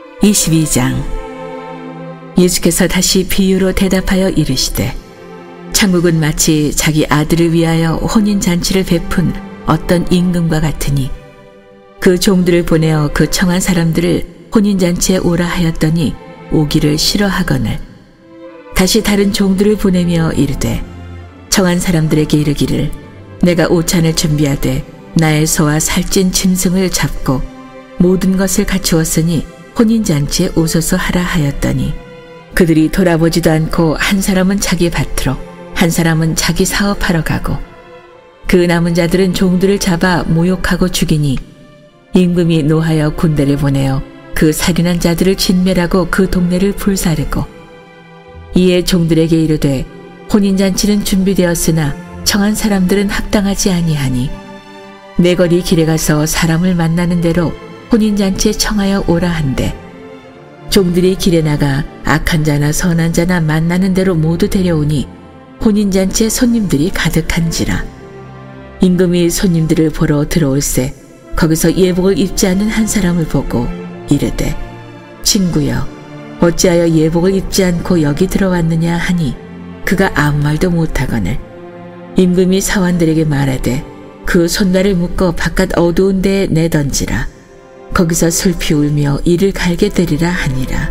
[SPEAKER 1] 이십이 장. 예수께서 다시 비유로 대답하여 이르시되 천국은 마치 자기 아들을 위하여 혼인잔치를 베푼 어떤 임금과 같으니 그 종들을 보내어 그 청한 사람들을 혼인잔치에 오라 하였더니 오기를 싫어하거늘 다시 다른 종들을 보내며 이르되 청한 사람들에게 이르기를 내가 오찬을 준비하되 나의 소와 살찐 짐승을 잡고 모든 것을 갖추었으니 혼인잔치에 오소서 하라 하였더니 그들이 돌아보지도 않고 한 사람은 자기 밭으로 한 사람은 자기 사업하러 가고 그 남은 자들은 종들을 잡아 모욕하고 죽이니 임금이 노하여 군대를 보내어 그 살인한 자들을 진멸하고 그 동네를 불사르고 이에 종들에게 이르되 혼인잔치는 준비되었으나 청한 사람들은 합당하지 아니하니 내 거리 길에 가서 사람을 만나는 대로 혼인잔치에 청하여 오라 한대 종들이 길에 나가 악한 자나 선한 자나 만나는 대로 모두 데려오니 혼인잔치에 손님들이 가득한지라 임금이 손님들을 보러 들어올세 거기서 예복을 입지 않은 한 사람을 보고 이르되 친구여 어찌하여 예복을 입지 않고 여기 들어왔느냐 하니 그가 아무 말도 못하거늘 임금이 사원들에게 말하되 그 손발을 묶어 바깥 어두운 데에 내던지라 거기서 슬피 울며 이를 갈게 되리라 하니라.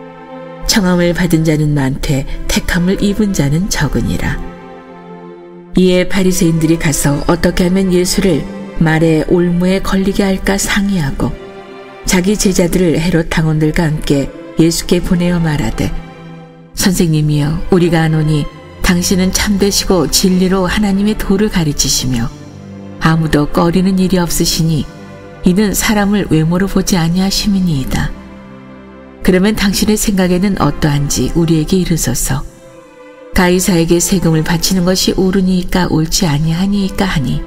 [SPEAKER 1] 청함을 받은 자는 많되 택함을 입은 자는 적으니라. 이에 바리새인들이 가서 어떻게 하면 예수를 말의 올무에 걸리게 할까 상의하고 자기 제자들을 헤롯 당원들과 함께 예수께 보내어 말하되 선생님이여 우리가 아노니 당신은 참되시고 진리로 하나님의 도를 가르치시며 아무도 꺼리는 일이 없으시니 이는 사람을 외모로 보지 아니하심이니이다. 그러면 당신의 생각에는 어떠한지 우리에게 이르소서. 가이사에게 세금을 바치는 것이 옳으니까 옳지 아니하니까 하니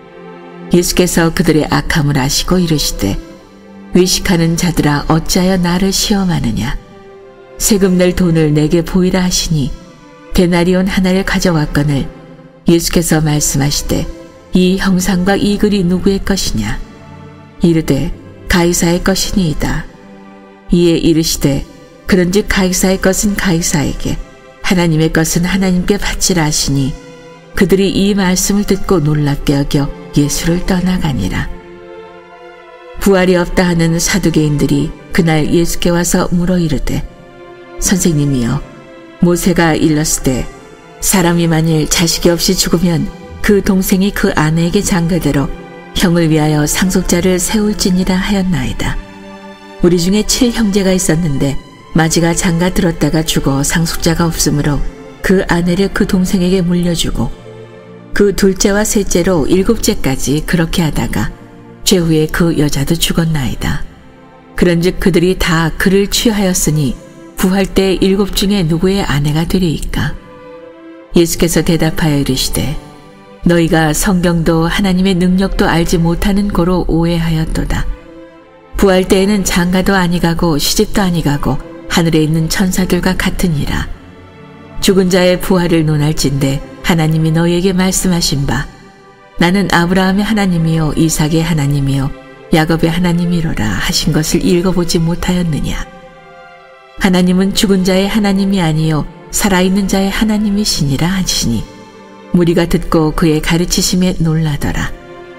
[SPEAKER 1] 예수께서 그들의 악함을 아시고 이르시되 외식하는 자들아 어찌하여 나를 시험하느냐 세금 낼 돈을 내게 보이라 하시니 데나리온 하나를 가져왔거늘 예수께서 말씀하시되 이 형상과 이 글이 누구의 것이냐 이르되 가이사의 것이니이다. 이에 이르시되 그런즉 가이사의 것은 가이사에게 하나님의 것은 하나님께 바치라 하시니 그들이 이 말씀을 듣고 놀랍게 여겨 예수를 떠나가니라. 부활이 없다 하는 사두개인들이 그날 예수께 와서 물어 이르되 선생님이여 모세가 일렀으되 사람이 만일 자식이 없이 죽으면 그 동생이 그 아내에게 장가들어 형을 위하여 상속자를 세울지니라 하였나이다. 우리 중에 칠 형제가 있었는데 마지가 장가 들었다가 죽어 상속자가 없으므로 그 아내를 그 동생에게 물려주고 그 둘째와 셋째로 일곱째까지 그렇게 하다가 최후에 그 여자도 죽었나이다. 그런즉 그들이 다 그를 취하였으니 부활 때 일곱 중에 누구의 아내가 되리이까? 예수께서 대답하여 이르시되 너희가 성경도 하나님의 능력도 알지 못하는 고로 오해하였도다. 부활 때에는 장가도 아니가고 시집도 아니가고 하늘에 있는 천사들과 같으니라. 죽은 자의 부활을 논할진대 하나님이 너희에게 말씀하신 바 나는 아브라함의 하나님이요 이삭의 하나님이요 야곱의 하나님이로라 하신 것을 읽어보지 못하였느냐. 하나님은 죽은 자의 하나님이 아니요 살아있는 자의 하나님이시니라 하시니 무리가 듣고 그의 가르치심에 놀라더라.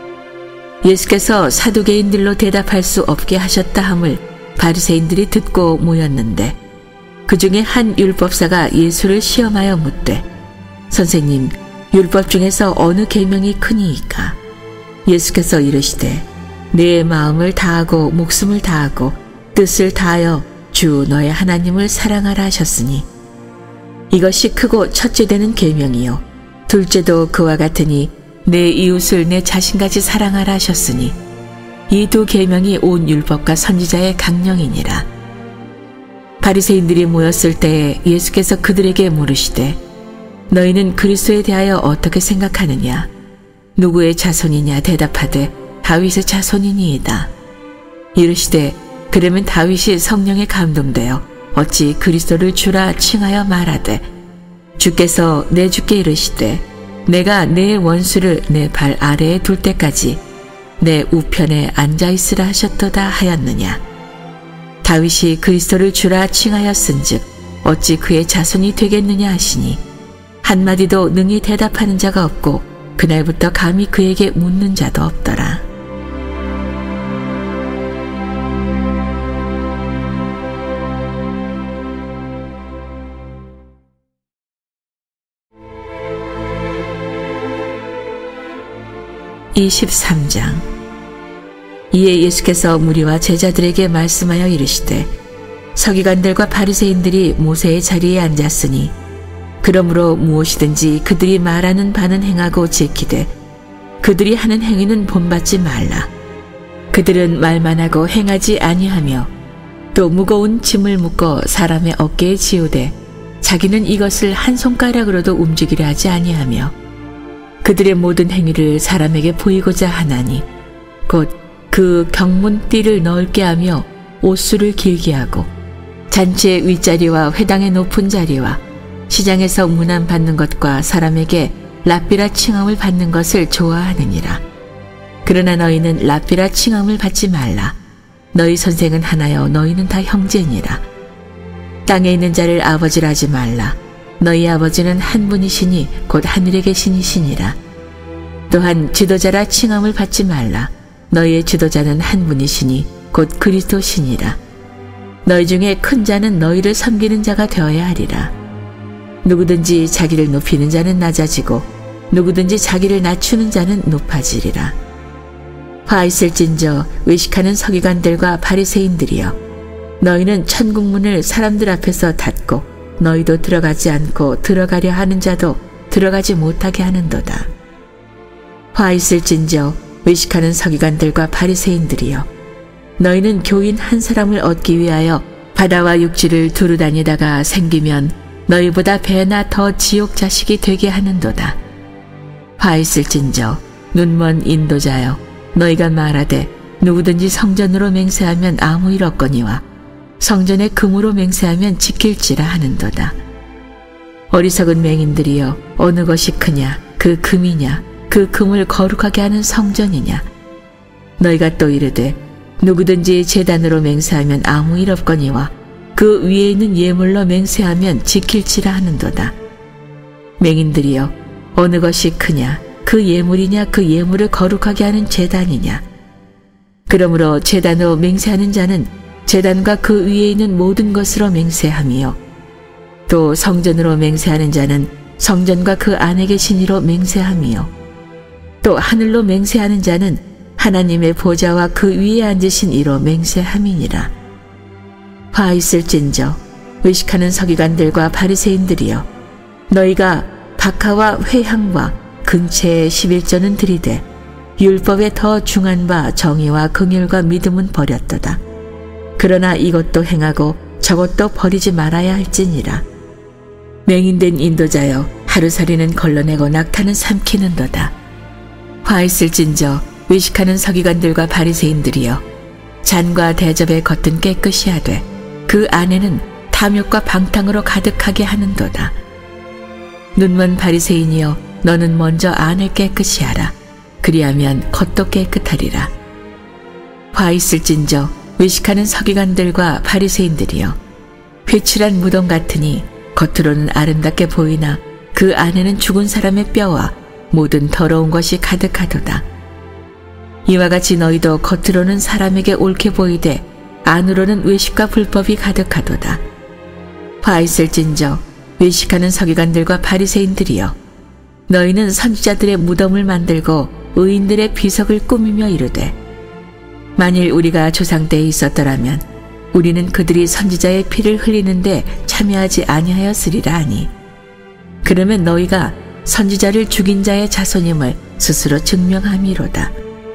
[SPEAKER 1] 예수께서 사두개인들로 대답할 수 없게 하셨다 함을 바리새인들이 듣고 모였는데 그 중에 한 율법사가 예수를 시험하여 묻되 선생님 율법 중에서 어느 계명이 크니이까? 예수께서 이르시되 내 마음을 다하고 목숨을 다하고 뜻을 다하여 주 너의 하나님을 사랑하라 하셨으니 이것이 크고 첫째 되는 계명이요 둘째도 그와 같으니 내 이웃을 내 자신같이 사랑하라 하셨으니 이 두 계명이 온 율법과 선지자의 강령이니라. 바리새인들이 모였을 때에 예수께서 그들에게 물으시되 너희는 그리스도에 대하여 어떻게 생각하느냐? 누구의 자손이냐? 대답하되 다윗의 자손이니이다. 이르시되 그러면 다윗이 성령에 감동되어 어찌 그리스도를 주라 칭하여 말하되 주께서 내 주께 이르시되 내가 내 원수를 내 발 아래에 둘 때까지 내 우편에 앉아있으라 하셨도다 하였느냐. 다윗이 그리스도를 주라 칭하였은즉 어찌 그의 자손이 되겠느냐 하시니 한마디도 능히 대답하는 자가 없고 그날부터 감히 그에게 묻는 자도 없더라. 이십삼 장. 이에 예수께서 무리와 제자들에게 말씀하여 이르시되 서기관들과 바리새인들이 모세의 자리에 앉았으니 그러므로 무엇이든지 그들이 말하는 바는 행하고 지키되 그들이 하는 행위는 본받지 말라. 그들은 말만 하고 행하지 아니하며 또 무거운 짐을 묶어 사람의 어깨에 지우되 자기는 이것을 한 손가락으로도 움직이려 하지 아니하며 그들의 모든 행위를 사람에게 보이고자 하나니 곧 그 경문 띠를 넓게 하며 옷수를 길게 하고 잔치의 윗자리와 회당의 높은 자리와 시장에서 문안 받는 것과 사람에게 랍비라 칭함을 받는 것을 좋아하느니라. 그러나 너희는 랍비라 칭함을 받지 말라. 너희 선생은 하나여 너희는 다 형제니라. 땅에 있는 자를 아버지라 하지 말라. 너희 아버지는 한 분이시니 곧 하늘에 계시니시니라. 또한 지도자라 칭함을 받지 말라. 너희의 지도자는 한 분이시니 곧 그리스도시니라. 너희 중에 큰 자는 너희를 섬기는 자가 되어야 하리라. 누구든지 자기를 높이는 자는 낮아지고 누구든지 자기를 낮추는 자는 높아지리라. 화 있을진저 외식하는 서기관들과 바리새인들이여, 너희는 천국문을 사람들 앞에서 닫고 너희도 들어가지 않고 들어가려 하는 자도 들어가지 못하게 하는도다. 화 있을진저 외식하는 서기관들과 바리새인들이여, 너희는 교인 한 사람을 얻기 위하여 바다와 육지를 두루 다니다가 생기면 너희보다 배나 더 지옥 자식이 되게 하는도다. 화 있을진저 눈먼 인도자여, 너희가 말하되 누구든지 성전으로 맹세하면 아무 일 없거니와 성전에 금으로 맹세하면 지킬지라 하는도다. 어리석은 맹인들이여, 어느 것이 크냐? 그 금이냐? 그 금을 거룩하게 하는 성전이냐? 너희가 또 이르되 누구든지 제단으로 맹세하면 아무 일 없거니와 그 위에 있는 예물로 맹세하면 지킬지라 하는도다. 맹인들이여, 어느 것이 크냐? 그 예물이냐? 그 예물을 거룩하게 하는 제단이냐? 그러므로 제단으로 맹세하는 자는 제단과 그 위에 있는 모든 것으로 맹세하며 또 성전으로 맹세하는 자는 성전과 그 안에 계신 이로 맹세하며 또 하늘로 맹세하는 자는 하나님의 보좌와 그 위에 앉으신 이로 맹세함이니라. 화 있을진저 외식하는 서기관들과 바리새인들이여, 너희가 박하와 회향과 근체의 십일조는 들이되 율법에 더 중한 바 정의와 긍휼과 믿음은 버렸도다. 그러나 이것도 행하고 저것도 버리지 말아야 할지니라. 맹인된 인도자여, 하루살이는 걸러내고 낙타는 삼키는도다. 화 있을진저 외식하는 서기관들과 바리새인들이여, 잔과 대접의 겉은 깨끗이 하되 그 안에는 탐욕과 방탕으로 가득하게 하는도다. 눈먼 바리새인이여, 너는 먼저 안을 깨끗이 하라. 그리하면 겉도 깨끗하리라. 화 있을진저 외식하는 서기관들과 바리새인들이여, 회칠한 무덤 같으니 겉으로는 아름답게 보이나 그 안에는 죽은 사람의 뼈와 모든 더러운 것이 가득하도다. 이와 같이 너희도 겉으로는 사람에게 옳게 보이되 안으로는 외식과 불법이 가득하도다. 화 있을진저 외식하는 서기관들과 바리새인들이여, 너희는 선지자들의 무덤을 만들고 의인들의 비석을 꾸미며 이르되 만일 우리가 조상 때에 있었더라면 우리는 그들이 선지자의 피를 흘리는데 참여하지 아니하였으리라 하니, 그러면 너희가 선지자를 죽인 자의 자손임을 스스로 증명함이로다.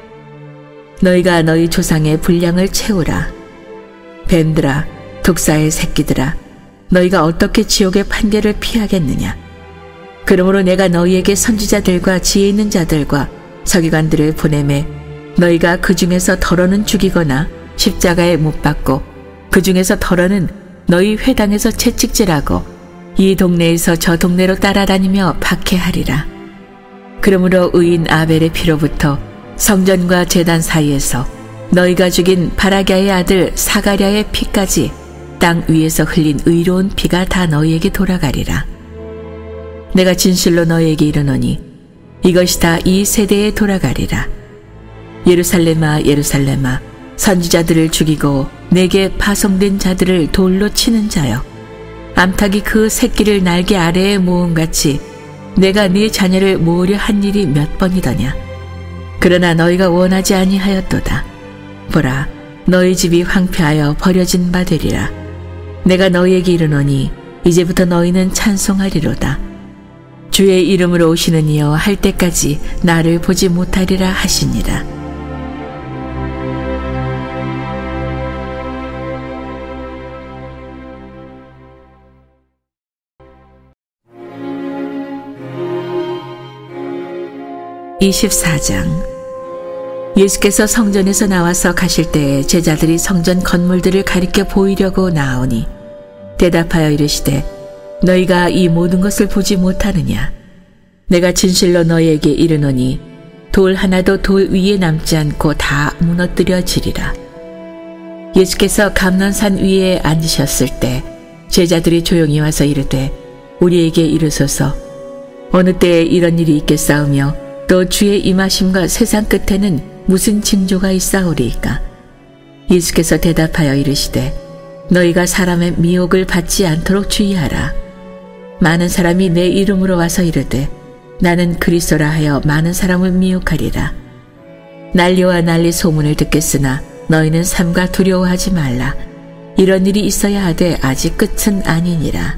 [SPEAKER 1] 너희가 너희 조상의 분량을 채우라. 뱀들아, 독사의 새끼들아, 너희가 어떻게 지옥의 판결을 피하겠느냐? 그러므로 내가 너희에게 선지자들과 지혜 있는 자들과 서기관들을 보내매 너희가 그 중에서 덜어는 죽이거나 십자가에 못 박고 그 중에서 덜어는 너희 회당에서 채찍질하고 이 동네에서 저 동네로 따라다니며 박해하리라. 그러므로 의인 아벨의 피로부터 성전과 제단 사이에서 너희가 죽인 바라갸의 아들 사가랴의 피까지 땅 위에서 흘린 의로운 피가 다 너희에게 돌아가리라. 내가 진실로 너희에게 이르노니 이것이 다 이 세대에 돌아가리라. 예루살렘아 예루살렘아 선지자들을 죽이고 내게 파송된 자들을 돌로 치는 자여, 암탉이 그 새끼를 날개 아래에 모음같이 내가 네 자녀를 모으려 한 일이 몇 번이더냐. 그러나 너희가 원하지 아니하였도다. 보라, 너희 집이 황폐하여 버려진 바 되리라. 내가 너희에게 이르노니 이제부터 너희는 찬송하리로다. 주의 이름으로 오시는 이여 할 때까지 나를 보지 못하리라 하시니라. 이십사 장. 예수께서 성전에서 나와서 가실 때에 제자들이 성전 건물들을 가리켜 보이려고 나오니 대답하여 이르시되 너희가 이 모든 것을 보지 못하느냐. 내가 진실로 너희에게 이르노니 돌 하나도 돌 위에 남지 않고 다 무너뜨려지리라. 예수께서 감난산 위에 앉으셨을 때 제자들이 조용히 와서 이르되 우리에게 이르소서 어느 때에 이런 일이 있겠사오며 또 주의 임하심과 세상 끝에는 무슨 징조가 있사오리이까. 예수께서 대답하여 이르시되 너희가 사람의 미혹을 받지 않도록 주의하라. 많은 사람이 내 이름으로 와서 이르되 나는 그리스도라 하여 많은 사람을 미혹하리라. 난리와 난리 소문을 듣겠으나 너희는 삼가 두려워하지 말라. 이런 일이 있어야 하되 아직 끝은 아니니라.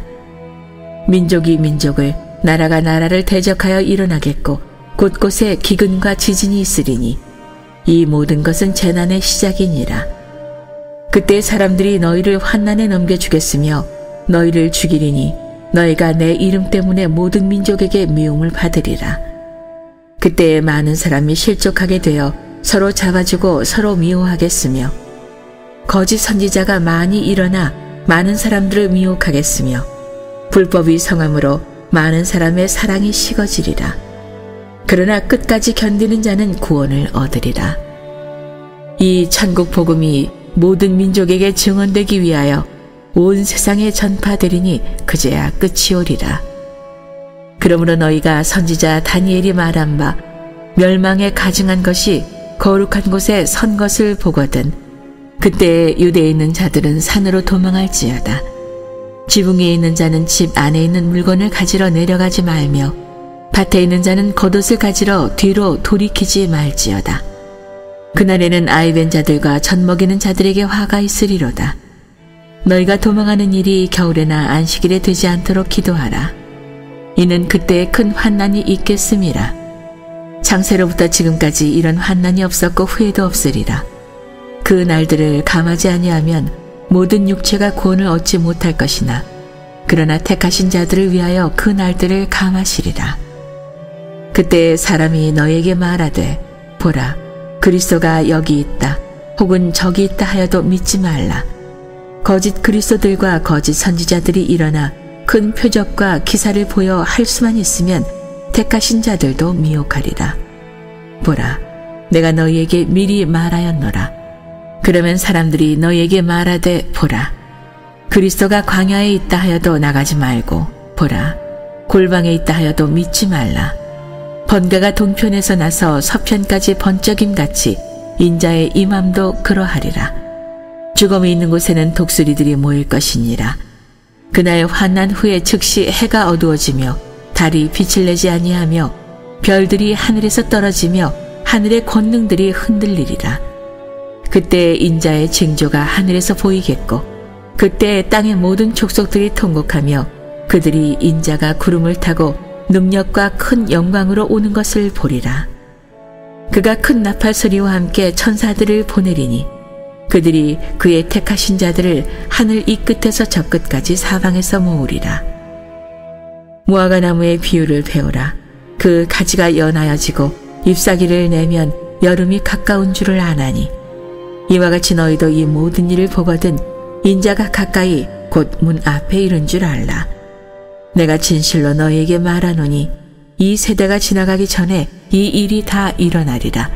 [SPEAKER 1] 민족이 민족을, 나라가 나라를 대적하여 일어나겠고 곳곳에 기근과 지진이 있으리니 이 모든 것은 재난의 시작이니라. 그때 사람들이 너희를 환난에 넘겨주겠으며 너희를 죽이리니 너희가 내 이름 때문에 모든 민족에게 미움을 받으리라. 그때에 많은 사람이 실족하게 되어 서로 잡아주고 서로 미워하겠으며 거짓 선지자가 많이 일어나 많은 사람들을 미혹하겠으며 불법이 성함으로 많은 사람의 사랑이 식어지리라. 그러나 끝까지 견디는 자는 구원을 얻으리라. 이 천국 복음이 모든 민족에게 증언되기 위하여 온 세상에 전파되리니 그제야 끝이 오리라. 그러므로 너희가 선지자 다니엘이 말한 바 멸망에 가증한 것이 거룩한 곳에 선 것을 보거든 그때 유대에 있는 자들은 산으로 도망할지어다. 지붕 위에 있는 자는 집 안에 있는 물건을 가지러 내려가지 말며 밭에 있는 자는 겉옷을 가지러 뒤로 돌이키지 말지어다. 그날에는 아이벤 자들과 젖먹이는 자들에게 화가 있으리로다. 너희가 도망하는 일이 겨울에나 안식일에 되지 않도록 기도하라. 이는 그때에 큰 환난이 있겠음이라. 창세로부터 지금까지 이런 환난이 없었고 후회도 없으리라. 그 날들을 감하지 아니하면 모든 육체가 구원을 얻지 못할 것이나 그러나 택하신 자들을 위하여 그 날들을 감하시리라. 그때 사람이 너에게 말하되 보라 그리스도가 여기 있다 혹은 저기 있다 하여도 믿지 말라. 거짓 그리스도들과 거짓 선지자들이 일어나 큰 표적과 기사를 보여 할 수만 있으면 택하신 자들도 미혹하리라. 보라 내가 너희에게 미리 말하였노라. 그러면 사람들이 너희에게 말하되 보라 그리스도가 광야에 있다 하여도 나가지 말고 보라 골방에 있다 하여도 믿지 말라. 번개가 동편에서 나서 서편까지 번쩍임같이 인자의 임함도 그러하리라. 죽음이 있는 곳에는 독수리들이 모일 것이니라. 그날 환난 후에 즉시 해가 어두워지며 달이 빛을 내지 아니하며 별들이 하늘에서 떨어지며 하늘의 권능들이 흔들리리라. 그때 인자의 징조가 하늘에서 보이겠고 그때 땅의 모든 족속들이 통곡하며 그들이 인자가 구름을 타고 능력과 큰 영광으로 오는 것을 보리라. 그가 큰 나팔 소리와 함께 천사들을 보내리니 그들이 그의 택하신 자들을 하늘 이 끝에서 저 끝까지 사방에서 모으리라. 무화과 나무의 비유를 배우라. 그 가지가 연하여지고 잎사귀를 내면 여름이 가까운 줄을 아나니 이와 같이 너희도 이 모든 일을 보거든 인자가 가까이 곧 문 앞에 이른 줄 알라. 내가 진실로 너희에게 말하노니 이 세대가 지나가기 전에 이 일이 다 일어나리라.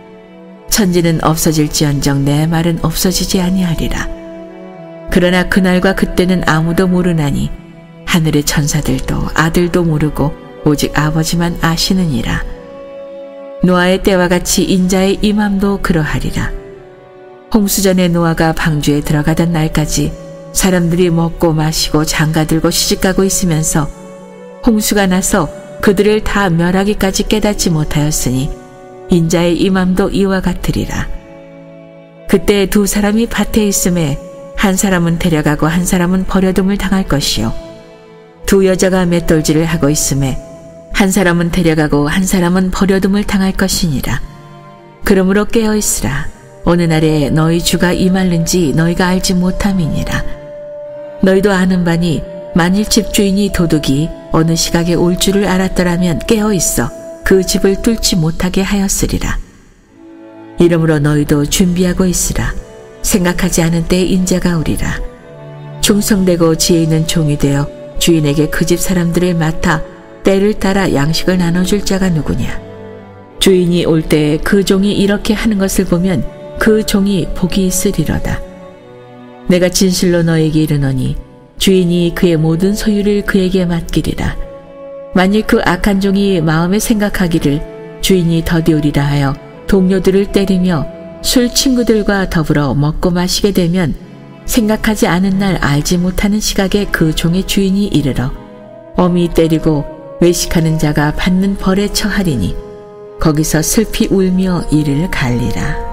[SPEAKER 1] 천지는 없어질지언정 내 말은 없어지지 아니하리라. 그러나 그날과 그때는 아무도 모르나니 하늘의 천사들도 아들도 모르고 오직 아버지만 아시느니라. 노아의 때와 같이 인자의 임함도 그러하리라. 홍수전에 노아가 방주에 들어가던 날까지 사람들이 먹고 마시고 장가들고 시집가고 있으면서 홍수가 나서 그들을 다 멸하기까지 깨닫지 못하였으니 인자의 임함도 이와 같으리라. 그때 두 사람이 밭에 있음에 한 사람은 데려가고 한 사람은 버려둠을 당할 것이요 두 여자가 맷돌질을 하고 있음에 한 사람은 데려가고 한 사람은 버려둠을 당할 것이니라. 그러므로 깨어있으라. 어느 날에 너희 주가 임하는지 너희가 알지 못함이니라. 너희도 아는 바니 만일 집주인이 도둑이 어느 시각에 올 줄을 알았더라면 깨어있어 그 집을 뚫지 못하게 하였으리라. 이러므로 너희도 준비하고 있으라. 생각하지 않은 때에 인자가 오리라. 충성되고 지혜 있는 종이 되어 주인에게 그 집 사람들을 맡아 때를 따라 양식을 나눠줄 자가 누구냐. 주인이 올 때 그 종이 이렇게 하는 것을 보면 그 종이 복이 있으리로다. 내가 진실로 너에게 이르노니 주인이 그의 모든 소유를 그에게 맡기리라. 만일 그 악한 종이 마음에 생각하기를 주인이 더디오리라 하여 동료들을 때리며 술 친구들과 더불어 먹고 마시게 되면 생각하지 않은 날 알지 못하는 시각에 그 종의 주인이 이르러 엄히 때리고 외식하는 자가 받는 벌에 처하리니 거기서 슬피 울며 이를 갈리라.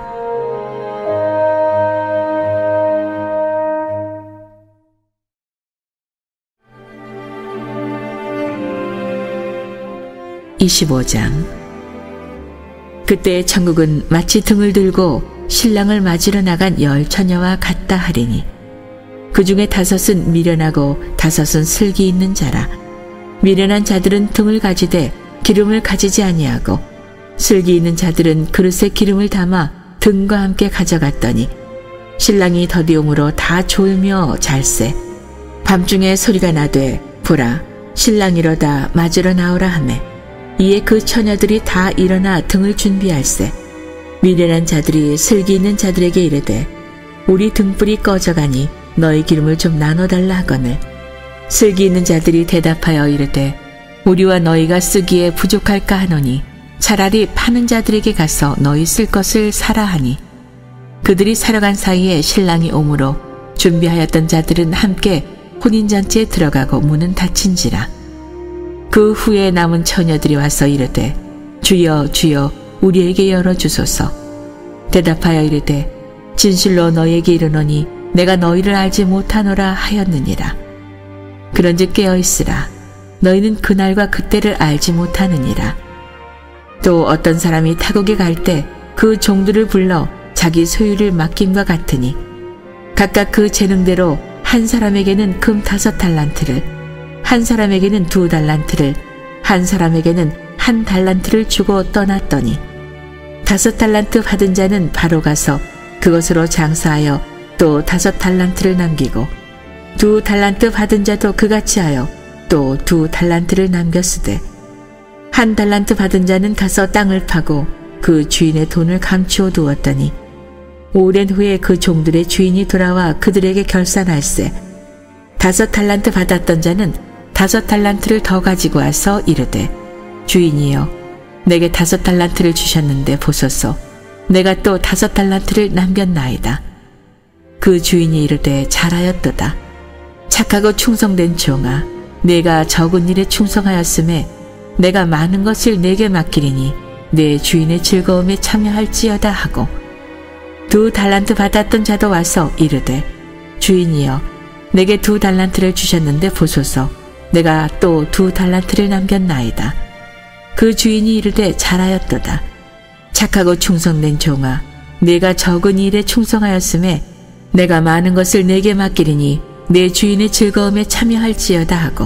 [SPEAKER 1] 이십오 장. 그때 천국은 마치 등을 들고 신랑을 맞으러 나간 열 처녀와 같다 하리니 그 중에 다섯은 미련하고 다섯은 슬기 있는 자라. 미련한 자들은 등을 가지되 기름을 가지지 아니하고 슬기 있는 자들은 그릇에 기름을 담아 등과 함께 가져갔더니 신랑이 더디움으로 다 졸며 잘세. 밤중에 소리가 나되 보라 신랑이로다 맞으러 나오라 하매 이에 그 처녀들이 다 일어나 등을 준비할세. 미련한 자들이 슬기 있는 자들에게 이르되 우리 등불이 꺼져가니 너희 기름을 좀 나눠달라 하거늘 슬기 있는 자들이 대답하여 이르되 우리와 너희가 쓰기에 부족할까 하노니 차라리 파는 자들에게 가서 너희 쓸 것을 사라 하니 그들이 사러 간 사이에 신랑이 오므로 준비하였던 자들은 함께 혼인잔치에 들어가고 문은 닫힌지라. 그 후에 남은 처녀들이 와서 이르되 주여 주여 우리에게 열어주소서. 대답하여 이르되 진실로 너희에게 이르노니 내가 너희를 알지 못하노라 하였느니라. 그런즉 깨어있으라. 너희는 그날과 그때를 알지 못하느니라. 또 어떤 사람이 타국에 갈 때 그 종들을 불러 자기 소유를 맡김과 같으니 각각 그 재능대로 한 사람에게는 금 다섯 달란트를 한 사람에게는 두 달란트를 한 사람에게는 한 달란트를 주고 떠났더니 다섯 달란트 받은 자는 바로 가서 그것으로 장사하여 또 다섯 달란트를 남기고 두 달란트 받은 자도 그같이 하여 또 두 달란트를 남겼으되 한 달란트 받은 자는 가서 땅을 파고 그 주인의 돈을 감추어 두었더니 오랜 후에 그 종들의 주인이 돌아와 그들에게 결산할세. 다섯 달란트 받았던 자는 다섯 달란트를 더 가지고 와서 이르되 주인이여 내게 다섯 달란트를 주셨는데 보소서 내가 또 다섯 달란트를 남겼나이다. 그 주인이 이르되 잘하였도다. 착하고 충성된 종아 내가 적은 일에 충성하였음에 내가 많은 것을 내게 맡기리니 내 주인의 즐거움에 참여할지어다 하고 두 달란트 받았던 자도 와서 이르되 주인이여 내게 두 달란트를 주셨는데 보소서 내가 또 두 달란트를 남겼나이다. 그 주인이 이르되 잘하였도다. 착하고 충성된 종아 내가 적은 일에 충성하였음에 내가 많은 것을 내게 맡기리니 내 주인의 즐거움에 참여할지어다 하고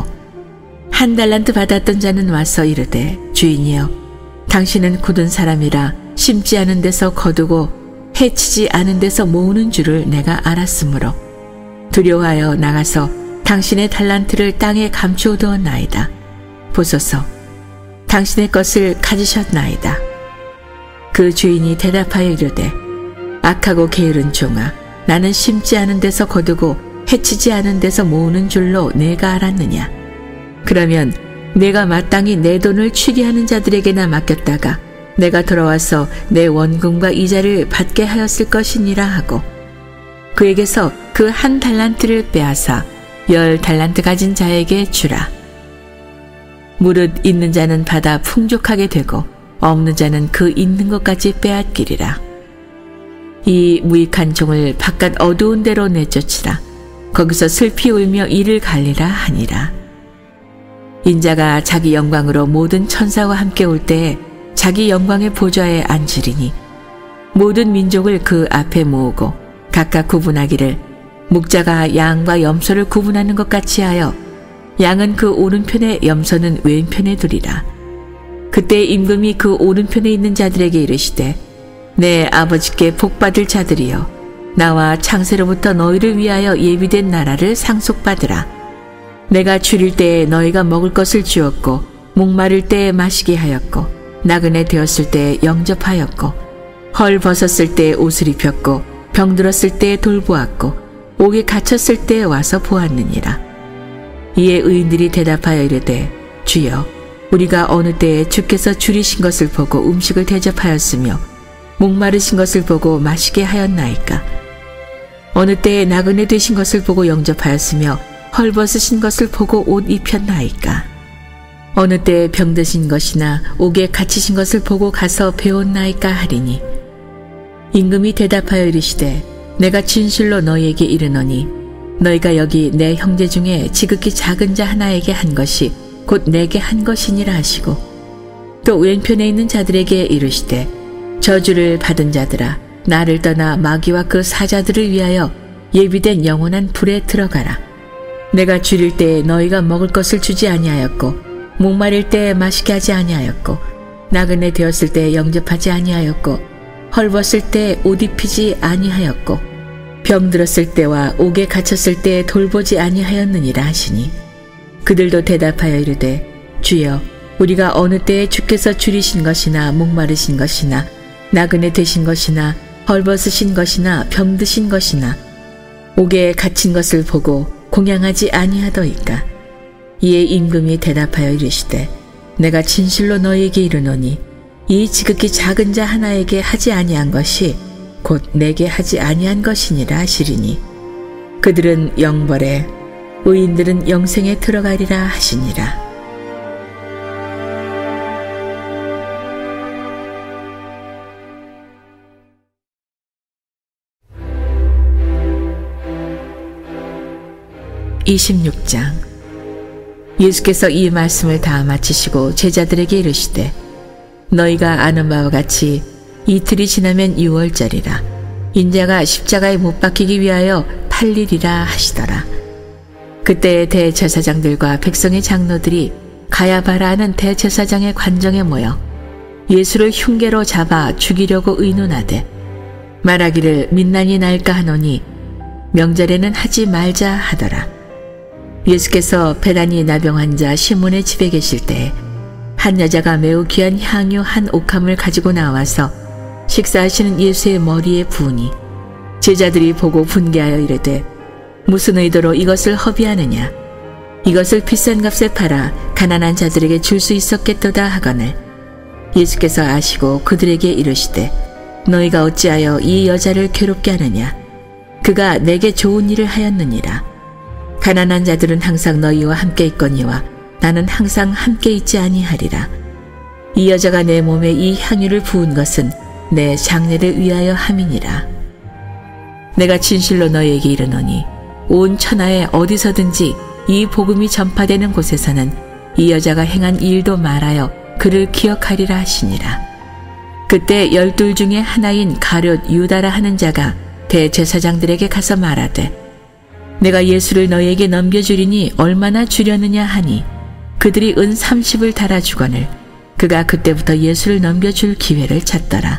[SPEAKER 1] 한 달란트 받았던 자는 와서 이르되 주인이여 당신은 굳은 사람이라 심지 않은 데서 거두고 해치지 않은 데서 모으는 줄을 내가 알았으므로 두려워하여 나가서 당신의 달란트를 땅에 감추어 두었나이다. 보소서 당신의 것을 가지셨나이다. 그 주인이 대답하여 이르되 악하고 게으른 종아 나는 심지 않은 데서 거두고 해치지 않은 데서 모으는 줄로 내가 알았느냐. 그러면 내가 마땅히 내 돈을 취기하는 자들에게나 맡겼다가 내가 돌아와서 내 원금과 이자를 받게 하였을 것이니라 하고 그에게서 그 한 달란트를 빼앗아 열 달란트 가진 자에게 주라. 무릇 있는 자는 받아 풍족하게 되고 없는 자는 그 있는 것까지 빼앗기리라. 이 무익한 종을 바깥 어두운 데로 내쫓으라. 거기서 슬피 울며 이를 갈리라 하니라. 인자가 자기 영광으로 모든 천사와 함께 올 때에 자기 영광의 보좌에 앉으리니 모든 민족을 그 앞에 모으고 각각 구분하기를 목자가 양과 염소를 구분하는 것 같이 하여 양은 그 오른편에 염소는 왼편에 두리라. 그때 임금이 그 오른편에 있는 자들에게 이르시되 내 아버지께 복받을 자들이여 나와 창세로부터 너희를 위하여 예비된 나라를 상속받으라. 내가 줄일 때에 너희가 먹을 것을 주었고 목마를 때에 마시게 하였고 나그네 되었을 때에 영접하였고 헐 벗었을 때에 옷을 입혔고 병들었을 때에 돌보았고 옥에 갇혔을 때에 와서 보았느니라. 이에 의인들이 대답하여 이르되 주여 우리가 어느 때에 주께서 줄이신 것을 보고 음식을 대접하였으며 목마르신 것을 보고 마시게 하였나이까. 어느 때에 나그네 되신 것을 보고 영접하였으며 헐벗으신 것을 보고 옷 입혔나이까. 어느 때에 병드신 것이나 옥에 갇히신 것을 보고 가서 배웠나이까 하리니 임금이 대답하여 이르시되 내가 진실로 너희에게 이르노니 너희가 여기 내 형제 중에 지극히 작은 자 하나에게 한 것이 곧 내게 한 것이니라 하시고 또 왼편에 있는 자들에게 이르시되 저주를 받은 자들아 나를 떠나 마귀와 그 사자들을 위하여 예비된 영원한 불에 들어가라. 내가 줄일 때에 너희가 먹을 것을 주지 아니하였고 목마를 때에 마시게 하지 아니하였고 나그네 되었을 때에 영접하지 아니하였고 헐벗을 때에 옷 입히지 아니하였고 병들었을 때와 옥에 갇혔을 때에 돌보지 아니하였느니라 하시니 그들도 대답하여 이르되 주여 우리가 어느 때에 주께서 줄이신 것이나 목마르신 것이나 나그네 되신 것이나 헐벗으신 것이나 병드신 것이나 옥에 갇힌 것을 보고 공양하지 아니하더이까. 이에 임금이 대답하여 이르시되 내가 진실로 너희에게 이르노니 이 지극히 작은 자 하나에게 하지 아니한 것이 곧 내게 하지 아니한 것이니라 하시리니 그들은 영벌에 의인들은 영생에 들어가리라 하시니라. 이십육 장. 예수께서 이 말씀을 다 마치시고 제자들에게 이르시되 너희가 아는 바와 같이 이틀이 지나면 유월절이라 인자가 십자가에 못 박히기 위하여 팔리리라 하시더라. 그때 대제사장들과 백성의 장로들이 가야바라는 대제사장의 관정에 모여 예수를 흉계로 잡아 죽이려고 의논하되 말하기를 민난이 날까 하노니 명절에는 하지 말자 하더라. 예수께서 베다니 나병 환자 시몬의 집에 계실 때에 한 여자가 매우 귀한 향유 한 옥함을 가지고 나와서 식사하시는 예수의 머리에 부으니 제자들이 보고 분개하여 이르되 무슨 의도로 이것을 허비하느냐. 이것을 비싼 값에 팔아 가난한 자들에게 줄 수 있었겠도다 하거늘 예수께서 아시고 그들에게 이르시되 너희가 어찌하여 이 여자를 괴롭게 하느냐. 그가 내게 좋은 일을 하였느니라. 가난한 자들은 항상 너희와 함께 있거니와 나는 항상 함께 있지 아니하리라. 이 여자가 내 몸에 이 향유를 부은 것은 내 장례를 위하여 함이니라. 내가 진실로 너희에게 이르노니 온 천하에 어디서든지 이 복음이 전파되는 곳에서는 이 여자가 행한 일도 말하여 그를 기억하리라 하시니라. 그때 열둘 중에 하나인 가룟 유다라 하는 자가 대제사장들에게 가서 말하되 내가 예수를 너희에게 넘겨주리니 얼마나 주려느냐 하니 그들이 은 삼십을 달아주거늘 그가 그때부터 예수를 넘겨줄 기회를 찾더라.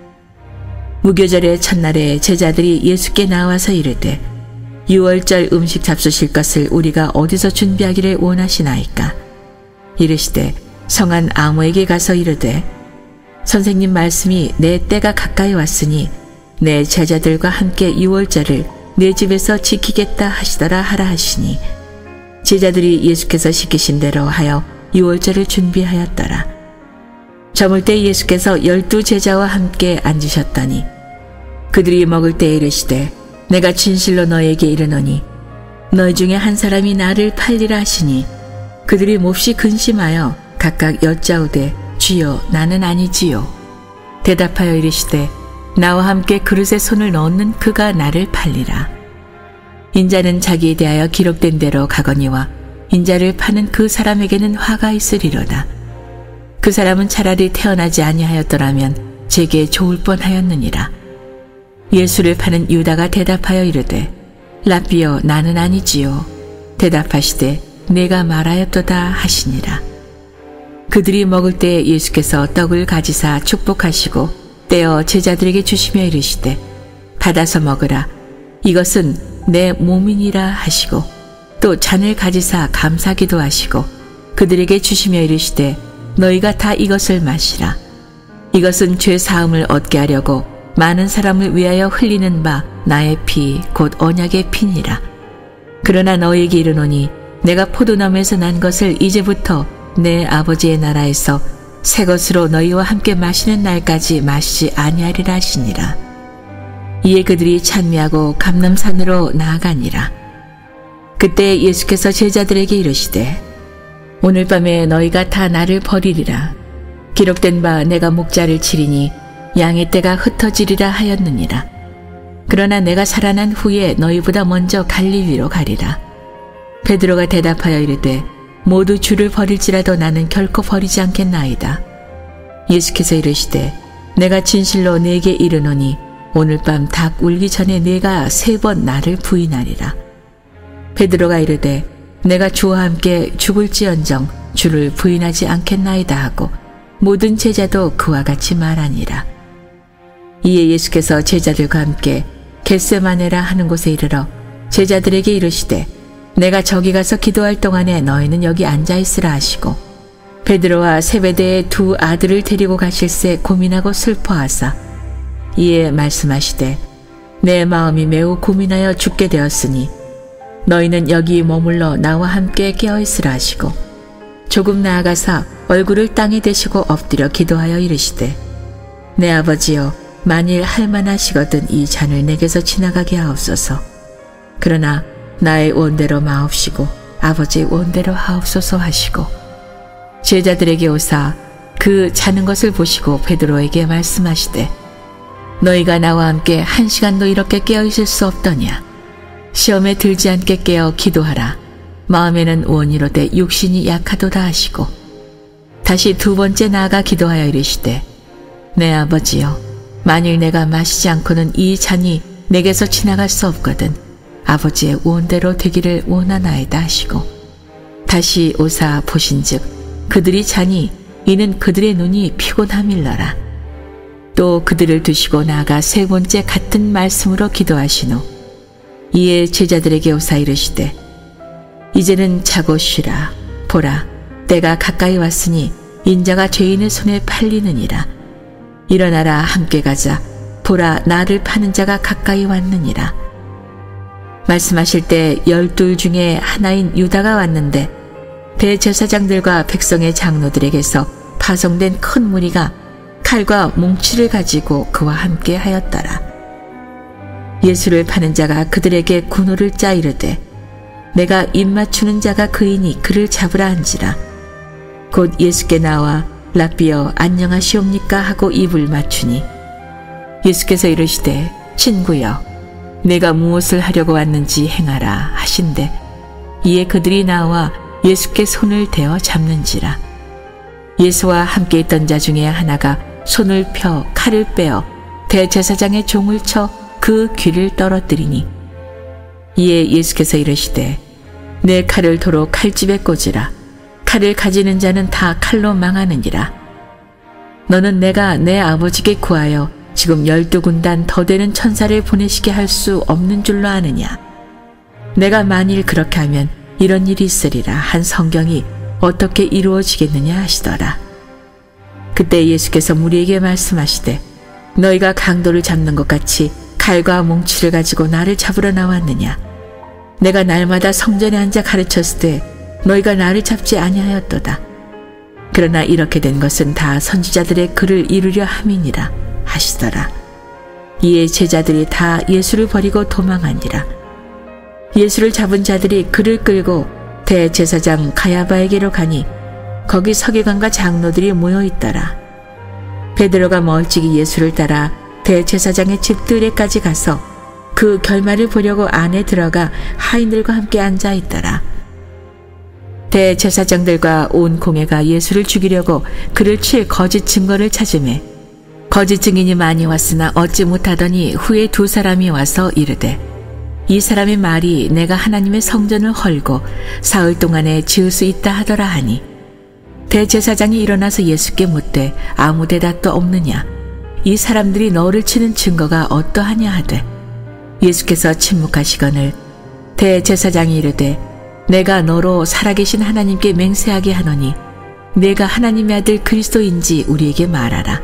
[SPEAKER 1] 무교절의 첫날에 제자들이 예수께 나와서 이르되 유월절 음식 잡수실 것을 우리가 어디서 준비하기를 원하시나이까. 이르시되 성한 아모에게 가서 이르되 선생님 말씀이 내 때가 가까이 왔으니 내 제자들과 함께 유월절을 내 집에서 지키겠다 하시더라 하라 하시니 제자들이 예수께서 시키신 대로 하여 유월절을 준비하였더라. 저물 때 예수께서 열두 제자와 함께 앉으셨더니 그들이 먹을 때에 이르시되 내가 진실로 너에게 이르노니 너희 중에 한 사람이 나를 팔리라 하시니 그들이 몹시 근심하여 각각 여짜오되 주여 나는 아니지요. 대답하여 이르시되 나와 함께 그릇에 손을 넣는 그가 나를 팔리라. 인자는 자기에 대하여 기록된 대로 가거니와 인자를 파는 그 사람에게는 화가 있으리로다. 그 사람은 차라리 태어나지 아니하였더라면 제게 좋을 뻔하였느니라. 예수를 파는 유다가 대답하여 이르되 라삐여 나는 아니지요. 대답하시되 내가 말하였도다 하시니라. 그들이 먹을 때 예수께서 떡을 가지사 축복하시고 떼어 제자들에게 주시며 이르시되 받아서 먹으라. 이것은 내 몸이니라 하시고 또 잔을 가지사 감사기도 하시고 그들에게 주시며 이르시되 너희가 다 이것을 마시라. 이것은 죄 사함을 얻게 하려고 많은 사람을 위하여 흘리는 바 나의 피 곧 언약의 피니라. 그러나 너희에게 이르노니 내가 포도나무에서 난 것을 이제부터 내 아버지의 나라에서 새 것으로 너희와 함께 마시는 날까지 마시지 아니하리라 하시니라. 이에 그들이 찬미하고 감람산으로 나아가니라. 그때 예수께서 제자들에게 이르시되 오늘 밤에 너희가 다 나를 버리리라. 기록된 바 내가 목자를 치리니 양의 떼가 흩어지리라 하였느니라. 그러나 내가 살아난 후에 너희보다 먼저 갈릴리로 가리라. 베드로가 대답하여 이르되 모두 주를 버릴지라도 나는 결코 버리지 않겠나이다. 예수께서 이르시되 내가 진실로 네게 이르노니 오늘 밤 닭 울기 전에 네가 세 번 나를 부인하리라. 베드로가 이르되 내가 주와 함께 죽을지언정 주를 부인하지 않겠나이다 하고 모든 제자도 그와 같이 말하니라. 이에 예수께서 제자들과 함께 겟세마네라 하는 곳에 이르러 제자들에게 이르시되 내가 저기 가서 기도할 동안에 너희는 여기 앉아있으라 하시고 베드로와 세베대의 두 아들을 데리고 가실새 고민하고 슬퍼하사 이에 말씀하시되 내 마음이 매우 고민하여 죽게 되었으니 너희는 여기 머물러 나와 함께 깨어있으라 하시고 조금 나아가사 얼굴을 땅에 대시고 엎드려 기도하여 이르시되 내 아버지여 만일 할만하시거든 이 잔을 내게서 지나가게 하옵소서. 그러나 나의 원대로 마옵시고 아버지의 원대로 하옵소서 하시고 제자들에게 오사 그 자는 것을 보시고 베드로에게 말씀하시되 너희가 나와 함께 한 시간도 이렇게 깨어있을 수 없더냐. 시험에 들지 않게 깨어 기도하라. 마음에는 원이로되 육신이 약하도다 하시고 다시 두 번째 나아가 기도하여 이르시되 내 아버지여 만일 내가 마시지 않고는 이 잔이 내게서 지나갈 수 없거든 아버지의 원대로 되기를 원하나이다 하시고 다시 오사 보신즉 그들이 자니 이는 그들의 눈이 피곤함일러라. 또 그들을 두시고 나아가 세 번째 같은 말씀으로 기도하신 후 이에 제자들에게 오사 이르시되 이제는 자고 쉬라. 보라 때가 가까이 왔으니 인자가 죄인의 손에 팔리느니라. 일어나라 함께 가자. 보라 나를 파는 자가 가까이 왔느니라. 말씀하실 때 열둘 중에 하나인 유다가 왔는데 대제사장들과 백성의 장로들에게서 파송된 큰 무리가 칼과 뭉치를 가지고 그와 함께 하였더라. 예수를 파는 자가 그들에게 군호를 짜 이르되 내가 입맞추는 자가 그이니 그를 잡으라 한지라. 곧 예수께 나와 라삐여 안녕하시옵니까 하고 입을 맞추니 예수께서 이르시되 친구여 내가 무엇을 하려고 왔는지 행하라 하신대 이에 그들이 나와 예수께 손을 대어 잡는지라. 예수와 함께 있던 자 중에 하나가 손을 펴 칼을 빼어 대제사장의 종을 쳐 그 귀를 떨어뜨리니 이에 예수께서 이르시되 내 칼을 도로 칼집에 꽂으라. 칼을 가지는 자는 다 칼로 망하느니라. 너는 내가 내 아버지께 구하여 지금 열두 군단 더 되는 천사를 보내시게 할 수 없는 줄로 아느냐. 내가 만일 그렇게 하면 이런 일이 있으리라 한 성경이 어떻게 이루어지겠느냐 하시더라. 그때 예수께서 무리에게 말씀하시되 너희가 강도를 잡는 것 같이 칼과 뭉치를 가지고 나를 잡으러 나왔느냐. 내가 날마다 성전에 앉아 가르쳤을 때 너희가 나를 잡지 아니하였도다. 그러나 이렇게 된 것은 다 선지자들의 글을 이루려 함이니라 하시더라. 이에 제자들이 다 예수를 버리고 도망하니라. 예수를 잡은 자들이 그를 끌고 대제사장 가야바에게로 가니 거기 서기관과 장로들이 모여 있더라. 베드로가 멀찍이 예수를 따라 대제사장의 집들에까지 가서 그 결말을 보려고 안에 들어가 하인들과 함께 앉아 있더라. 대제사장들과 온 공회가 예수를 죽이려고 그를 칠 거짓 증거를 찾으매 거짓 증인이 많이 왔으나 얻지 못하더니 후에 두 사람이 와서 이르되 이 사람의 말이 내가 하나님의 성전을 헐고 사흘 동안에 지을 수 있다 하더라 하니 대제사장이 일어나서 예수께 묻되 아무 대답도 없느냐 이 사람들이 너를 치는 증거가 어떠하냐 하되 예수께서 침묵하시거늘 대제사장이 이르되 내가 너로 살아계신 하나님께 맹세하게 하노니 내가 하나님의 아들 그리스도인지 우리에게 말하라.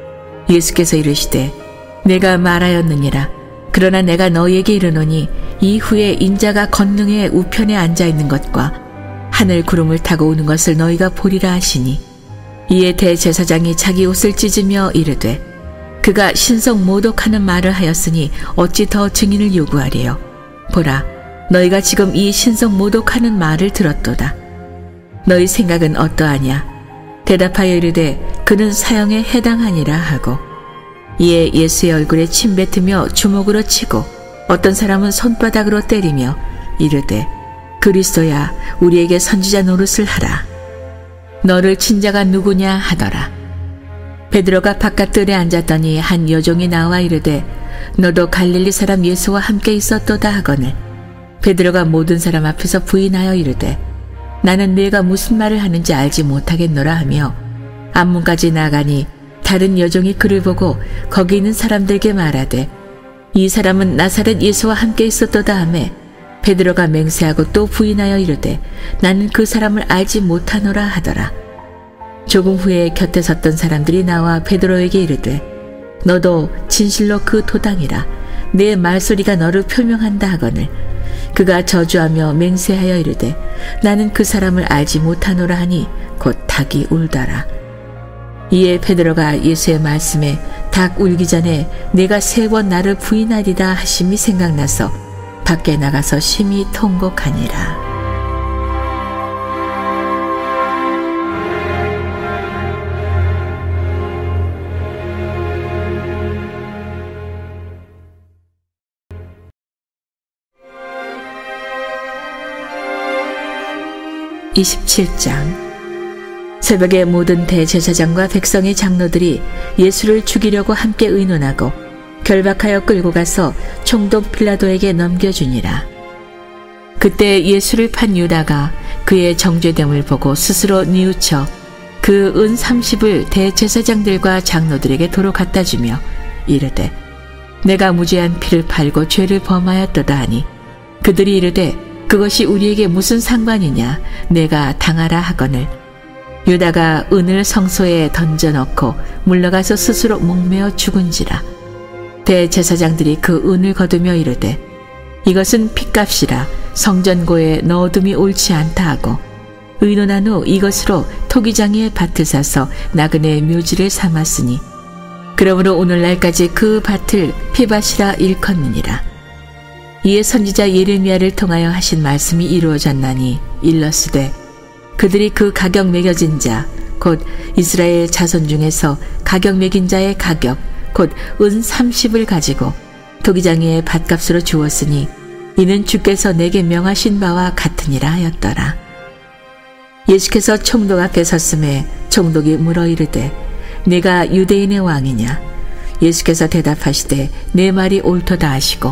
[SPEAKER 1] 예수께서 이르시되 내가 말하였느니라. 그러나 내가 너희에게 이르노니 이후에 인자가 권능의 우편에 앉아있는 것과 하늘 구름을 타고 오는 것을 너희가 보리라 하시니 이에 대제사장이 자기 옷을 찢으며 이르되 그가 신성 모독하는 말을 하였으니 어찌 더 증인을 요구하리요. 보라 너희가 지금 이 신성 모독하는 말을 들었도다. 너희 생각은 어떠하냐. 대답하여 이르되 그는 사형에 해당하니라 하고 이에 예수의 얼굴에 침 뱉으며 주먹으로 치고 어떤 사람은 손바닥으로 때리며 이르되 그리스도야 우리에게 선지자 노릇을 하라. 너를 친 자가 누구냐 하더라. 베드로가 바깥들에 앉았더니 한 여종이 나와 이르되 너도 갈릴리 사람 예수와 함께 있었도다 하거늘 베드로가 모든 사람 앞에서 부인하여 이르되 나는 네가 무슨 말을 하는지 알지 못하겠노라 하며 앞문까지 나가니 다른 여종이 그를 보고 거기 있는 사람들에게 말하되 이 사람은 나사렛 예수와 함께 있었도다 하매 베드로가 맹세하고 또 부인하여 이르되 나는 그 사람을 알지 못하노라 하더라. 조금 후에 곁에 섰던 사람들이 나와 베드로에게 이르되 너도 진실로 그 도당이라. 내 말소리가 너를 표명한다 하거늘 그가 저주하며 맹세하여 이르되 나는 그 사람을 알지 못하노라 하니 곧 닭이 울더라. 이에 베드로가 예수의 말씀에 닭 울기 전에 내가 세 번 나를 부인하리라 하심이 생각나서 밖에 나가서 심히 통곡하니라. 이십칠 장. 새벽에 모든 대제사장과 백성의 장로들이 예수를 죽이려고 함께 의논하고 결박하여 끌고 가서 총독 빌라도에게 넘겨주니라. 그때 예수를 판 유다가 그의 정죄됨을 보고 스스로 뉘우쳐 그 은 삼십을 대제사장들과 장로들에게 도로 갖다 주며 이르되 내가 무죄한 피를 팔고 죄를 범하였도다 하니 그들이 이르되 그것이 우리에게 무슨 상관이냐 내가 당하라 하거늘 유다가 은을 성소에 던져넣고 물러가서 스스로 목매어 죽은지라. 대제사장들이 그 은을 거두며 이르되 이것은 핏값이라 성전고에 넣어둠이 옳지 않다 하고 의논한 후 이것으로 토기장이의 밭을 사서 나그네의 묘지를 삼았으니 그러므로 오늘날까지 그 밭을 피밭이라 일컫느니라. 이에 선지자 예레미야를 통하여 하신 말씀이 이루어졌나니 일렀으되 그들이 그 가격 매겨진 자 곧 이스라엘 자손 중에서 가격 매긴 자의 가격 곧 은 삼십을 가지고 토기장이의 밭값으로 주었으니 이는 주께서 내게 명하신 바와 같으니라 하였더라. 예수께서 총독 앞에 섰음에 총독이 물어 이르되 네가 유대인의 왕이냐. 예수께서 대답하시되 내 말이 옳도다 하시고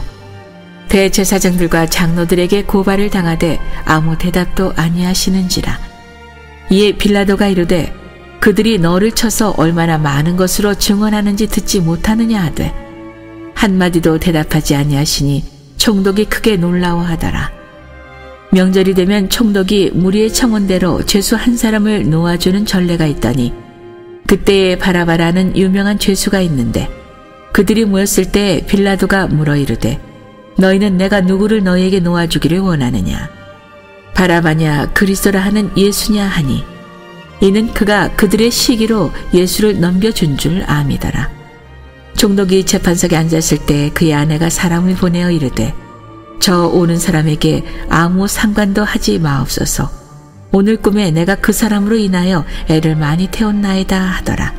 [SPEAKER 1] 대제사장들과 장로들에게 고발을 당하되 아무 대답도 아니하시는지라. 이에 빌라도가 이르되 그들이 너를 쳐서 얼마나 많은 것으로 증언하는지 듣지 못하느냐 하되 한마디도 대답하지 아니하시니 총독이 크게 놀라워하더라. 명절이 되면 총독이 무리의 청원대로 죄수 한 사람을 놓아주는 전례가 있더니 그때에 바라바라는 유명한 죄수가 있는데 그들이 모였을 때 빌라도가 물어 이르되 너희는 내가 누구를 너희에게 놓아주기를 원하느냐? 바라바냐 그리스도라 하는 예수냐 하니 이는 그가 그들의 시기로 예수를 넘겨준 줄 암이더라. 총독이 재판석에 앉았을 때 그의 아내가 사람을 보내어 이르되 저 오는 사람에게 아무 상관도 하지 마옵소서. 오늘 꿈에 내가 그 사람으로 인하여 애를 많이 태웠나이다 하더라.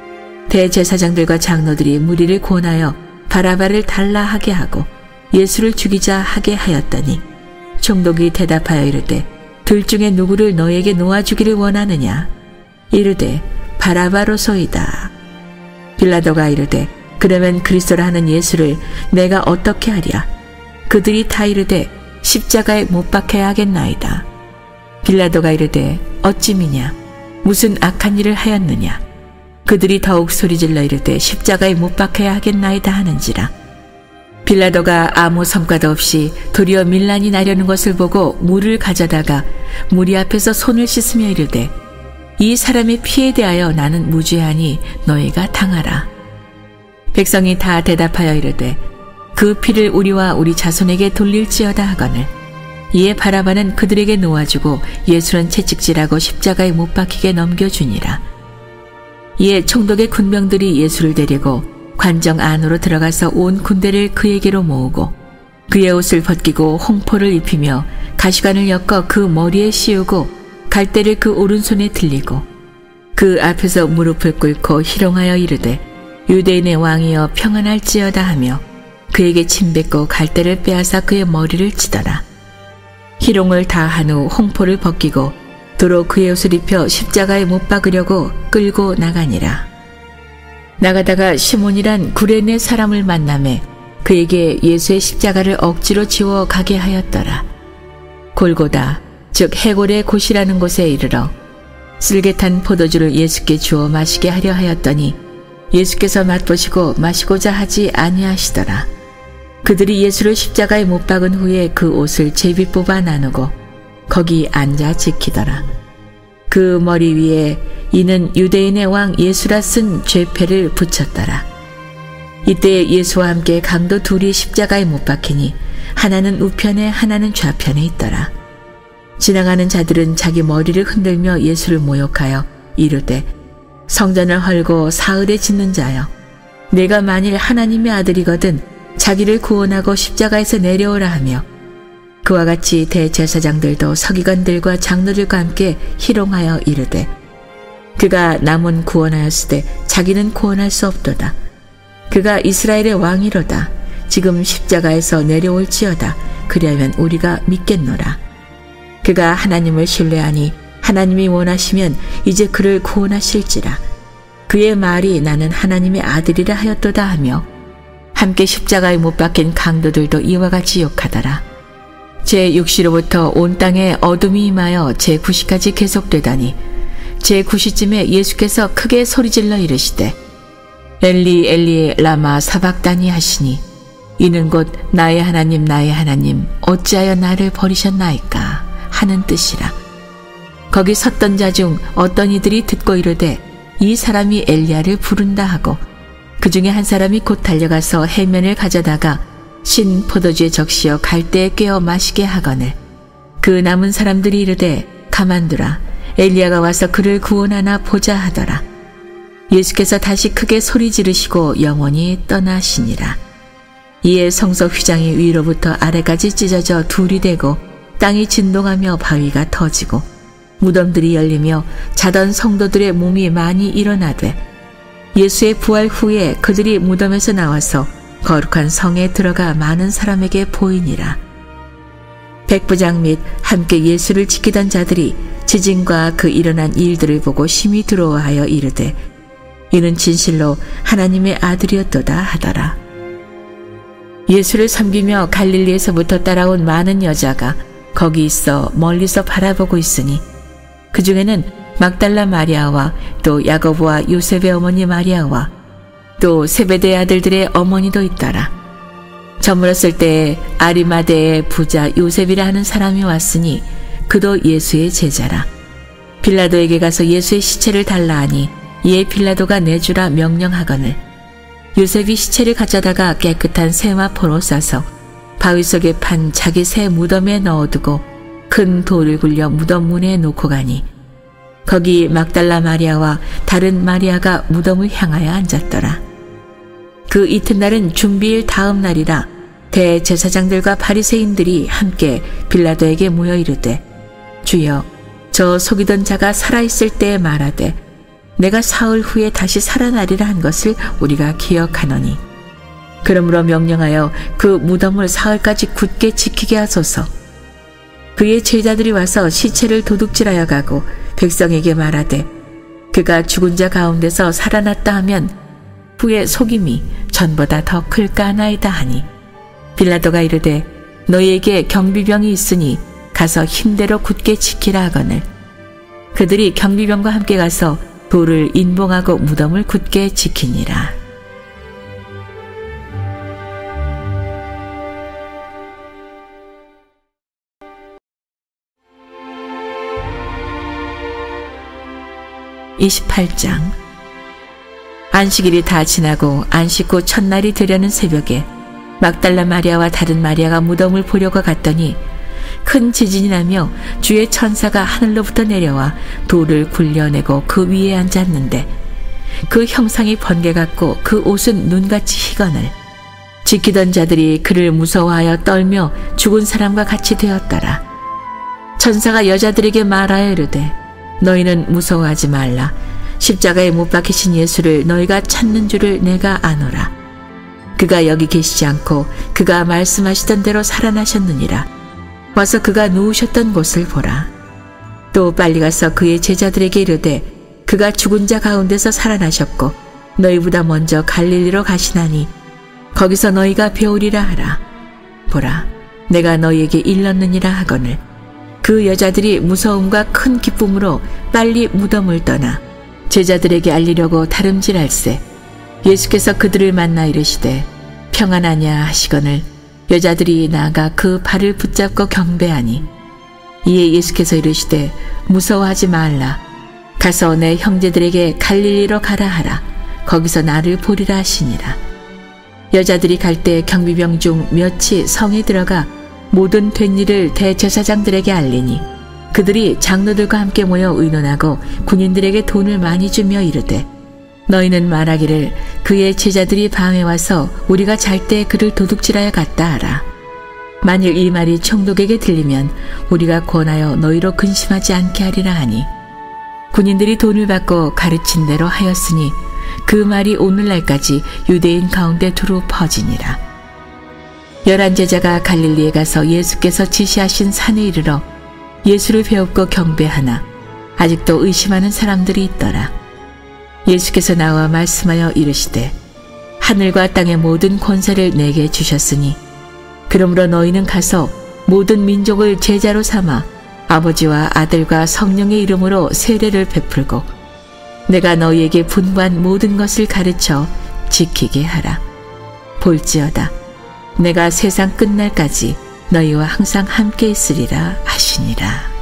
[SPEAKER 1] 대제사장들과 장로들이 무리를 권하여 바라바를 달라 하게 하고 예수를 죽이자 하게 하였더니 총독이 대답하여 이르되 둘 중에 누구를 너에게 놓아주기를 원하느냐? 이르되 바라바로소이다. 빌라도가 이르되 그러면 그리스도라 하는 예수를 내가 어떻게 하랴? 그들이 다 이르되 십자가에 못 박혀야 하겠나이다. 빌라도가 이르되 어찌미냐? 무슨 악한 일을 하였느냐? 그들이 더욱 소리질러 이르되 십자가에 못 박혀야 하겠나이다 하는지라. 빌라도가 아무 성과도 없이 도리어 밀란이 나려는 것을 보고 물을 가져다가 무리 앞에서 손을 씻으며 이르되 이 사람의 피에 대하여 나는 무죄하니 너희가 당하라. 백성이 다 대답하여 이르되 그 피를 우리와 우리 자손에게 돌릴지어다 하거늘 이에 바라바는 그들에게 놓아주고 예수는 채찍질하고 십자가에 못 박히게 넘겨주니라. 이에 총독의 군병들이 예수를 데리고 관정 안으로 들어가서 온 군대를 그에게로 모으고 그의 옷을 벗기고 홍포를 입히며 가시관을 엮어 그 머리에 씌우고 갈대를 그 오른손에 들리고 그 앞에서 무릎을 꿇고 희롱하여 이르되 유대인의 왕이여 평안할지어다 하며 그에게 침뱉고 갈대를 빼앗아 그의 머리를 치더라. 희롱을 다 한 후 홍포를 벗기고 도로 그의 옷을 입혀 십자가에 못 박으려고 끌고 나가니라. 나가다가 시몬이란 구레네 사람을 만나매 그에게 예수의 십자가를 억지로 지워 가게 하였더라. 골고다 즉 해골의 곳이라는 곳에 이르러 쓸개 탄 포도주를 예수께 주어 마시게 하려 하였더니 예수께서 맛보시고 마시고자 하지 아니하시더라. 그들이 예수를 십자가에 못 박은 후에 그 옷을 제비 뽑아 나누고 거기 앉아 지키더라. 그 머리 위에 이는 유대인의 왕 예수라 쓴 죄패를 붙였더라. 이때 예수와 함께 강도 둘이 십자가에 못 박히니 하나는 우편에 하나는 좌편에 있더라. 지나가는 자들은 자기 머리를 흔들며 예수를 모욕하여 이르되 성전을 헐고 사흘에 짓는 자여 내가 만일 하나님의 아들이거든 자기를 구원하고 십자가에서 내려오라 하며 그와 같이 대제사장들도 서기관들과 장로들과 함께 희롱하여 이르되 그가 남은 구원하였으되 자기는 구원할 수 없도다. 그가 이스라엘의 왕이로다. 지금 십자가에서 내려올지어다. 그리하면 우리가 믿겠노라. 그가 하나님을 신뢰하니 하나님이 원하시면 이제 그를 구원하실지라. 그의 말이 나는 하나님의 아들이라 하였도다 하며 함께 십자가에 못 박힌 강도들도 이와 같이 욕하더라. 제육 시로부터 온 땅에 어둠이 임하여 제구 시까지 계속되다니 제구 시쯤에 예수께서 크게 소리질러 이르시되 엘리 엘리 라마 사박다니 하시니 이는 곧 나의 하나님 나의 하나님 어찌하여 나를 버리셨나이까 하는 뜻이라. 거기 섰던 자 중 어떤 이들이 듣고 이르되 이 사람이 엘리야를 부른다 하고 그 중에 한 사람이 곧 달려가서 해면을 가져다가 신 포도주에 적시어 갈대에 꿰어 마시게 하거늘 그 남은 사람들이 이르되 가만두라 엘리야가 와서 그를 구원하나 보자 하더라. 예수께서 다시 크게 소리 지르시고 영원히 떠나시니라. 이에 성소 휘장이 위로부터 아래까지 찢어져 둘이 되고 땅이 진동하며 바위가 터지고 무덤들이 열리며 자던 성도들의 몸이 많이 일어나되 예수의 부활 후에 그들이 무덤에서 나와서 거룩한 성에 들어가 많은 사람에게 보이니라. 백부장 및 함께 예수를 지키던 자들이 지진과 그 일어난 일들을 보고 심히 두려워하여 이르되 이는 진실로 하나님의 아들이었도다 하더라. 예수를 섬기며 갈릴리에서부터 따라온 많은 여자가 거기 있어 멀리서 바라보고 있으니 그 중에는 막달라 마리아와 또 야고보와 요셉의 어머니 마리아와 또 세베대의 아들들의 어머니도 있더라. 저물었을 때에 아리마대의 부자 요셉이라 하는 사람이 왔으니 그도 예수의 제자라. 빌라도에게 가서 예수의 시체를 달라 하니 이에 빌라도가 내주라 명령하거늘 요셉이 시체를 가져다가 깨끗한 세마포로 싸서 바위 속에 판 자기 새 무덤에 넣어두고 큰 돌을 굴려 무덤 문에 놓고 가니 거기 막달라 마리아와 다른 마리아가 무덤을 향하여 앉았더라. 그 이튿날은 준비일 다음 날이라 대제사장들과 바리새인들이 함께 빌라도에게 모여 이르되 주여 저 속이던 자가 살아있을 때에 말하되 내가 사흘 후에 다시 살아나리라 한 것을 우리가 기억하노니 그러므로 명령하여 그 무덤을 사흘까지 굳게 지키게 하소서. 그의 제자들이 와서 시체를 도둑질하여 가고 백성에게 말하되 그가 죽은 자 가운데서 살아났다 하면 후에 속임이 전보다 더 클까 하나이다 하니 빌라도가 이르되 너희에게 경비병이 있으니 가서 힘대로 굳게 지키라 하거늘 그들이 경비병과 함께 가서 돌을 인봉하고 무덤을 굳게 지키니라. 이십팔 장. 안식일이 다 지나고 안식 후 첫날이 되려는 새벽에 막달라 마리아와 다른 마리아가 무덤을 보려고 갔더니 큰 지진이 나며 주의 천사가 하늘로부터 내려와 돌을 굴려내고 그 위에 앉았는데 그 형상이 번개 같고 그 옷은 눈같이 희거늘 지키던 자들이 그를 무서워하여 떨며 죽은 사람과 같이 되었더라. 천사가 여자들에게 말하여 이르되 너희는 무서워하지 말라. 십자가에 못 박히신 예수를 너희가 찾는 줄을 내가 아노라. 그가 여기 계시지 않고 그가 말씀하시던 대로 살아나셨느니라. 와서 그가 누우셨던 곳을 보라. 또 빨리 가서 그의 제자들에게 이르되 그가 죽은 자 가운데서 살아나셨고 너희보다 먼저 갈릴리로 가시나니 거기서 너희가 배우리라 하라. 보라, 내가 너희에게 일렀느니라 하거늘 그 여자들이 무서움과 큰 기쁨으로 빨리 무덤을 떠나 제자들에게 알리려고 다름질할세 예수께서 그들을 만나 이르시되 평안하냐 하시거늘 여자들이 나아가 그 발을 붙잡고 경배하니 이에 예수께서 이르시되 무서워하지 말라. 가서 내 형제들에게 갈릴리로 가라 하라. 거기서 나를 보리라 하시니라. 여자들이 갈 때 경비병 중 몇이 성에 들어가 모든 된 일을 대제사장들에게 알리니 그들이 장로들과 함께 모여 의논하고 군인들에게 돈을 많이 주며 이르되 너희는 말하기를 그의 제자들이 밤에 와서 우리가 잘 때 그를 도둑질하여 갔다 하라. 만일 이 말이 총독에게 들리면 우리가 권하여 너희로 근심하지 않게 하리라 하니 군인들이 돈을 받고 가르친 대로 하였으니 그 말이 오늘날까지 유대인 가운데 두루 퍼지니라. 열한 제자가 갈릴리에 가서 예수께서 지시하신 산에 이르러 예수를 배웁고 경배하나 아직도 의심하는 사람들이 있더라. 예수께서 나와 말씀하여 이르시되 하늘과 땅의 모든 권세를 내게 주셨으니 그러므로 너희는 가서 모든 민족을 제자로 삼아 아버지와 아들과 성령의 이름으로 세례를 베풀고 내가 너희에게 분부한 모든 것을 가르쳐 지키게 하라. 볼지어다 내가 세상 끝날까지 너희와 항상 함께 있으리라 하시니라.